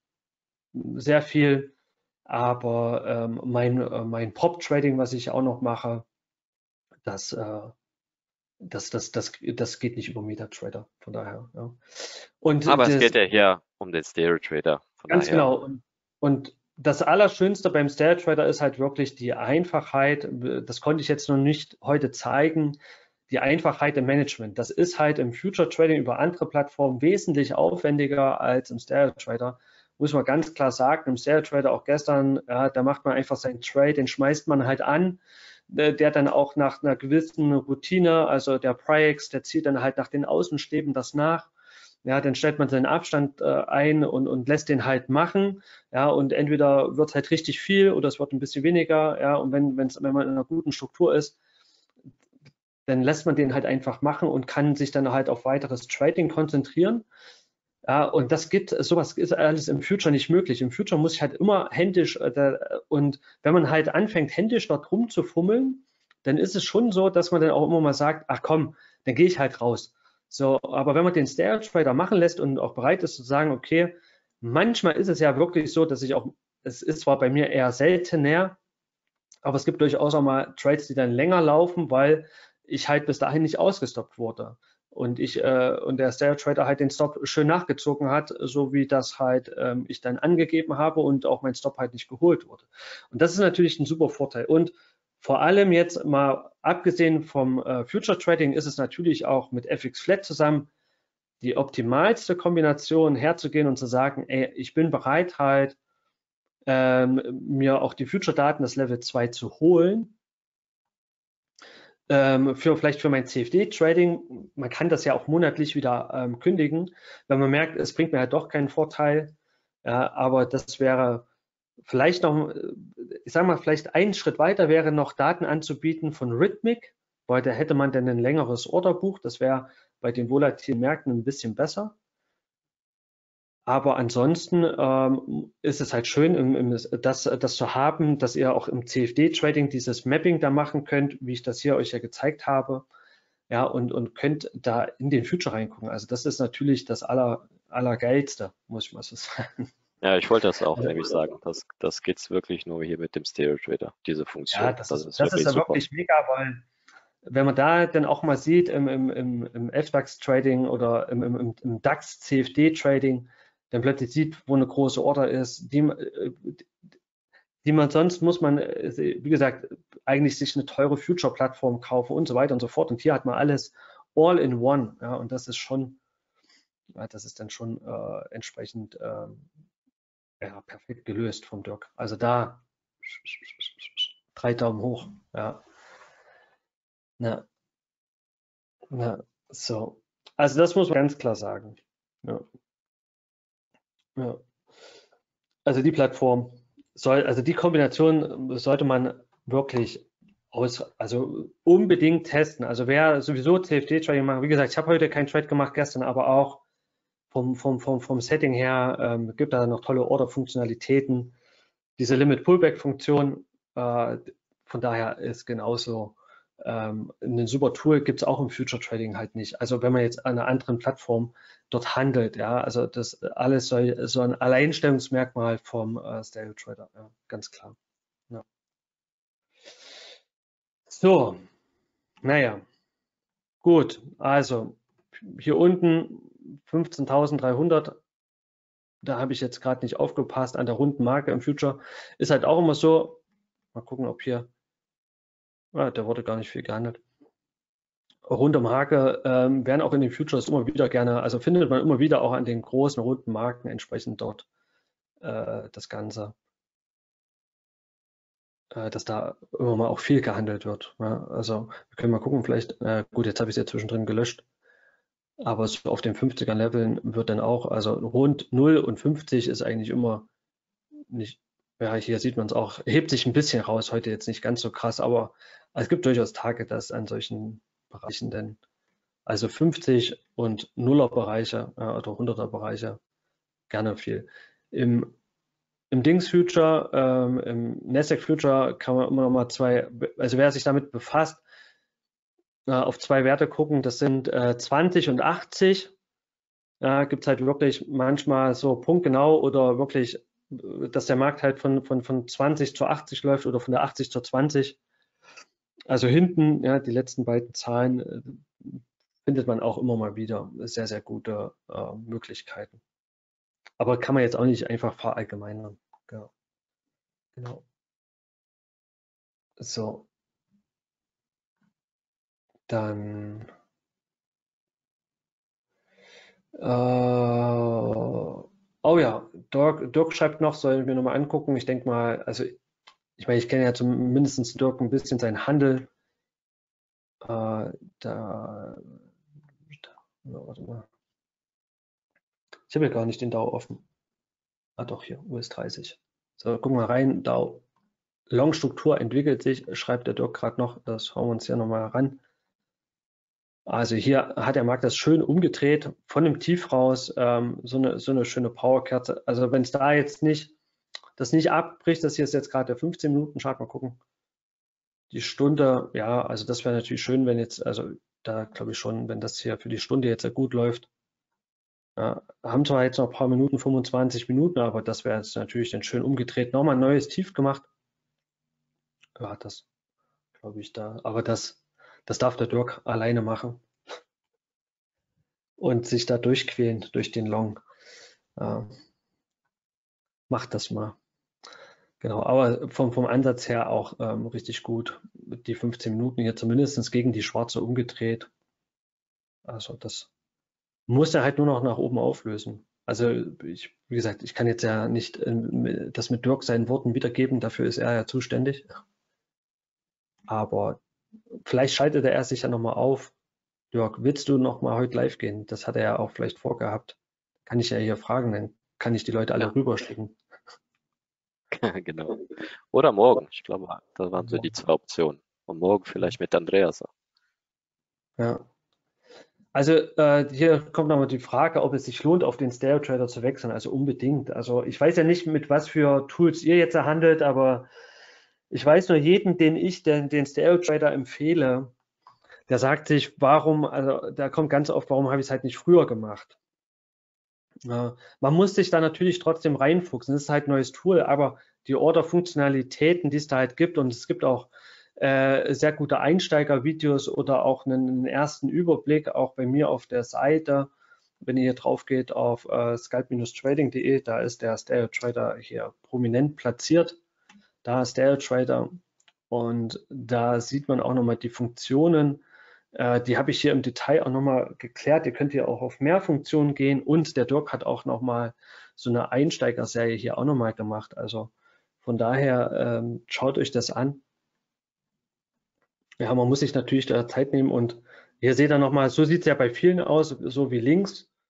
sehr viel, aber ähm, mein, äh, mein Prop-Trading, was ich auch noch mache, das, äh, das, das, das, das geht nicht über MetaTrader, von daher. Ja. Und Aber es das, geht ja hier um den Stereo Trader. Von ganz daher, genau. Und, und das Allerschönste beim Stereo Trader ist halt wirklich die Einfachheit. Das konnte ich jetzt noch nicht heute zeigen. Die Einfachheit im Management. Das ist halt im Future Trading über andere Plattformen wesentlich aufwendiger als im Stereo Trader. Muss man ganz klar sagen, im Stereo Trader auch gestern, ja, da macht man einfach seinen Trade, den schmeißt man halt an, der dann auch nach einer gewissen Routine, also der Prix, der zieht dann halt nach den Außenstäben das nach. Ja, dann stellt man seinen Abstand äh, ein und, und lässt den halt machen. Ja, und entweder wird es halt richtig viel oder es wird ein bisschen weniger. Ja, und wenn, wenn's, wenn man in einer guten Struktur ist, dann lässt man den halt einfach machen und kann sich dann halt auf weiteres Trading konzentrieren. Ja, und das gibt, sowas ist alles im Future nicht möglich. Im Future muss ich halt immer händisch, äh, und wenn man halt anfängt, händisch dort rumzufummeln, dann ist es schon so, dass man dann auch immer mal sagt, ach komm, dann gehe ich halt raus. So, aber wenn man den Stereo Trader machen lässt und auch bereit ist zu sagen, okay, manchmal ist es ja wirklich so, dass ich auch, es ist zwar bei mir eher seltener, aber es gibt durchaus auch mal Trades, die dann länger laufen, weil ich halt bis dahin nicht ausgestoppt wurde. Und ich äh, und der Stereo Trader halt den Stop schön nachgezogen hat, so wie das halt ähm, ich dann angegeben habe und auch mein Stop halt nicht geholt wurde. Und das ist natürlich ein super Vorteil. Und vor allem jetzt mal abgesehen vom äh, Future Trading ist es natürlich auch mit F X Flat zusammen die optimalste Kombination herzugehen und zu sagen, ey, ich bin bereit halt ähm, mir auch die Future-Daten, das Level zwei zu holen, ähm, für vielleicht für mein C F D-Trading. Man kann das ja auch monatlich wieder ähm, kündigen, wenn man merkt, es bringt mir halt doch keinen Vorteil. Ja, aber das wäre vielleicht noch, ich sage mal, vielleicht einen Schritt weiter wäre noch Daten anzubieten von Rhythmic, weil da hätte man dann ein längeres Orderbuch. Das wäre bei den volatilen Märkten ein bisschen besser. Aber ansonsten ähm, ist es halt schön, im, im, das, das zu haben, dass ihr auch im C F D-Trading dieses Mapping da machen könnt, wie ich das hier euch ja gezeigt habe. Ja, und, und könnt da in den Future reingucken. Also das ist natürlich das aller, Allergeilste, muss ich mal so sagen. ja, ich wollte das auch nämlich sagen. Das, das geht's wirklich nur hier mit dem Stereo Trader, diese Ja, Funktion. das Das ist, ist das ist wirklich ja super. wirklich mega, weil wenn man da dann auch mal sieht im, im, im, im F DAX-Trading oder im, im, im DAX-C F D-Trading, dann plötzlich sieht, wo eine große Order ist, die, die man sonst muss man, wie gesagt, eigentlich sich eine teure Future-Plattform kaufen und so weiter und so fort. Und hier hat man alles all in one. Ja, und das ist schon, ja, das ist dann schon äh, entsprechend äh, ja, perfekt gelöst vom Dirk. Also da drei Daumen hoch. Ja, na, na, so. Also das muss man ganz klar sagen. Ja. Ja. Also die Plattform soll, also die Kombination sollte man wirklich aus, also unbedingt testen. Also wer sowieso C F D-Trading macht, wie gesagt, ich habe heute keinen Trade gemacht, gestern aber auch vom, vom, vom, vom Setting her ähm, gibt da noch tolle Order-Funktionalitäten. Diese Limit-Pullback-Funktion, äh, von daher ist genauso ähm, ein super Tool, gibt es auch im Future Trading halt nicht. Also wenn man jetzt an einer anderen Plattform dort handelt, ja, also das alles soll so ein Alleinstellungsmerkmal vom äh, Stereo Trader, ja, ganz klar. Ja. So, naja, gut, also hier unten fünfzehntausenddreihundert, da habe ich jetzt gerade nicht aufgepasst an der runden Marke im Future, ist halt auch immer so, mal gucken, ob hier, ah, der wurde gar nicht viel gehandelt. Rund um Hake ähm, werden auch in den Futures immer wieder gerne, also findet man immer wieder auch an den großen runden Marken entsprechend dort äh, das Ganze, äh, dass da immer mal auch viel gehandelt wird. Ja? Also wir können mal gucken, vielleicht, äh, gut, jetzt habe ich es ja zwischendrin gelöscht, aber so auf den fünfziger Leveln wird dann auch, also rund null und fünfzig ist eigentlich immer nicht, ja, hier sieht man es auch, hebt sich ein bisschen raus, heute jetzt nicht ganz so krass, aber es gibt durchaus Tage, dass an solchen Bereichen denn also fünfzig und Nuller Bereiche äh, oder hunderter Bereiche gerne viel. Im, im Dings Future, ähm, im Nasdaq Future kann man immer noch mal zwei, also wer sich damit befasst, äh, auf zwei Werte gucken, das sind äh, zwanzig und achtzig. Ja, gibt es halt wirklich manchmal so punktgenau oder wirklich, dass der Markt halt von, von, von zwanzig zu achtzig läuft oder von der achtzig zur zwanzig. Also hinten, ja, die letzten beiden Zahlen äh, findet man auch immer mal wieder sehr, sehr gute äh, Möglichkeiten. Aber kann man jetzt auch nicht einfach verallgemeinern. Ja, genau. So, dann äh, oh ja, Dirk, Dirk schreibt noch, sollen wir nochmal angucken. Ich denke mal, also ich meine, ich kenne ja zumindest Dirk ein bisschen seinen Handel. Äh, da, da warte mal. Ich habe ja gar nicht den D A O offen. Ah doch, hier, U S dreißig. So, gucken wir rein. D A O Long-Struktur entwickelt sich, schreibt der Dirk gerade noch. Das schauen wir uns hier nochmal ran. Also hier hat der Markt das schön umgedreht, von dem Tief raus, ähm, so, eine, so eine schöne Powerkerze. Also wenn es da jetzt nicht, das nicht abbricht, das hier ist jetzt gerade der fünfzehn Minuten Chart, mal gucken. Die Stunde, ja, also das wäre natürlich schön, wenn jetzt, also da glaube ich schon, wenn das hier für die Stunde jetzt sehr gut läuft. Ja, haben zwar jetzt noch ein paar Minuten, fünfundzwanzig Minuten, aber das wäre jetzt natürlich dann schön umgedreht. Nochmal ein neues Tief gemacht. Ja, das glaube ich da, aber das, das darf der Dirk alleine machen und sich da durchquälen durch den Long. Äh, macht das mal. Genau, aber vom, vom Ansatz her auch ähm, richtig gut. Die fünfzehn Minuten hier zumindest gegen die Schwarze umgedreht. Also das muss er halt nur noch nach oben auflösen. Also ich, wie gesagt, ich kann jetzt ja nicht äh, das mit Dirk seinen Worten wiedergeben, dafür ist er ja zuständig. Aber vielleicht schaltet er sich ja nochmal auf. Dirk, willst du nochmal heute live gehen? Das hat er ja auch vielleicht vorgehabt. Kann ich ja hier fragen, dann kann ich die Leute alle Ja. rüberschicken. Genau. Oder morgen. Ich glaube, das waren so die zwei Optionen. Und morgen vielleicht mit Andreas. Ja. Also äh, hier kommt nochmal die Frage, ob es sich lohnt, auf den Stereo Trader zu wechseln. Also unbedingt. Also ich weiß ja nicht, mit was für Tools ihr jetzt handelt, aber ich weiß nur jeden, den ich den, den Stereo Trader empfehle, der sagt sich, warum, also da kommt ganz oft, warum habe ich es halt nicht früher gemacht? Ja, man muss sich da natürlich trotzdem reinfuchsen. Das ist halt ein neues Tool, aber die Order-Funktionalitäten, die es da halt gibt, und es gibt auch äh, sehr gute Einsteiger-Videos oder auch einen, einen ersten Überblick, auch bei mir auf der Seite. Wenn ihr hier drauf geht auf äh, scalp trading punkt de, da ist der Stereo Trader hier prominent platziert. Da ist Stereo Trader und da sieht man auch nochmal die Funktionen. Äh, die habe ich hier im Detail auch nochmal geklärt. Ihr könnt hier auch auf mehr Funktionen gehen und der Dirk hat auch nochmal so eine Einsteigerserie hier auch nochmal gemacht. Also von daher ähm, schaut euch das an. Ja, man muss sich natürlich da Zeit nehmen und hier seht ihr nochmal, so sieht es ja bei vielen aus, so wie links.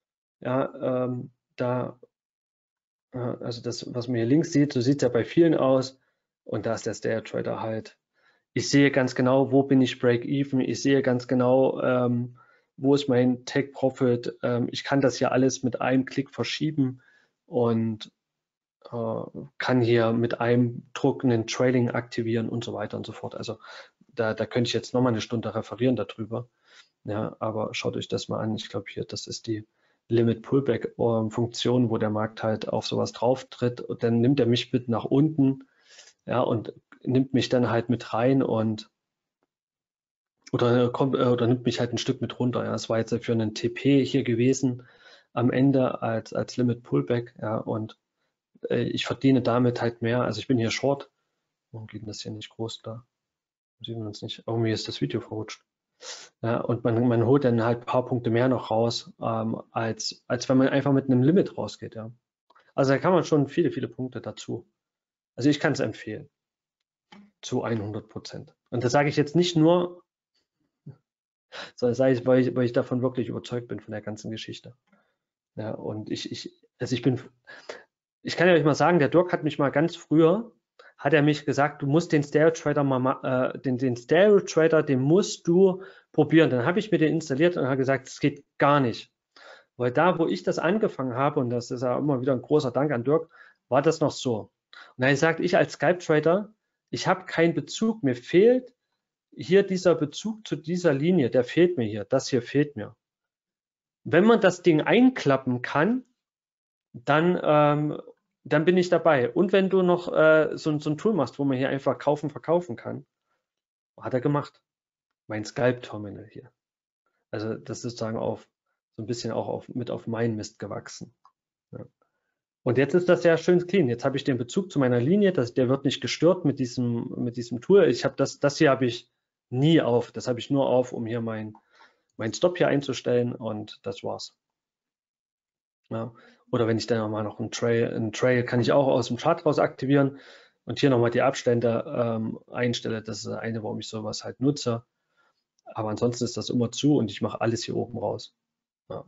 Ja, ähm, da, äh, also das, was man hier links sieht, so sieht es ja bei vielen aus. Und da ist der Stereo Trader halt. Ich sehe ganz genau, wo bin ich Break-Even. Ich sehe ganz genau, ähm, wo ist mein Take-Profit. Ähm, ich kann das hier alles mit einem Klick verschieben und äh, kann hier mit einem Druck einen Trading aktivieren und so weiter und so fort. Also da, da könnte ich jetzt nochmal eine Stunde referieren darüber. Ja, aber schaut euch das mal an. Ich glaube hier, das ist die Limit Pullback Funktion, wo der Markt halt auf sowas drauf tritt und dann nimmt er mich mit nach unten, ja, und nimmt mich dann halt mit rein und oder kommt oder nimmt mich halt ein Stück mit runter. Ja, das war jetzt für einen T P hier gewesen am Ende als als Limit Pullback, ja, und äh, ich verdiene damit halt mehr. Also ich bin hier Short. Warum geht denn das hier nicht groß da? Sehen wir uns nicht. Irgendwie ist das Video verrutscht. Ja, und man, man holt dann halt ein paar Punkte mehr noch raus, ähm, als, als wenn man einfach mit einem Limit rausgeht. Ja. Also da kann man schon viele, viele Punkte dazu. Also ich kann es empfehlen. Zu hundert Prozent. Und das sage ich jetzt nicht nur, sondern das sage ich, weil ich, weil ich davon wirklich überzeugt bin von der ganzen Geschichte. Ja, und ich, ich, also ich bin, ich kann ja euch mal sagen, der Dirk hat mich mal ganz früher, hat er mich gesagt, du musst den Stereo Trader mal, äh, den, den Stereo Trader, den musst du probieren. Dann habe ich mir den installiert und habe gesagt, es geht gar nicht. Weil da, wo ich das angefangen habe, und das ist ja immer wieder ein großer Dank an Dirk, war das noch so. Und dann sagt ich als Skype Trader, ich habe keinen Bezug, mir fehlt hier dieser Bezug zu dieser Linie, der fehlt mir hier, das hier fehlt mir. Wenn man das Ding einklappen kann, dann, ähm, dann bin ich dabei. Und wenn du noch äh, so, so ein Tool machst, wo man hier einfach kaufen, verkaufen kann, hat er gemacht. Mein Scalp-Terminal hier. Also das ist sozusagen auf so ein bisschen auch auf, mit auf meinen Mist gewachsen. Ja. Und jetzt ist das ja schön clean. Jetzt habe ich den Bezug zu meiner Linie, das, der wird nicht gestört mit diesem, mit diesem Tool. Ich habe das, das hier habe ich nie auf. Das habe ich nur auf, um hier mein, mein Stop hier einzustellen und das war's. Ja. Oder wenn ich dann nochmal noch einen Trail, einen Trail kann ich auch aus dem Chart raus aktivieren und hier nochmal die Abstände ähm, einstelle. Das ist das eine, warum ich sowas halt nutze. Aber ansonsten ist das immer zu und ich mache alles hier oben raus. Ja.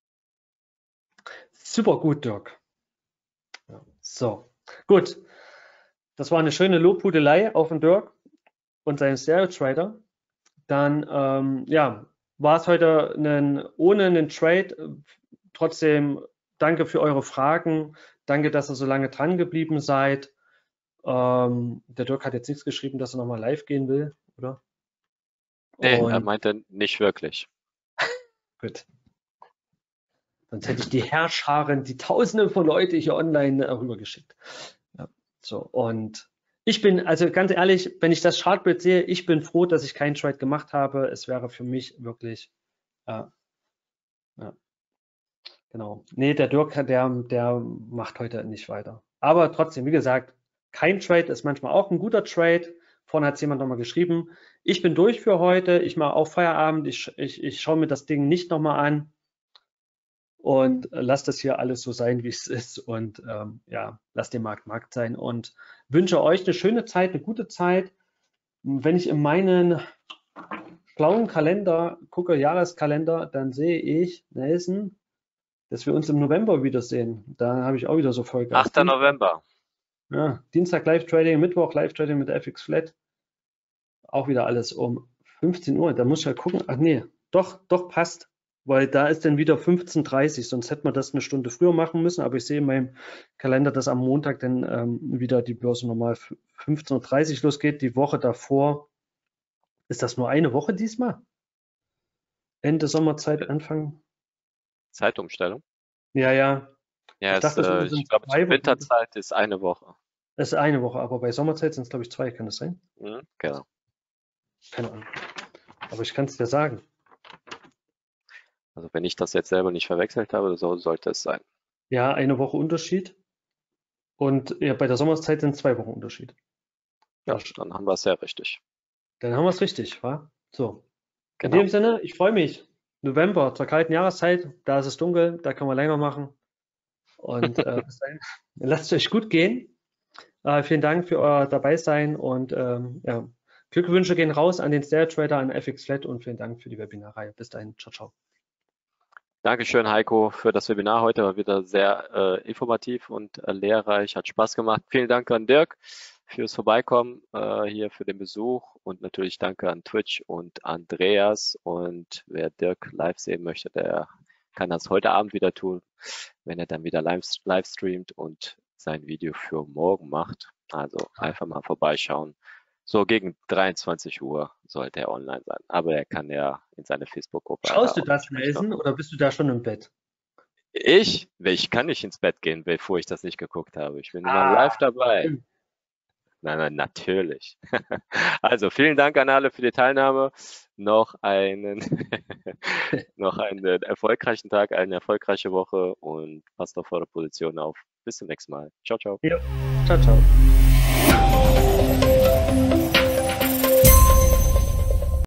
Super gut, Dirk. Ja. So, gut. Das war eine schöne Lobhudelei auf den Dirk und seinen Stereo Trader. Dann ähm, ja, war es heute einen, ohne einen Trade. Trotzdem danke für eure Fragen. Danke, dass ihr so lange dran geblieben seid. Ähm, der Dirk hat jetzt nichts geschrieben, dass er nochmal live gehen will, oder? Nee, er Und meinte nicht wirklich. gut. Sonst hätte ich die Herrscharen, die Tausende von Leute hier online äh, rübergeschickt. Ja, so, und ich bin, also ganz ehrlich, wenn ich das Chartbild sehe, ich bin froh, dass ich keinen Trade gemacht habe. Es wäre für mich wirklich, äh, ja, genau. Nee, der Dirk, der, der macht heute nicht weiter. Aber trotzdem, wie gesagt, kein Trade ist manchmal auch ein guter Trade. Vorne hat es jemand nochmal geschrieben. Ich bin durch für heute. Ich mache auch Feierabend. Ich, ich, ich schaue mir das Ding nicht nochmal an und lasse das hier alles so sein, wie es ist. Und ähm, ja, lass den Markt Markt sein und wünsche euch eine schöne Zeit, eine gute Zeit. Wenn ich in meinen schlauen Kalender gucke, Jahreskalender, dann sehe ich, Nelson, dass wir uns im November wiedersehen. Da habe ich auch wieder so Vollgas. achter November. Ja, Dienstag Live-Trading, Mittwoch Live-Trading mit F X Flat. Auch wieder alles um fünfzehn Uhr. Da muss ich ja gucken. Ach nee, doch, doch passt. Weil da ist dann wieder fünfzehn Uhr dreißig. Sonst hätte man das eine Stunde früher machen müssen. Aber ich sehe in meinem Kalender, dass am Montag dann ähm, wieder die Börse normal fünfzehn Uhr dreißig losgeht. Die Woche davor. Ist das nur eine Woche diesmal? Ende Sommerzeit, Anfang? Zeitumstellung? Ja, ja. Ja, Ich es, dachte, es äh, ich sind glaube, zwei zur Wochen. Winterzeit ist eine Woche. Es ist eine Woche, aber bei Sommerzeit sind es, glaube ich, zwei. Kann das sein? Mhm, genau. Keine Ahnung. Aber ich kann es dir sagen. Also wenn ich das jetzt selber nicht verwechselt habe, so sollte es sein. Ja, eine Woche Unterschied. Und ja, bei der Sommerzeit sind zwei Wochen Unterschied. Ja, dann haben wir es ja richtig. Dann haben wir es richtig, wa? So. In Genau. dem Sinne, ich freue mich. November, zur kalten Jahreszeit, da ist es dunkel, da kann man länger machen. Und äh, bis dahin, lasst es euch gut gehen. Äh, vielen Dank für euer Dabeisein und ähm, ja, Glückwünsche gehen raus an den Stereo Trader, an F X Flat und vielen Dank für die Webinarreihe. Bis dahin, ciao, ciao. Dankeschön, Heiko, für das Webinar heute. War wieder sehr äh, informativ und äh, lehrreich, hat Spaß gemacht. Vielen Dank an Dirk fürs Vorbeikommen, äh, hier für den Besuch und natürlich danke an Twitch und Andreas. Und wer Dirk live sehen möchte, der kann das heute Abend wieder tun, wenn er dann wieder live, live streamt und sein Video für morgen macht. Also einfach mal vorbeischauen. So gegen dreiundzwanzig Uhr sollte er online sein. Aber er kann ja in seine Facebook-Gruppe. Schaust du das lesen oder bist du da schon im Bett? Ich? Ich kann nicht ins Bett gehen, bevor ich das nicht geguckt habe. Ich bin immer Ah, live dabei. Nein, nein, natürlich. Also vielen Dank an alle für die Teilnahme. Noch einen, noch einen erfolgreichen Tag, eine erfolgreiche Woche und passt auf eure Position auf. Bis zum nächsten Mal. Ciao, ciao. Ja. Ciao, ciao.